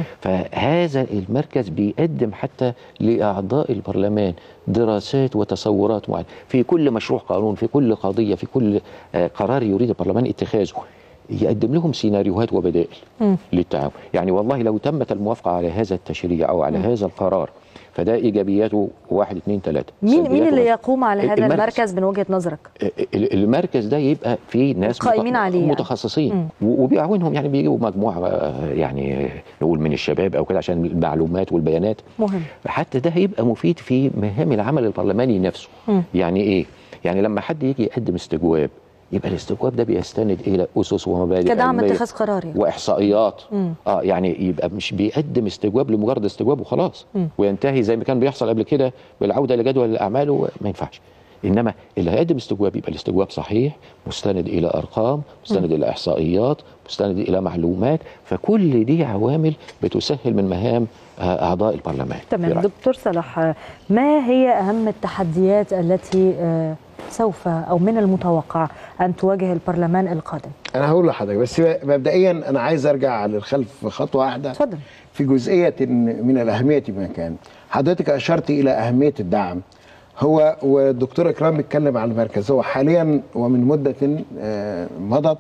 فهذا المركز بيقدم حتى لأعضاء البرلمان دراسات وتصورات معينة في كل مشروع قانون، في كل قضية، في كل آه قرار يريد البرلمان اتخاذه، يقدم لهم سيناريوهات وبدائل م. للتعاون. يعني والله لو تمت الموافقة على هذا التشريع أو على م. هذا القرار فده إيجابياته واحد اثنين ثلاثة. مين مين اللي يقوم على هذا المركز, المركز من وجهة نظرك؟ المركز ده يبقى فيه ناس قائمين عليه متخصصين يعني. وبيعاونهم، يعني بيجيبوا مجموعة يعني نقول من الشباب أو كده عشان المعلومات والبيانات مهم. حتى ده هيبقى مفيد في مهام العمل البرلماني نفسه. م. يعني إيه؟ يعني لما حد يجي يقدم استجواب يبقى الاستجواب ده بيستند الى اسس ومبادئ كدعم اتخاذ قرار يعني. واحصائيات. مم. اه يعني يبقى مش بيقدم استجواب لمجرد استجواب وخلاص مم. وينتهي زي ما كان بيحصل قبل كده بالعوده لجدول الاعمال، ما ينفعش. انما اللي هيقدم استجواب يبقى الاستجواب صحيح، مستند الى ارقام، مستند مم. الى احصائيات، مستند الى معلومات، فكل دي عوامل بتسهل من مهام اعضاء البرلمان. تمام. دكتور صلاح، ما هي اهم التحديات التي آه سوف أو من المتوقع أن تواجه البرلمان القادم؟ أنا هقول لحضرتك بس مبدئيا أنا عايز أرجع للخلف خطوة واحدة. اتفضل. في جزئية من الأهمية بمكان، حضرتك أشرت إلى أهمية الدعم. هو والدكتور إكرام بيتكلم عن المركز، هو حاليا ومن مدة مضت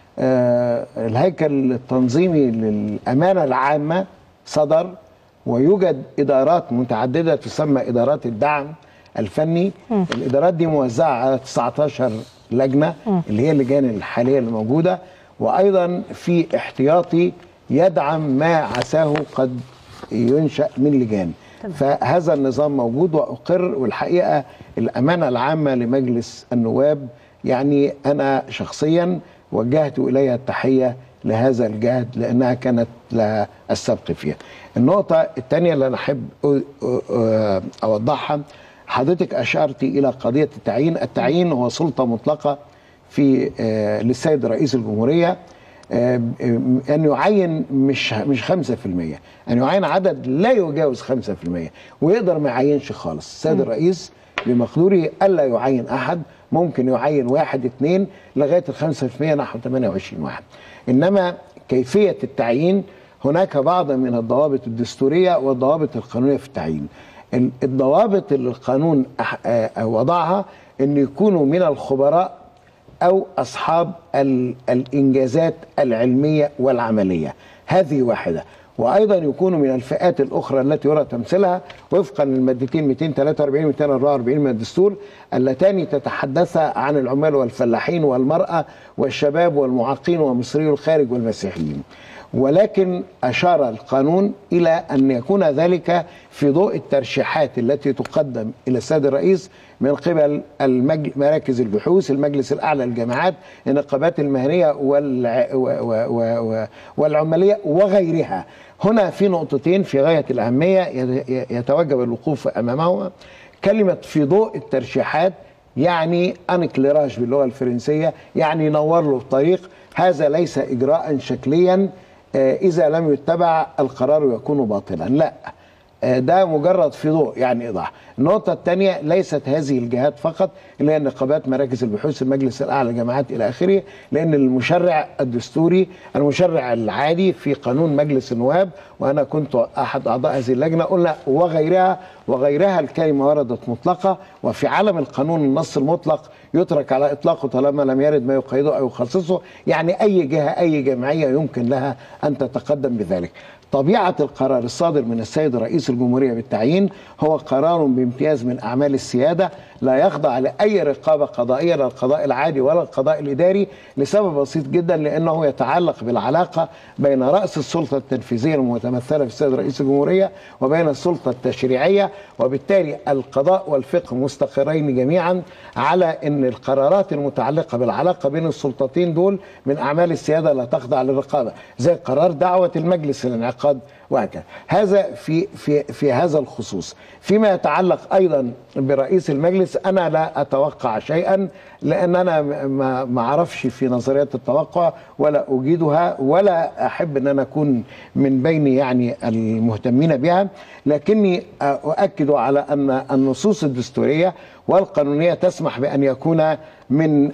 الهيكل التنظيمي للأمانة العامة صدر، ويوجد إدارات متعددة تسمى إدارات الدعم الفني. م. الإدارات دي موزعة على تسعة عشر لجنة م. اللي هي اللجان الحالية الموجودة، وأيضا في احتياطي يدعم ما عساه قد ينشأ من لجان. طبعا. فهذا النظام موجود وأقر، والحقيقة الأمانة العامة لمجلس النواب يعني أنا شخصيا وجهت إليها التحية لهذا الجهد لأنها كانت لها السبق فيها. النقطة الثانية اللي أنا أحب أوضحها، حضرتك أشرتي إلى قضية التعيين. التعيين هو سلطة مطلقة في للسيد رئيس الجمهورية أن يعين مش مش خمسة في المية، أن يعين عدد لا يجاوز خمسة في المية، ويقدر ما يعينش خالص. السيد الرئيس بمقدوره ألا يعين أحد، ممكن يعين واحد اثنين لغاية الخمسة في المية نحو ثمانية وعشرين واحد. إنما كيفية التعيين هناك بعض من الضوابط الدستورية والضوابط القانونية في التعيين. الضوابط اللي القانون وضعها أن يكونوا من الخبراء أو أصحاب الإنجازات العلمية والعملية، هذه واحدة. وأيضا يكونوا من الفئات الأخرى التي يرى تمثيلها وفقا للمادتين مئتين وثلاثة وأربعين ومئتين وأربعة وأربعين من الدستور، اللتان تتحدث عن العمال والفلاحين والمرأة والشباب والمعاقين ومصري الخارج والمسيحيين. ولكن أشار القانون إلى أن يكون ذلك في ضوء الترشيحات التي تقدم إلى السيد الرئيس من قبل مراكز البحوث، المجلس الأعلى للجامعات، النقابات المهنية والعمالية وغيرها. هنا في نقطتين في غاية الأهمية يتوجب الوقوف أمامهما. كلمة في ضوء الترشيحات يعني انكليراج باللغة الفرنسية، يعني نور له الطريق. هذا ليس إجراء شكليا إذا لم يتبع القرار يكون باطلا، لا، ده مجرد في ضوء يعني إيضاح. النقطة الثانية، ليست هذه الجهات فقط اللي هي النقابات، مراكز البحوث، المجلس الأعلى للجامعات إلى آخره، لأن المشرع الدستوري المشرع العادي في قانون مجلس النواب، وأنا كنت أحد أعضاء هذه اللجنة، قلنا وغيرها وغيرها الكلمة وردت مطلقة، وفي عالم القانون النص المطلق يترك على إطلاقه طالما لم يرد ما يقيده أو يخصصه. يعني أي جهة أي جمعية يمكن لها أن تتقدم بذلك. طبيعة القرار الصادر من السيد رئيس الجمهورية بالتعيين هو قرار بامتياز من أعمال السيادة، لا يخضع لأي رقابة قضائية، لا القضاء العادي ولا القضاء الإداري، لسبب بسيط جدا، لأنه يتعلق بالعلاقة بين رأس السلطة التنفيذية المتمثلة في السيد رئيس الجمهورية وبين السلطة التشريعية، وبالتالي القضاء والفقه مستقرين جميعا على أن القرارات المتعلقة بالعلاقة بين السلطتين دول من أعمال السيادة لا تخضع للرقابة، زي قرار دعوة المجلس للانعقاد وهكذا. هذا في في في هذا الخصوص. فيما يتعلق ايضا برئيس المجلس، انا لا اتوقع شيئا، لان انا ما ما اعرفش في نظريات التوقع ولا اجيدها ولا احب ان انا اكون من بين يعني المهتمين بها، لكني اؤكد على ان النصوص الدستوريه والقانونيه تسمح بان يكون من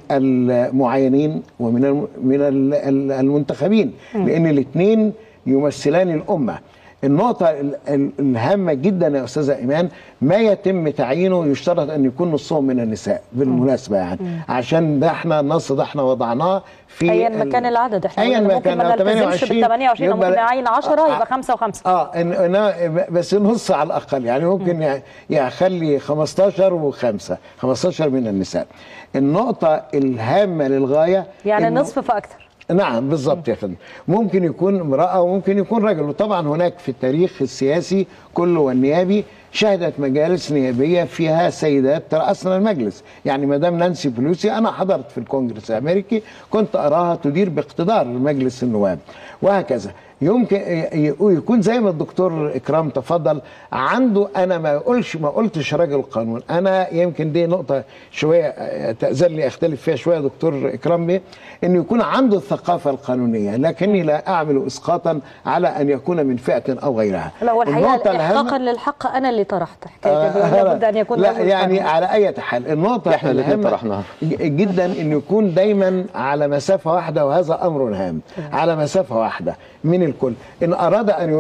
المعينين ومن من المنتخبين، لان الاثنين يمثلان الأمة. النقطة الهامة جدا يا أستاذة إيمان، ما يتم تعيينه يشترط أن يكون نصهم من النساء بالمناسبة، يعني مم. عشان ده احنا النص ده احنا وضعناه في أيا ما كان العدد، احنا أيا ما ممكن ما نلتزمش بال ثمانية وعشرين، ممكن نعين عشرة يبقى خمسة وخمسة. اه إن بس نص على الأقل، يعني ممكن يخلي خمستاشر وخمسة، خمستاشر من النساء. النقطة الهامة للغاية يعني نصف فأكثر. نعم بالضبط يا فندم. ممكن يكون امرأة وممكن يكون رجل، وطبعا هناك في التاريخ السياسي كله والنيابي شهدت مجالس نيابية فيها سيدات ترأسن المجلس. يعني مدام نانسي بلوسي أنا حضرت في الكونجرس الأمريكي كنت أراها تدير باقتدار مجلس النواب، وهكذا. يمكن يكون زي ما الدكتور إكرام تفضل عنده، أنا ما أقولش ما قلتش راجل قانون، أنا يمكن دي نقطة شوية تأذن لي أختلف فيها شوية دكتور إكرام بيه، إنه يكون عنده الثقافة القانونية، لكني لا أعمل إسقاطا على أن يكون من فئة أو غيرها. لا، هو الحقيقة إحقاقا للحق أنا اللي طرحت حكاية آه لابد أن يكون لا يعني على أي حال. النقطة احنا اللي طرحناها جدا إنه يكون دايما على مسافة واحدة، وهذا أمر هام، على مسافة واحدة من الكل. إن أراد أن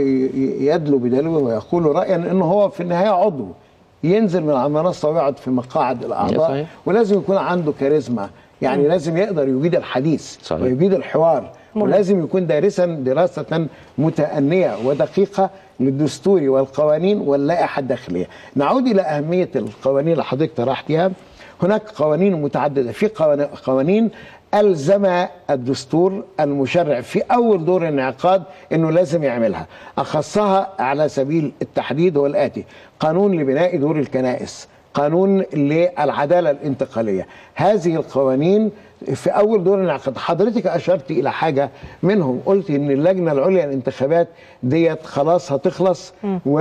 يدلو بدلوه ويقول رأيا، إنه هو في النهاية عضو ينزل من على المنصة ويقعد في مقاعد الأعضاء، ولازم يكون عنده كاريزما، يعني م. لازم يقدر يجيد الحديث صحيح. ويجيد الحوار، م. ولازم يكون دارسا دراسة متأنية ودقيقة للدستور والقوانين واللائحة الداخلية. نعود إلى أهمية القوانين اللي حضرتك طرحتيها. هناك قوانين متعددة، في قوانين ألزم الدستور المشرع في أول دور انعقاد أنه لازم يعملها. أخصها على سبيل التحديد هو الآتي: قانون لبناء دور الكنائس، قانون للعدالة الانتقالية. هذه القوانين في اول دور انعقاد. حضرتك اشرت الى حاجه منهم، قلت ان اللجنه العليا للانتخابات ديت خلاص هتخلص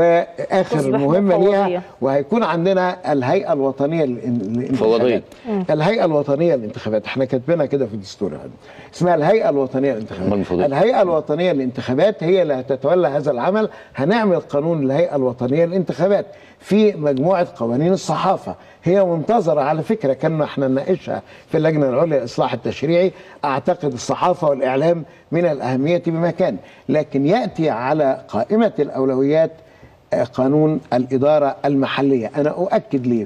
واخر مهمه ليها، وهيكون عندنا الهيئه الوطنيه للانتخابات. الهيئه الوطنيه للانتخابات احنا كاتبينها كده في الدستور، اسمها الهيئه الوطنيه للانتخابات. الهيئه الوطنيه للانتخابات هي اللي هتتولى هذا العمل. هنعمل قانون الهيئه الوطنيه للانتخابات في مجموعه قوانين الصحافه، هي منتظره على فكره، كنا احنا نناقشها في اللجنه العليا للاصلاح التشريعي. اعتقد الصحافه والاعلام من الاهميه بمكان، لكن ياتي على قائمه الاولويات قانون الاداره المحليه. انا اؤكد ليه؟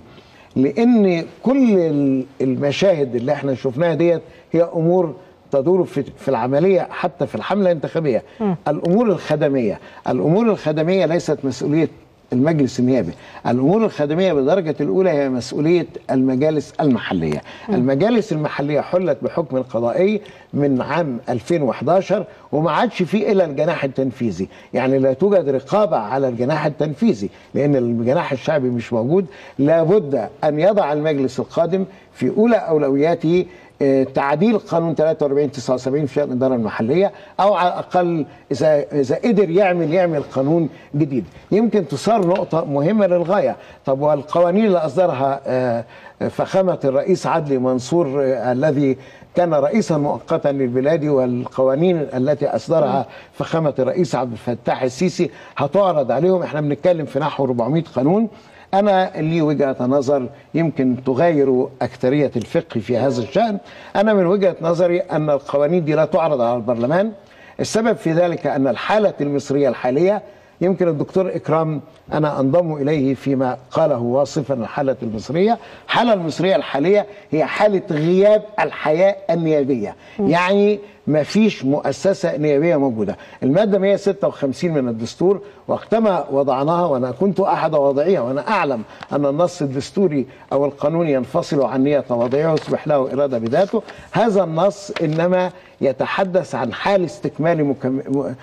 لان كل المشاهد اللي احنا شفناها ديت هي امور تدور في في العمليه، حتى في الحمله الانتخابيه. م. الامور الخدميه، الامور الخدميه ليست مسؤوليه المجلس النيابي، الامور الخدميه بالدرجه الاولى هي مسؤوليه المجالس المحليه. م. المجالس المحليه حلت بحكم القضائي من عام ألفين وأحد عشر وما عادش فيه الا الجناح التنفيذي، يعني لا توجد رقابه على الجناح التنفيذي لان الجناح الشعبي مش موجود. لابد ان يضع المجلس القادم في اولى اولوياته تعديل قانون ثلاثة وأربعين تسعة وسبعين في الإدارة المحلية، أو على الأقل إذا إذا قدر يعمل يعمل قانون جديد. يمكن تصار نقطة مهمة للغاية. طب والقوانين اللي أصدرها فخامة الرئيس عدلي منصور الذي كان رئيسا مؤقتا للبلاد، والقوانين التي أصدرها فخامة الرئيس عبد الفتاح السيسي هتعرض عليهم. احنا بنتكلم في نحو أربعمائة قانون. أنا لي وجهة نظر يمكن تغير أكثرية الفقه في هذا الشأن. أنا من وجهة نظري أن القوانين دي لا تعرض على البرلمان. السبب في ذلك أن الحالة المصرية الحالية، يمكن الدكتور إكرام أنا أنضم إليه فيما قاله واصفا الحالة المصرية. الحالة المصرية الحالية هي حالة غياب الحياة النيابية، يعني ما فيش مؤسسة نيابية موجودة. المادة مئة وستة وخمسين من الدستور وقتما وضعناها، وأنا كنت أحد واضعيها، وأنا أعلم أن النص الدستوري أو القانون ينفصل عن نية واضعيه ويصبح له إرادة بذاته. هذا النص إنما يتحدث عن حال استكمال مكم...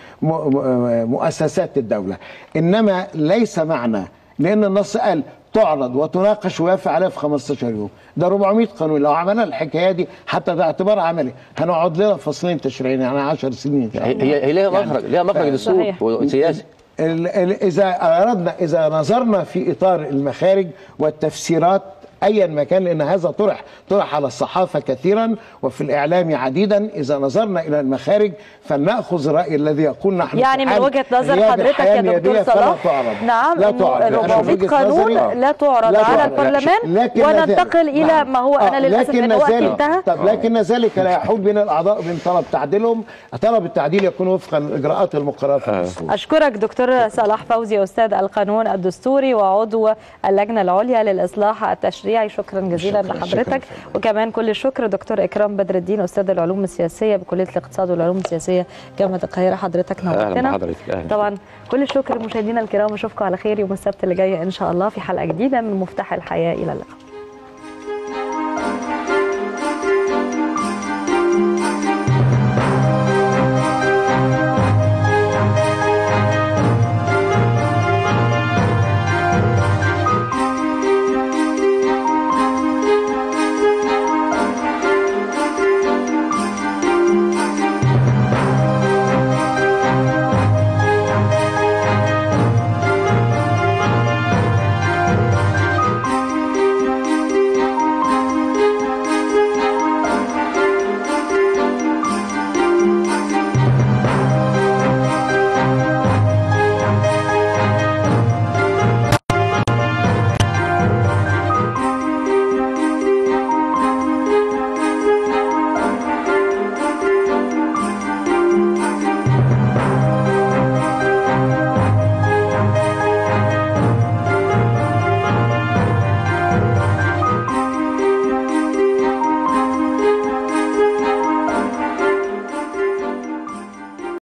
مؤسسات الدولة، إنما ليس معنى لأن النص قال تعرض وتناقش ويوافق عليها في خمستاشر يوم. ده أربعمائة قانون، لو عملنا الحكايه دي حتى باعتبار عملي هنقعد لنا فصلين تشريعيين، يعني عشر سنين ان شاء الله. هي هي ليها مخرج، ليها مخرج دستوري وسياسي. اذا اردنا اذا نظرنا في اطار المخارج والتفسيرات ايا ما كان، لان هذا طرح طرح على الصحافه كثيرا وفي الاعلام عديدا. اذا نظرنا الى المخارج فلناخذ الراي الذي يقول نحن يعني من وجهه نظر حضرتك يا دكتور صلاح، نعم أربعمائة قانون لا تعرض على البرلمان، وننتقل الى ما هو انا للاسف ان وقتي انتهى. طب لكن ذلك لا يحول بين الاعضاء وبين طلب تعديلهم. طلب التعديل يكون وفقا للاجراءات المقرره في الدستور. اشكرك دكتور صلاح فوزي، استاذ القانون الدستوري وعضو اللجنه العليا للاصلاح التشريعي. شكرا جزيلا شكرا لحضرتك. شكرا. وكمان كل الشكر دكتور إكرام بدر الدين، استاذ العلوم السياسيه بكليه الاقتصاد والعلوم السياسيه جامعه القاهره. حضرتك نورتنا. طبعا كل الشكر مشاهدينا الكرام، اشوفكم على خير يوم السبت اللي جاي ان شاء الله في حلقه جديده من مفتاح الحياه. الى اللقاء.